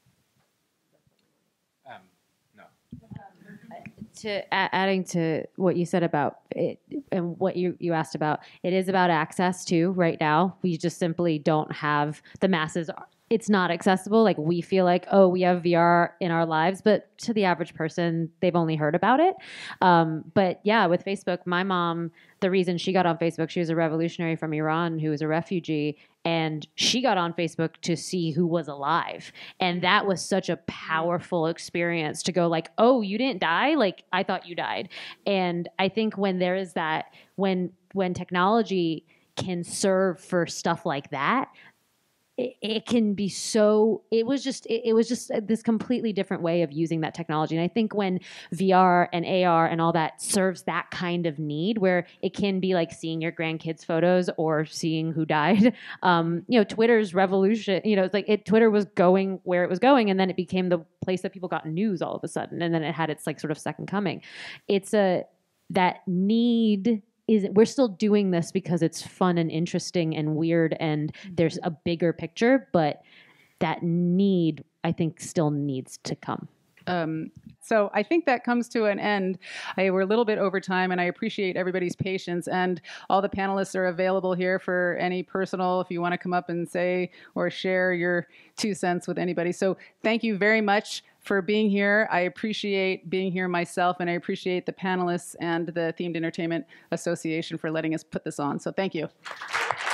To a- adding to what you said about it and what you, you asked about, it is about access too. Right now, we just simply don't have the masses. It's not accessible. Like, we feel like, oh, we have V R in our lives, but to the average person, they've only heard about it. Um, but yeah, with Facebook, my mom, the reason she got on Facebook, she was a revolutionary from Iran who was a refugee, and she got on Facebook to see who was alive. And that was such a powerful experience to go like, oh, you didn't die? Like, I thought you died. And I think when there is that, when when technology can serve for stuff like that, It, it can be so, it was just, it, it was just this completely different way of using that technology. And I think when V R and A R and all that serves that kind of need, where it can be like seeing your grandkids' photos or seeing who died, um, you know, Twitter's revolution, you know, it's like it, Twitter was going where it was going, and then it became the place that people got news all of a sudden. And then it had its like sort of second coming. It's a, that need is, we're still doing this because it's fun and interesting and weird and there's a bigger picture, but that need, I think, still needs to come. Um, so I think that comes to an end. I, we're a little bit over time, and I appreciate everybody's patience. And all the panelists are available here for any personal, if you want to come up and say or share your two cents with anybody. So thank you very much for being here. I appreciate being here myself, and I appreciate the panelists and the Themed Entertainment Association for letting us put this on. So thank you.